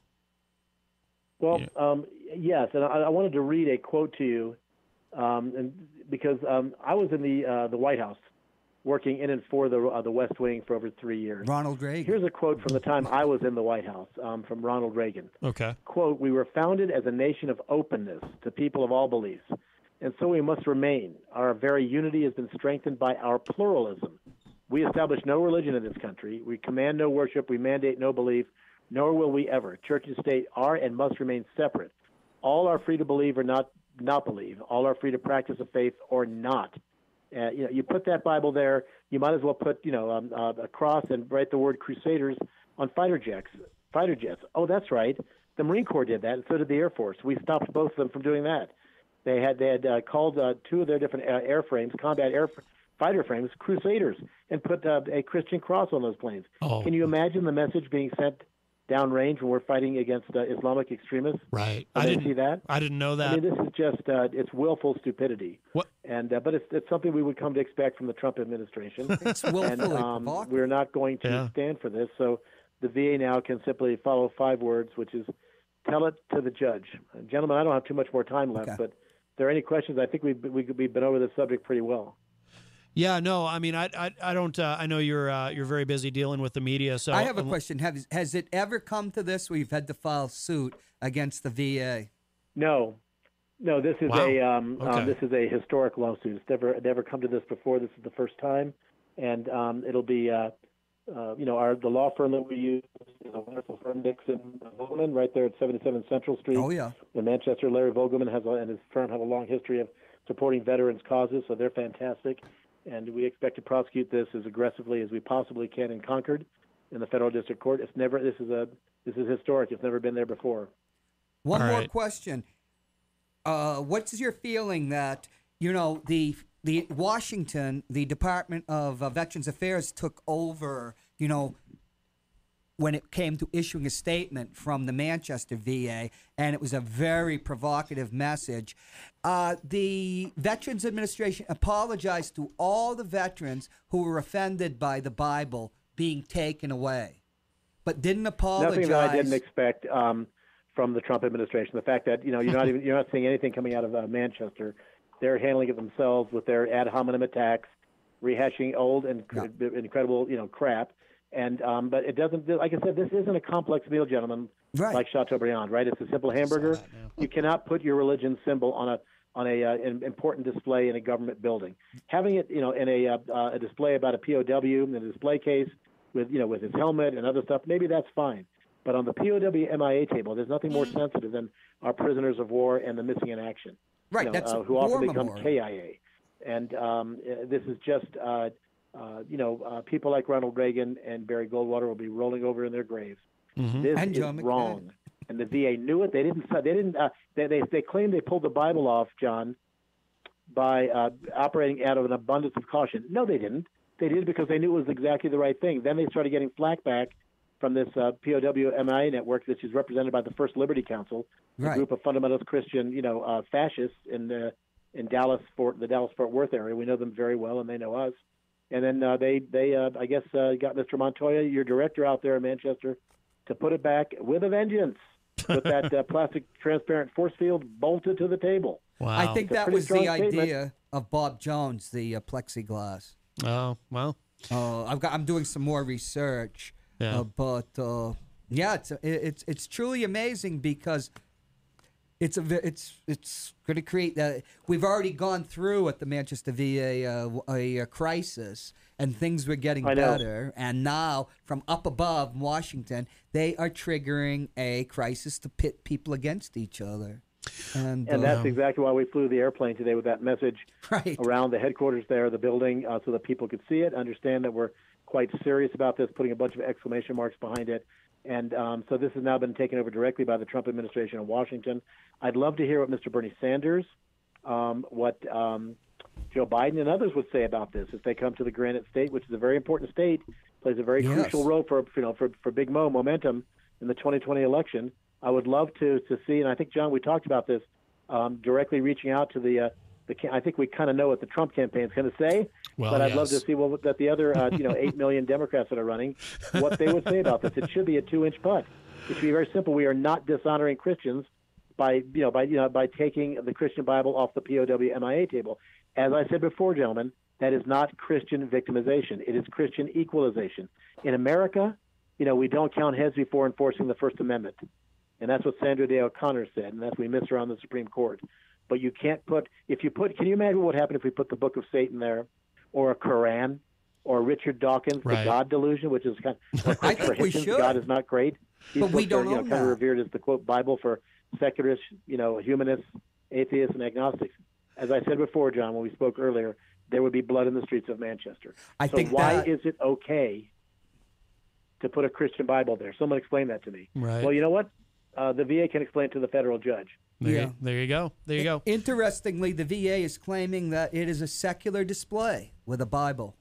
Well, Yeah. um, yes, and I, I wanted to read a quote to you, um, and because um, I was in the uh, the White House, working in and for the uh, the West Wing for over three years. Ronald Reagan. Here's a quote from the time I was in the White House um, from Ronald Reagan. Okay. Quote, "We were founded as a nation of openness to people of all beliefs, and so we must remain. Our very unity has been strengthened by our pluralism. We establish no religion in this country. We command no worship. We mandate no belief, nor will we ever. Church and state are and must remain separate. All are free to believe or not not believe. All are free to practice a faith or not." Uh, you know, you put that Bible there, you might as well put, you know, um, uh, a cross and write the word Crusaders on fighter jets. Fighter jets. Oh, that's right. The Marine Corps did that, and so did the Air Force. We stopped both of them from doing that. They had they had uh, called uh, two of their different uh, airframes, combat air fighter frames, Crusaders, and put uh, a Christian cross on those planes. Oh. Can you imagine the message being sent downrange when we're fighting against uh, Islamic extremists. Right. I I didn't didn't see that. I didn't know that. I mean, this is just uh, it's willful stupidity. What? And uh, but it's it's something we would come to expect from the Trump administration. It's and willfully um, provocative. we're not going to Yeah. stand for this. So the V A now can simply follow five words, which is tell it to the judge. Uh, gentlemen, I don't have too much more time left, Okay. but if there are any questions, I think we've we, we've been over this subject pretty well. Yeah, no, I mean, I, I, I don't. Uh, I know you're, uh, you're very busy dealing with the media. So I have a um, question. Have, has it ever come to this where you've had to file suit against the V A? No, no. This is Wow. a um, Okay. um, this is a historic lawsuit. It's never never come to this before. This is the first time, and um, it'll be uh, uh, you know our the law firm that we use is a wonderful firm, Nixon Vogelman, right there at seventy-seven Central Street. Oh, yeah. In Manchester, Larry Vogelman has a, and his firm have a long history of supporting veterans' causes, so they're fantastic. And we expect to prosecute this as aggressively as we possibly can in Concord, in the federal district court. It's never this is a this is historic. It's never been there before. One All more right. question. Uh, what's your feeling that, you know, the the Washington, the Department of uh, Veterans Affairs took over, you know, when it came to issuing a statement from the Manchester V A, and it was a very provocative message. Uh, the Veterans Administration apologized to all the veterans who were offended by the Bible being taken away, but didn't apologize. Nothing that I didn't expect um, from the Trump administration. The fact that you know you're not even you're not seeing anything coming out of uh, Manchester. They're handling it themselves with their ad hominem attacks, rehashing old and Yeah. incredible you know crap. And um, but it doesn't. Like I said, this isn't a complex meal, gentlemen. Right. Like Chateaubriand, right? It's a simple hamburger. You cannot put your religion symbol on a on a uh, an important display in a government building. Having it, you know, in a uh, uh, a display about a P O W in a display case with you know with his helmet and other stuff, maybe that's fine. But on the P O W M I A table, there's nothing more sensitive than our prisoners of war and the missing in action. Right, You know, that's uh, a who war often become memorial. K I A, and um, uh, this is just. Uh, Uh, you know, uh, people like Ronald Reagan and Barry Goldwater will be rolling over in their graves. Mhm. This And is John McCain. wrong, and the V A knew it. They didn't. They didn't. Uh, they, they they claimed they pulled the Bible off, John, by uh, operating out of an abundance of caution. No, they didn't. They did it because they knew it was exactly the right thing. Then they started getting flack back from this uh, P O W M I A network, which is represented by the First Liberty Council, a Right. group of fundamentalist Christian, you know, uh, fascists in the in Dallas, Fort the Dallas Fort Worth area. We know them very well, and they know us. And then uh, they, they uh, I guess, uh, got Mister Montoya, your director out there in Manchester, to put it back with a vengeance, with that uh, plastic transparent force field bolted to the table. Wow. I think It's a that pretty was the strong statement. idea of Bob Jones, the uh, plexiglass. Oh well. Uh, I've got. I'm doing some more research, Yeah. uh, but uh, yeah, it's it's it's truly amazing because it's a ve- it's it's going to create that. We've already gone through at the Manchester V A uh, a, a crisis, and things were getting I know. better. And now, from up above Washington, they are triggering a crisis to pit people against each other. And, And uh, that's exactly why we flew the airplane today with that message right. around the headquarters there, the building, uh, so that people could see it, understand that we're quite serious about this, putting a bunch of exclamation marks behind it. And um, so this has now been taken over directly by the Trump administration in Washington. I'd love to hear what Mister Bernie Sanders, um, what um, Joe Biden and others would say about this if they come to the Granite State, which is a very important state, plays a very Yes. crucial role for you know for, for Big Mo momentum in the twenty twenty election. I would love to to see, and I think John, we talked about this, um, directly reaching out to the uh, the. ca- I think we kind of know what the Trump campaign is going to say, Well, but I'd love to yes. see what that the other uh, you know eight million Democrats that are running, what they would say about this. It should be a two inch putt. It should be very simple. We are not dishonoring Christians by you know by you know by taking the Christian Bible off the P O W M I A table. As I said before, gentlemen, that is not Christian victimization. It is Christian equalization. In America, you know, we don't count heads before enforcing the First Amendment. And that's what Sandra Day O'Connor said, and that's we miss her on the Supreme Court. But you can't put, if you put, can you imagine what would happen if we put the Book of Satan there, or a Quran, or Richard Dawkins, Right. the God Delusion, which is kind of, or I Christopher think we Hitchens, should. God is not great. These But we books don't are, you know, own kind of that. revered as the quote Bible for secularists, you know, humanists, atheists, and agnostics. As I said before, John, when we spoke earlier, there would be blood in the streets of Manchester. I so think why that- is it okay to put a Christian Bible there? Someone explain that to me. Right. Well, you know what? Uh, the V A can explain it to the federal judge. There, Yeah. you, there you go. There you go. Interestingly, the V A is claiming that it is a secular display with a Bible.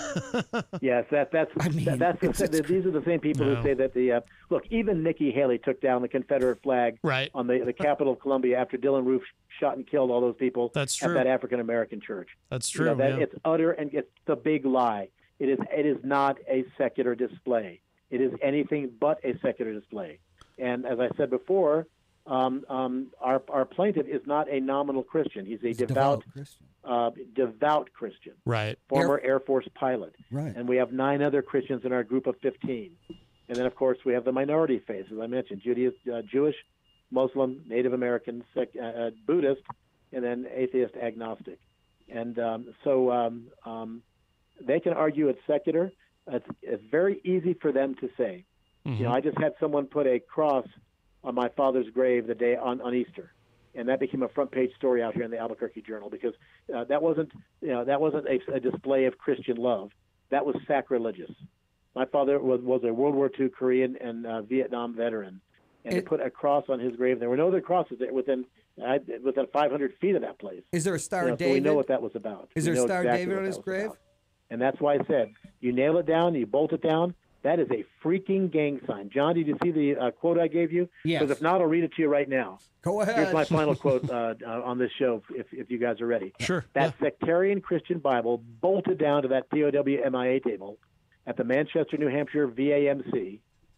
Yes, that that's I mean, that, that's the, it's- it's- these are the same people No. who say that the uh, look. Even Nikki Haley took down the Confederate flag Right. on the the Capitol of Columbia after Dylan Roof shot and killed all those people That's at true. that African American church. That's You true. know, that yeah. it's utter and it's the big lie. It is it is not a secular display. It is anything but a secular display. And as I said before, um, um, our our plaintiff is not a nominal Christian. He's a He's a devout devout Christian. uh, devout Christian, Right. former Air Force pilot. Right. And we have nine other Christians in our group of fifteen. And then, of course, we have the minority faiths, as I mentioned, Judaism, uh, Jewish, Muslim, Native American, sec, uh, uh, Buddhist, and then atheist, agnostic. And um, so um, um, they can argue it's secular. It's, it's very easy for them to say. Mhm. You know, I just had someone put a cross on my father's grave the day on, on Easter, and that became a front page story out here in the Albuquerque Journal because uh, that wasn't, you know, that wasn't a, a display of Christian love. That was sacrilegious. My father was, was a World War Two Korean and uh, Vietnam veteran, and It- they put a cross on his grave. There were no other crosses there within uh, within five hundred feet of that place. Is there a Star You know, of so we David? know what that was about. Is We there a know Star of exactly David what on that his was grave? about. And that's why I said, you nail it down, you bolt it down. That is a freaking gang sign. John, did you see the uh, quote I gave you? Yes. Because if not, I'll read it to you right now. Go ahead. Here's my final quote uh, uh, on this show, if, if you guys are ready. Sure. That sectarian Christian Bible bolted down to that P O W M I A table at the Manchester, New Hampshire V A M C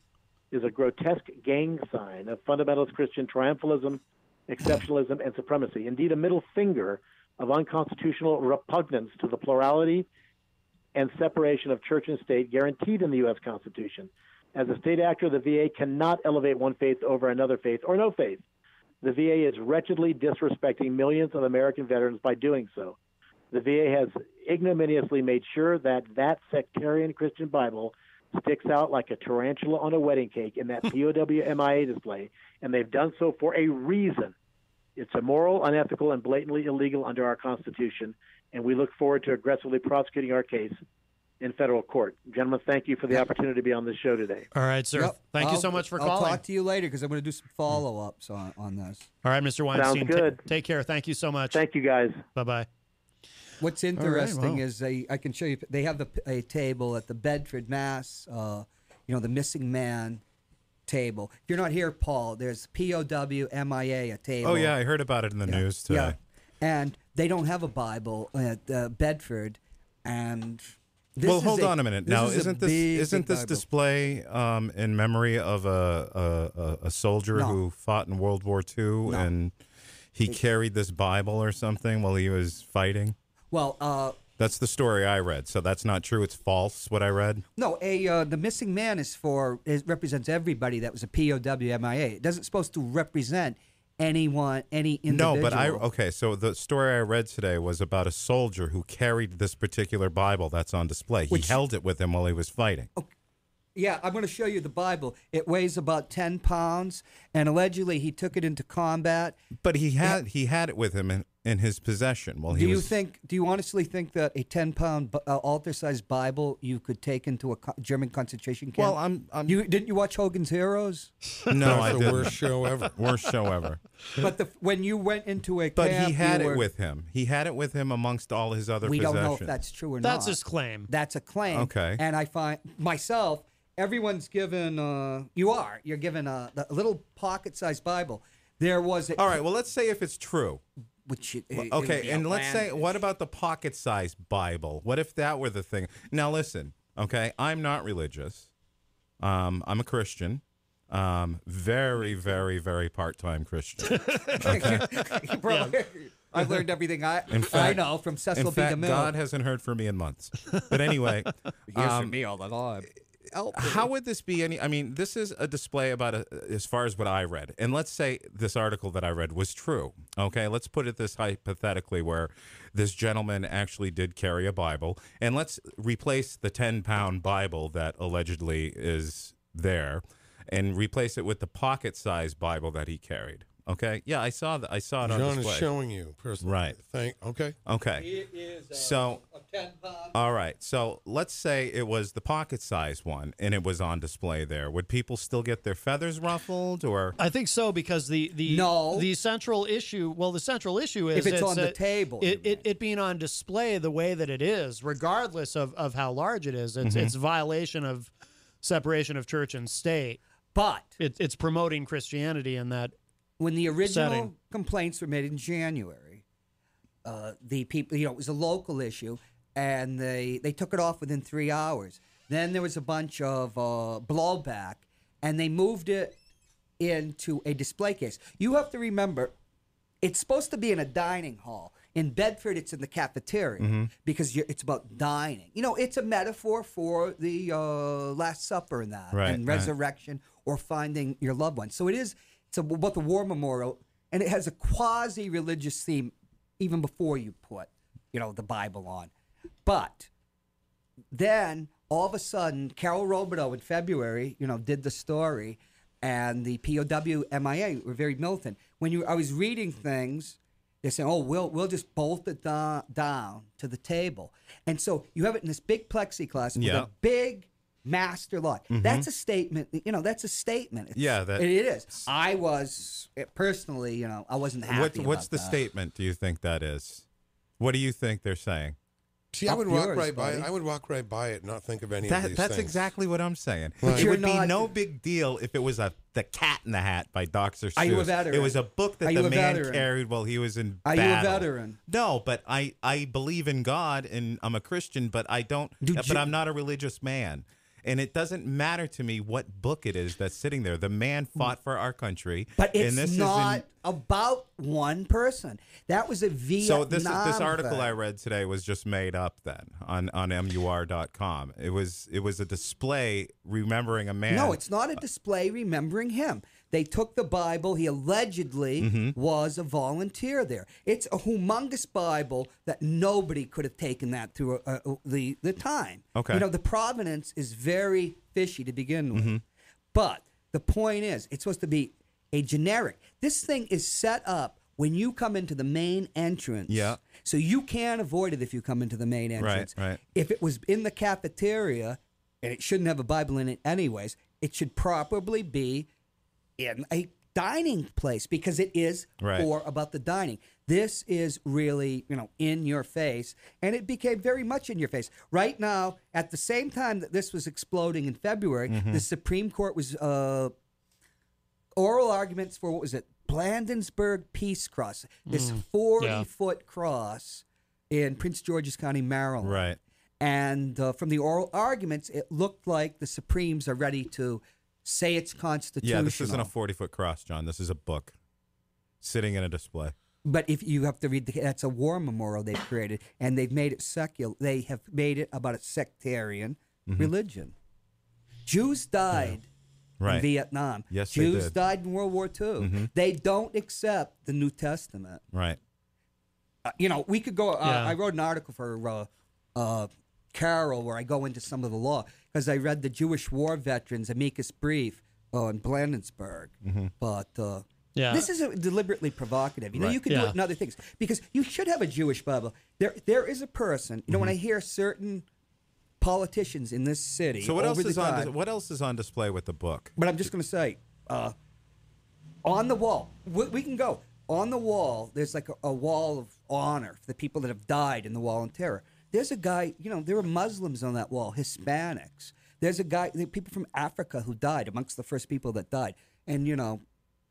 is a grotesque gang sign of fundamentalist Christian triumphalism, exceptionalism, and supremacy. Indeed, a middle finger of unconstitutional repugnance to the plurality and separation of church and state guaranteed in the U S Constitution. As a state actor, the V A cannot elevate one faith over another faith or no faith. The V A is wretchedly disrespecting millions of American veterans by doing so. The V A has ignominiously made sure that that sectarian Christian Bible sticks out like a tarantula on a wedding cake in that P O W M I A display, and they've done so for a reason. It's immoral, unethical, and blatantly illegal under our Constitution, and we look forward to aggressively prosecuting our case in federal court. Gentlemen, thank you for the opportunity to be on this show today. All right, sir. Yep. Thank you I'll- so much for I'll calling. talk to you later because I'm going to do some follow-ups on, on this. All right, Mister Weinstein. ta- good. take care. Thank you so much. Thank you, guys. Bye bye. What's interesting wow. is they, I can show you, they have the, a table at the Bedford, Mass, uh, you know, the missing man table. If you're not here, Paul, there's P O W M I A, a table. Oh, yeah, I heard about it in the news today. Yeah. And they don't have a Bible at uh, Bedford. And this well, is hold a- on a minute. this Now, is a isn't this big, isn't big this Bible. display um, in memory of a a, a, a soldier No. who fought in World War Two No. and he carried this Bible or something while he was fighting? Well, uh, That's the story I read. So that's not true. It's false. What I read. no, a uh, the missing man is for it represents everybody that was a P O W M I A. It doesn't supposed to represent anyone, any individual. No, but I okay. So the story I read today was about a soldier who carried this particular Bible that's on display. Which- he held it with him while he was fighting. Yeah, I'm going to show you the Bible. It weighs about ten pounds, and allegedly he took it into combat. But he had he had it with him in, in his possession while he Do you was. think? Do you honestly think that a ten-pound uh, altar-sized Bible you could take into a co- German concentration camp? Well, I'm. I'm you didn't you watch Hogan's Heroes? no, I the didn't. worst show ever. Worst show ever. But the, when you went into a But camp, he had you it were- with him. He had it with him amongst all his other We possessions. don't know if that's true or That's not. his claim. That's a claim. Okay. And I find myself, everyone's given. Uh, you are. You're given a, a little pocket-sized Bible. There was. A, All right. Well, let's say if it's true. Which it, it would Okay, be and let's say, outlandish. what about the pocket-sized Bible? What if that were the thing? Now, listen. Okay, I'm not religious. Um, I'm a Christian. Um, very, very, very part-time Christian. Okay. Bro, I've learned everything I In I fact- know from Cecil In B. fact, DeMille. God hasn't heard from me in months. But anyway, um, all the time. how would this be any? I mean, this is a display about a, as far as what I read. And let's say this article that I read was true. Okay, let's put it this hypothetically, where this gentleman actually did carry a Bible, and let's replace the ten-pound Bible that allegedly is there, and replace it with the pocket-sized Bible that he carried. Okay, yeah, I saw that. I saw it on John display. is showing you personally. Right. Thank. Okay. Okay. It is. Uh, So, I'll All right. So let's say it was the pocket-sized one, and it was on display there. Would people still get their feathers ruffled, or? I think so, because the the No. the central issue. Well, the central issue is If it's on the a- table, It, it it being on display the way that it is, regardless of, of how large it is, it's Mhm. it's violation of separation of church and state. But it, it's promoting Christianity in that. When the original setting. complaints were made in January, uh, the people, you know, it was a local issue, and they they took it off within three hours. Then there was a bunch of uh, blowback, and they moved it into a display case. You have to remember, it's supposed to be in a dining hall. In Bedford, it's in the cafeteria Mhm. because you're, it's about dining. You know, it's a metaphor for the uh, Last Supper and that, Right, and right. resurrection or finding your loved one. So it is. It's about the war memorial, and it has a quasi-religious theme even before you put, you know, the Bible on. But then all of a sudden, Carol Robideau in February, you know, did the story, and the P O W M I A were very militant. When you, I was reading things, they're saying, "Oh, we'll we'll just bolt it down, down to the table," and so you have it in this big plexiglass with Yeah. a big master lock. Mhm. That's a statement. You know, that's a statement. It's- Yeah, that- it it is. I was personally, you know, I wasn't happy. What, what's about the that. statement? Do you think that is? What do you think they're saying? See, I Up would walk yours, right by buddy. it. I would walk right by it, and not think of any of That, these that's things. exactly what I'm saying. But it you're would be not- no big deal if it was a the Cat in the Hat by Doctor Seuss. Are you a veteran? It was a book that Are you the a man veteran? carried while he was in Are you a battle. veteran? No, but I, I believe in God and I'm a Christian, but I don't. Did but you- I'm not a religious man. And it doesn't matter to me what book it is that's sitting there. The man fought for our country. But it's and this not Is in, about one person. That was a Vietnam. so this is, this article thing. I read today was just made up then on on M U R dot com. It was it was a display remembering a man. No, it's not a display remembering him. They took the Bible. He allegedly Mhm. was a volunteer there. It's a humongous Bible that nobody could have taken that through uh, uh, the the time. Okay. You know, the provenance is very fishy to begin with. Mhm. But the point is, it's supposed to be a generic. This thing is set up when you come into the main entrance. Yeah. So you can't avoid it if you come into the main entrance. right. If it was in the cafeteria, and it shouldn't have a Bible in it anyways, it should probably be in a dining place because it is Right. for about the dining. This is really, you know, in your face, and it became very much in your face. Right now, at the same time that this was exploding in February, Mhm. the Supreme Court was uh, oral arguments for what was it, Blandensburg Peace Cross, this Mm, forty yeah. foot cross in Prince George's County, Maryland. Right. And uh, from the oral arguments, it looked like the Supremes are ready to say it's constitutional. Yeah, this isn't a forty foot cross, John. This is a book sitting in a display. But if you have to read, the, that's a war memorial they've created, and they've made it secular. They have made it about a sectarian Mhm. religion. Jews died Right. in Vietnam. Yes, they Jews did. died in World War Two. Mhm. They don't accept the New Testament. Right. Uh, you know, we could go. Uh, Yeah. I wrote an article for uh, uh, Carol where I go into some of the law because I read the Jewish war veterans amicus brief on Blandensburg. Mhm. But uh, Yeah. this is deliberately provocative. You know, Right. you can do Yeah. it in other things because you should have a Jewish Bible. There, there is a person. You know, when I hear certain politicians in this city, So what else over is the on time- dis- what else is on display with the book? but I'm just going to say, uh, on the wall, we, we can go. On the wall, there's like a, a wall of honor for the people that have died in the Wall on Terror. There's a guy, you know, there were Muslims on that wall, Hispanics. There's a guy, there are people from Africa who died, amongst the first people that died. And, you know,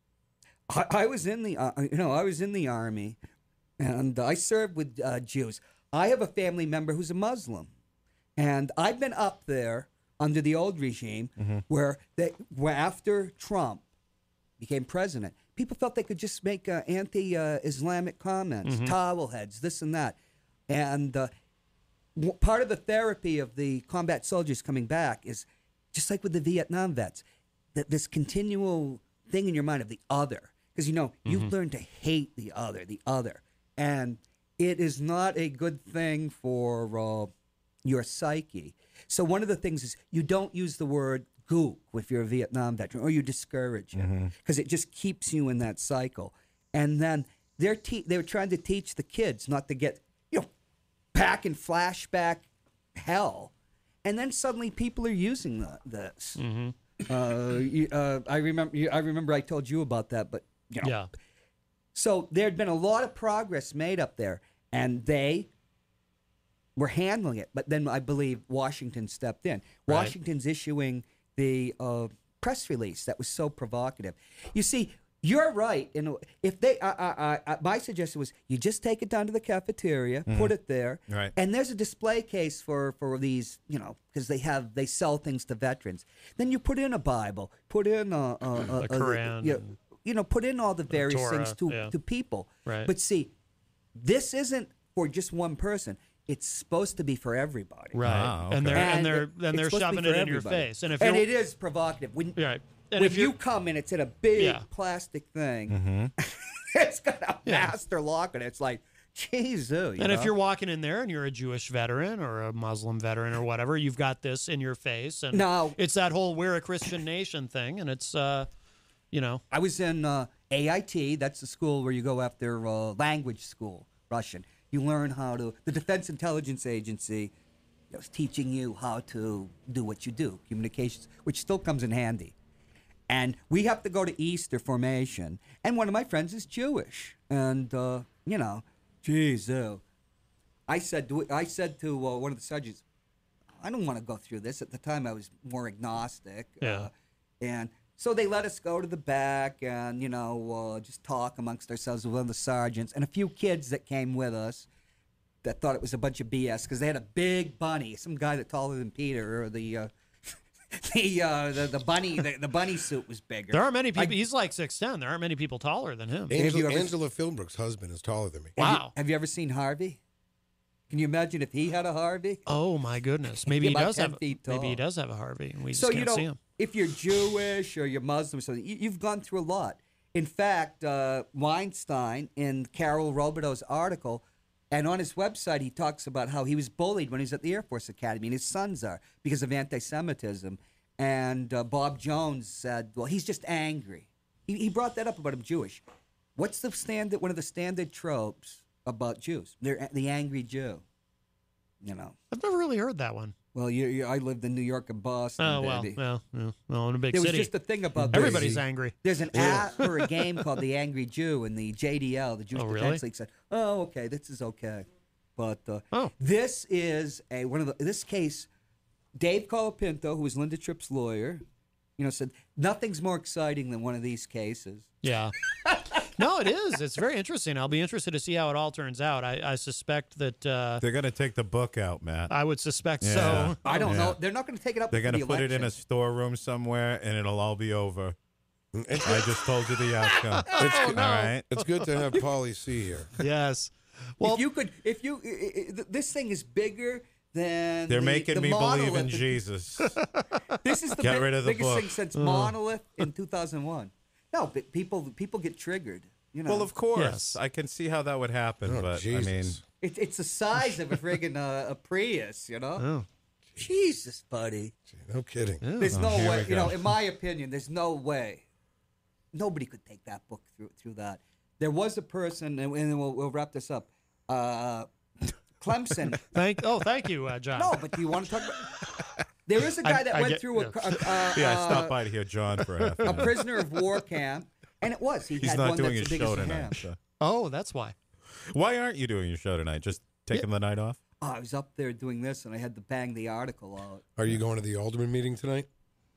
I, I was in the, uh, you know, I was in the army, and I served with uh, Jews. I have a family member who's a Muslim. And I've been up there under the old regime where they, where after Trump became president, people felt they could just make uh, anti-Islamic comments, towel heads, this and that. And uh, w- part of the therapy of the combat soldiers coming back is just like with the Vietnam vets, that this continual thing in your mind of the other. Because, you know, you've learned to hate the other, the other. And it is not a good thing for uh, your psyche. So one of the things is you don't use the word gook if you're a Vietnam veteran, or you discourage it because it just keeps you in that cycle. And then they're te- they were trying to teach the kids not to get, you know, back in flashback hell, and then suddenly people are using the, this. Mm-hmm. Uh, you, uh, I remember. I remember I told you about that, but you know. Yeah. So there had been a lot of progress made up there, and they were handling it. But then I believe Washington stepped in. Right. Washington's issuing the uh, press release that was so provocative. You see, you're right. And if they, I, I, I, my suggestion was you just take it down to the cafeteria, Mhm. put it there, Right. and there's a display case for for these, you know, because they have they sell things to veterans. Then you put in a Bible, put in a, a, a, The a- Quran you, and you know, put in all the various Torah, things to yeah. to people. Right. But see, this isn't for just one person. It's supposed to be for everybody. Right. Ah, And they're okay. and they're it- and they're it's supposed to shoving be it for in your everybody. face. And if and you're it is provocative. When, right. And when if you you're- come in, it's in a big Yeah. plastic thing. Mm-hmm. It's got a Yeah. master lock, and it's like, Jesus. And if you're walking in there and you're a Jewish veteran or a Muslim veteran or whatever, you've got this in your face. And No. it's that whole we're a Christian nation thing. And it's, uh, you know. I was in uh, A I T. That's the school where you go after uh, language school, Russian. You learn how to, the Defense Intelligence Agency was teaching you how to do what you do, communications, which still comes in handy. And we have to go to Easter formation. And one of my friends is Jewish. And, uh, you know, geez, uh, I said to, I said to uh, one of the sergeants, I don't want to go through this. At the time, I was more agnostic. Yeah. Uh, and so they let us go to the back and, you know, uh, just talk amongst ourselves with one of the sergeants and a few kids that came with us that thought it was a bunch of B S because they had a big bunny, some guy that taller than Peter, or the uh, the, uh, the the bunny the, the bunny suit was bigger. There aren't many people. I- he's like six ten. There aren't many people taller than him. Have you Angela, ever- Angela Philbrook's husband is taller than me. Have you- Wow. Have you ever seen Harvey? Can you imagine if he had a Harvey? Oh my goodness. Maybe he About does ten have. feet Maybe he tall. does have a Harvey, and we just So can't you know, see him. if you're Jewish or you're Muslim or something, you, you've gone through a lot. In fact, uh, Weinstein in Carol Robideau's article, and on his website, he talks about how he was bullied when he was at the Air Force Academy, and his sons are because of anti-Semitism. And uh, Bob Jones said, "Well, he's just angry." He, he brought that up about him Jewish. What's the standard? One of the standard tropes about Jews? They're the angry Jew. You know. I've never really heard that one. Well, you, you, I lived in New York and Boston. Oh well, baby. well, well, well, in a big There was city. just a thing about this. Everybody's angry. There's an app or a game called The Angry Jew, and the J D L, the Jewish Oh, really? Defense League, said, "Oh, okay, this is okay." But uh, Oh. this is a one of the this case. Dave Colapinto, who was Linda Tripp's lawyer, you know, said nothing's more exciting than one of these cases. Yeah. No, it is. It's very interesting. I'll be interested to see how it all turns out. I, I suspect that uh, They're going to take the book out, Matt. I would suspect Yeah. so. I don't Yeah. know. They're not going to take it up. They're going to put it in a storeroom somewhere, and it'll all be over. I just told you the outcome. It's, All right. it's good to have Paulie C here. Yes. Well, if you could, if you, i- i- i- this thing is bigger than They're the- making the me believe in monolith. Jesus. This is the Get big- rid of the biggest book. thing since Ugh. Monolith in two thousand one. No, but people people get triggered. You know. Well, of course. I can see how that would happen, Oh, but I mean, Jesus. It, it's the size of a friggin' uh, a Prius. You know. Oh. Jesus, buddy. No kidding. There's Oh, no here way. we You know, go. in my opinion, there's no way. Nobody could take that book through through that. There was a person, and, and we'll, we'll wrap this up. Uh, Clemson. Thank. Oh, thank you, uh, John. No, but do you want to talk about? There is a guy I- that I went get- through a, yeah. a, a, yeah, I uh, stopped by to hear John for a half a minute. prisoner of war camp, and it was he He's had not one doing that's his the show biggest tonight. ham. so. Oh, that's why. Why aren't you doing your show tonight? Just taking the night off? Oh, I was up there doing this, and I had to bang the article out. Are you going to the Alderman meeting tonight?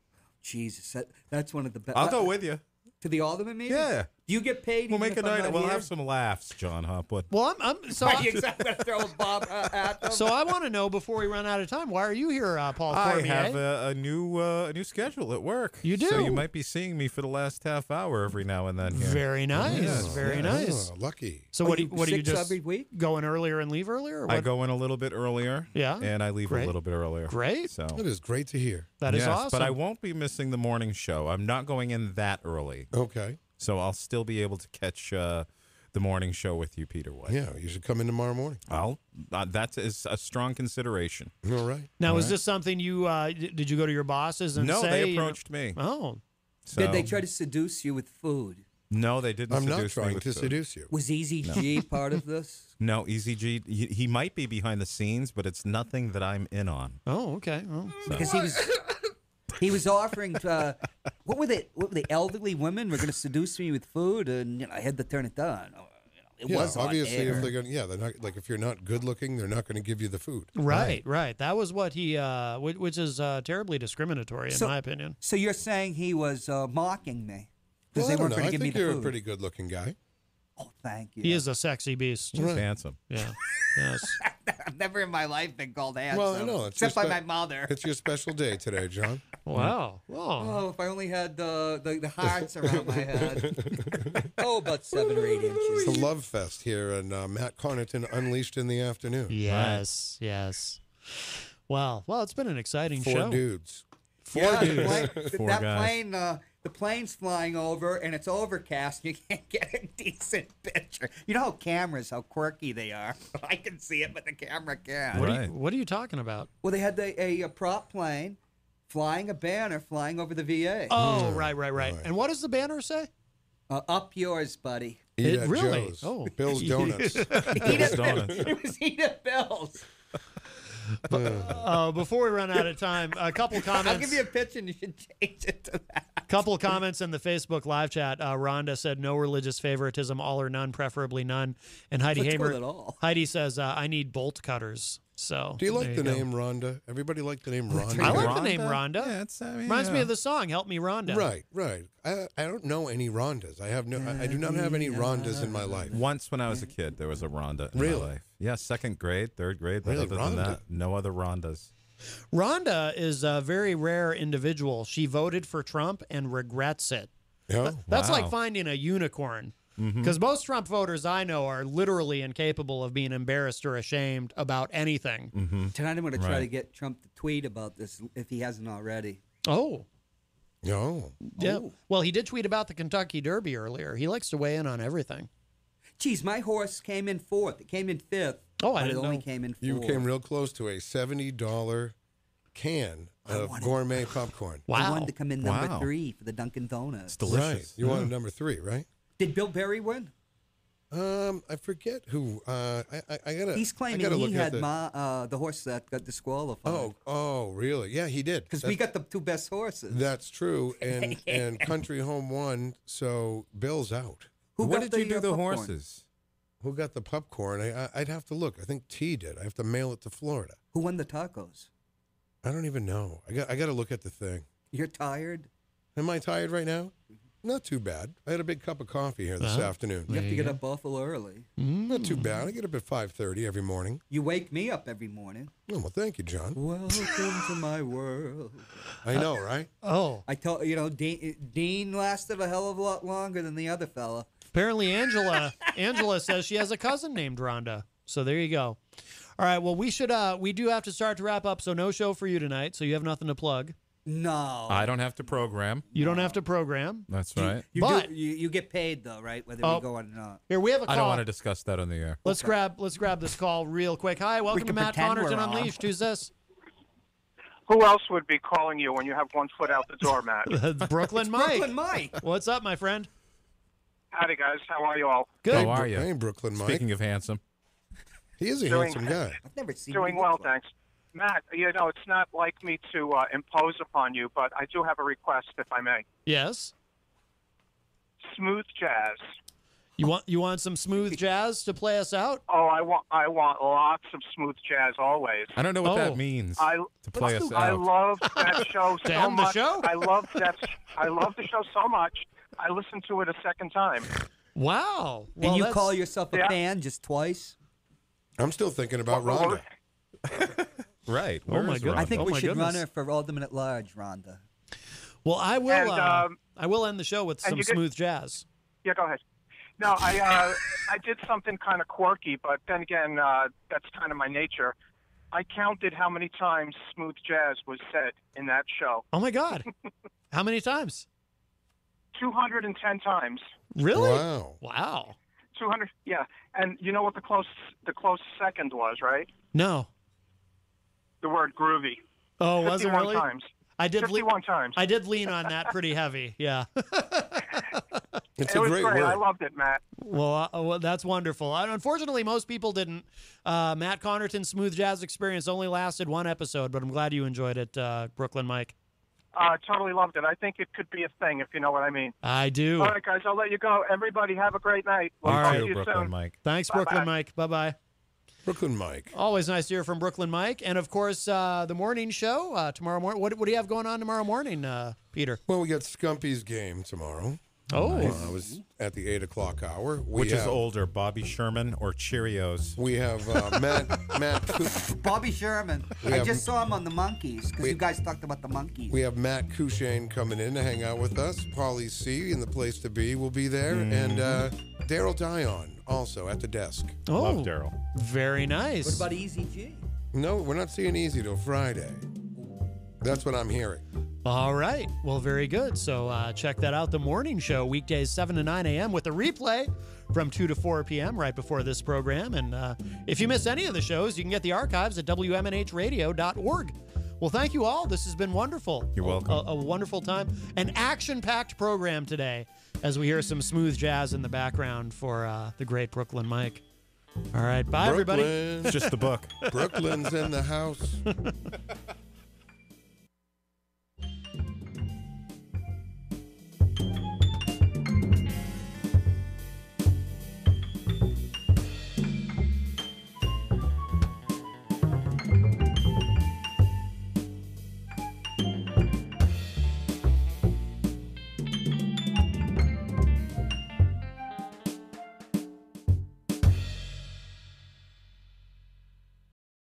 Jesus, that, that's one of the best. I'll go with you. To the Alderman meeting. Yeah. Do you get paid? We'll even make a if I'm night. not We'll here? have some laughs, John Hopwood. Well, I'm, I'm so. Are I, you exactly going to throw a Bob uh, at them? so I want to know before we run out of time. Why are you here, uh, Paul I Cormier? have a, a new uh, a new schedule at work. You So do? you might be seeing me for the last half hour every now and then. Here. Very nice. Yes, Very yes. nice. Oh, lucky. So Are what? Do you you, what do you six just every week? going earlier and leave earlier? Or I what? go in a little bit earlier. Yeah. And I leave Great. a little bit earlier. Great. So That is great to hear. That is yes, awesome. But I won't be missing the morning show. I'm not going in that early. Okay. So I'll still be able to catch uh, the morning show with you, Peter White. Yeah, you should come in tomorrow morning. I'll. Uh, that is a strong consideration. All right. Now, All is right. this something you uh, d- did you go to your bosses and No, say? they you know- approached me. Oh, So Did they try to seduce you with food? No, they didn't I'm not seduce me trying with to food. seduce you. Was Easy No. G part of this? No, Easy G, he, he might be behind the scenes, but it's nothing that I'm in on. Oh, okay. Oh. Because he was he was offering uh, what were they what were the elderly women were going to seduce me with food, and you know, I had to turn it down. You know, it yeah, was on obviously, air. if they're gonna, yeah, they're not like if you're not good looking, they're not going to give you the food. Right, right. That was what he, uh, which, which is uh, terribly discriminatory, in So- my opinion. So you're saying he was uh, mocking me because Well, I they don't weren't know. going I to give me think the you're food? a pretty good looking guy. Oh, thank you. He is a sexy beast. He's handsome. Yeah. Yes. I've never in my life been called handsome. Well, I know. It's except your by spe- my mother. It's your special day today, John. Wow. Oh, if I only had the the, the hearts around my head. Oh, about seven or eight inches. It's a love fest here, and uh, Matt Connaughton Unleashed in the afternoon. Yes, yes. Wow. Well, it's been an exciting Four show. dudes. Four Yeah, the dudes. plane- Four that guys. plane, uh, the plane's flying over and it's overcast. You can't get a decent picture. You know how cameras, how quirky they are. I can see it, but the camera can't. What, are you, what are you talking about? Well, they had the, a, a prop plane flying a banner flying over the V A. Oh, right, right, right. And what does the banner say? Uh, up yours, buddy. Eat It at really? Joe's. Oh. Bill's Donuts. Eat Bill's at- Donuts. It was Eat at Bill's. Uh, before we run out of time, a couple comments. I'll give you a picture and you should change it to that. Couple of comments in the Facebook live chat. Uh, Rhonda said, "No religious favoritism, all or none, preferably none." And Heidi Let's go Hamer, with it all. Heidi says, uh, "I need bolt cutters." So, Do you there like the go. name Rhonda? Everybody like the name Rhonda? I like the name Rhonda. Yeah, it's, I mean, Reminds me yeah. of the song "Help Me, Rhonda." Right, right. I I don't know any Rhondas. I have no. I, I do not have any Rhondas in my life. Once when I was a kid, there was a Rhonda in Really? my life. Yeah, second grade, third grade. But Really, other than Rhonda? that, no other Rhondas. Rhonda is a very rare individual. She voted for Trump and regrets it. Yeah. That's Wow. like finding a unicorn. Mm-hmm. Because most Trump voters I know are literally incapable of being embarrassed or ashamed about anything. Mm-hmm. Tonight I'm going to try Right. to get Trump to tweet about this if he hasn't already. Oh, No. yeah. Well, he did tweet about the Kentucky Derby earlier. He likes to weigh in on everything. Geez, my horse came in fourth. It came in fifth. Oh, I but didn't it only know. came in fourth. You came real close to a seventy dollar can of gourmet popcorn. I Wow. wanted to come in number Wow. three for the Dunkin' Donuts. It's delicious. Right. You wanted number three, right? Did Bill Berry win? Um, I forget who. Uh, I, I, I gotta. He's I claiming gotta he look at had the, ma, uh, the horse that got disqualified. Oh, oh, really? Yeah, he did. because we got the two best horses. That's true, and and Country Home won, so Bill's out. Who what got did you the, do uh, the popcorn? horses? Who got the popcorn? I, I I'd have to look. I think T did. I have to mail it to Florida. Who won the tacos? I don't even know. I got I got to look at the thing. You're tired. Am I tired right now? Not too bad. I had a big cup of coffee here this Uh-huh. afternoon. You have to get up awful early. Not too bad. I get up at five thirty every morning. You wake me up every morning. Oh, well, thank you, John. Welcome to my world. I know, right? Oh, I told you know Dean, Dean lasted a hell of a lot longer than the other fella. apparently Angela Angela says she has a cousin named Rhonda. So there you go. All right. Well, we should. Uh, we do have to start to wrap up. So no show for you tonight. So you have nothing to plug. No, I don't have to program. You don't have to program. That's right. you, but do, you you get paid though, right? Whether Oh. we go on or not. here we have a call. I don't want to discuss that on the air. Let's grab let's grab this call real quick. Hi, welcome to can Matt pretend Connaughton we're on. Unleashed. Who's this? Who else would be calling you when you have one foot out the door, Matt? Brooklyn Mike. Brooklyn Mike. What's up, my friend? Howdy, guys. How are you all? Good. How are you? Hey, Brooklyn Mike. Speaking of handsome. He is a Doing- handsome guy. I've never seen. Doing you well, look like- thanks. Matt, you know, it's not like me to uh, impose upon you, but I do have a request, if I may. Yes. Smooth jazz. You want you want some smooth jazz to play us out? Oh, I want I want lots of smooth jazz always. I don't know what Oh. that means I to play us I out. love that show so Damn the much. show? I love that. I love the show so much. I listened to it a second time. Wow. Well, and you that's- call yourself a Yeah. fan just twice? I'm still thinking about Well, Rhonda. Right. Oh Where my is goodness. I think Oh we my should goodness. run her for alderman at large, Rhonda. Well, I will. And, uh, um, I will end the show with and some you get- smooth jazz. Yeah, go ahead. No, I uh, I did something kind of quirky, but then again, uh, that's kind of my nature. I counted how many times smooth jazz was said in that show. Oh my God. How many times? two hundred ten times. Really? Wow. Wow. two hundred, yeah. And you know what the close the close second was, right? No. The word groovy. Oh, was it fifty-one really? times. I did. Le- fifty-one times. I did lean on that pretty heavy. Yeah. It's it a was great great. work. I loved it, Matt. Well, uh, well, that's wonderful. Uh, Unfortunately, most people didn't. Uh, Matt Connerton's Smooth Jazz Experience only lasted one episode, but I'm glad you enjoyed it, uh, Brooklyn Mike. Uh, totally loved it. I think it could be a thing, if you know what I mean. I do. All right, guys, I'll let you go. Everybody, have a great night. We'll All talk right. to you Brooklyn soon. Mike. Thanks, Bye-bye. Brooklyn Mike. Bye-bye. Brooklyn Mike. Always nice to hear from Brooklyn Mike. And, of course, uh, the morning show uh, tomorrow morning. What, what do you have going on tomorrow morning, uh, Peter? Well, we got Scumpy's game tomorrow. Oh. Uh, I was at the eight o'clock hour. We Which is have- older, Bobby Sherman or Cheerios? We have uh, Matt Matt Cou- Bobby Sherman. We I have- just saw him on the Monkeys because We- you guys talked about the Monkeys. we have Matt Cushane coming in to hang out with us. Paulie C in the place to be will be there, and uh, Daryl Dion also at the desk. Oh, Love Daryl. very nice. What about Easy G? No, we're not seeing Easy till Friday. That's what I'm hearing. All right. Well, very good. So uh, check that out. The morning show, weekdays seven to nine a.m. with a replay from two to four p.m. right before this program. And uh, if you miss any of the shows, you can get the archives at W M N H radio dot org. Well, thank you all. This has been wonderful. You're welcome. A, a wonderful time. An action-packed program today as we hear some smooth jazz in the background for uh, the great Brooklyn Mike. All right. Bye, everybody. Brooklyn. Just the book. Brooklyn's in the house.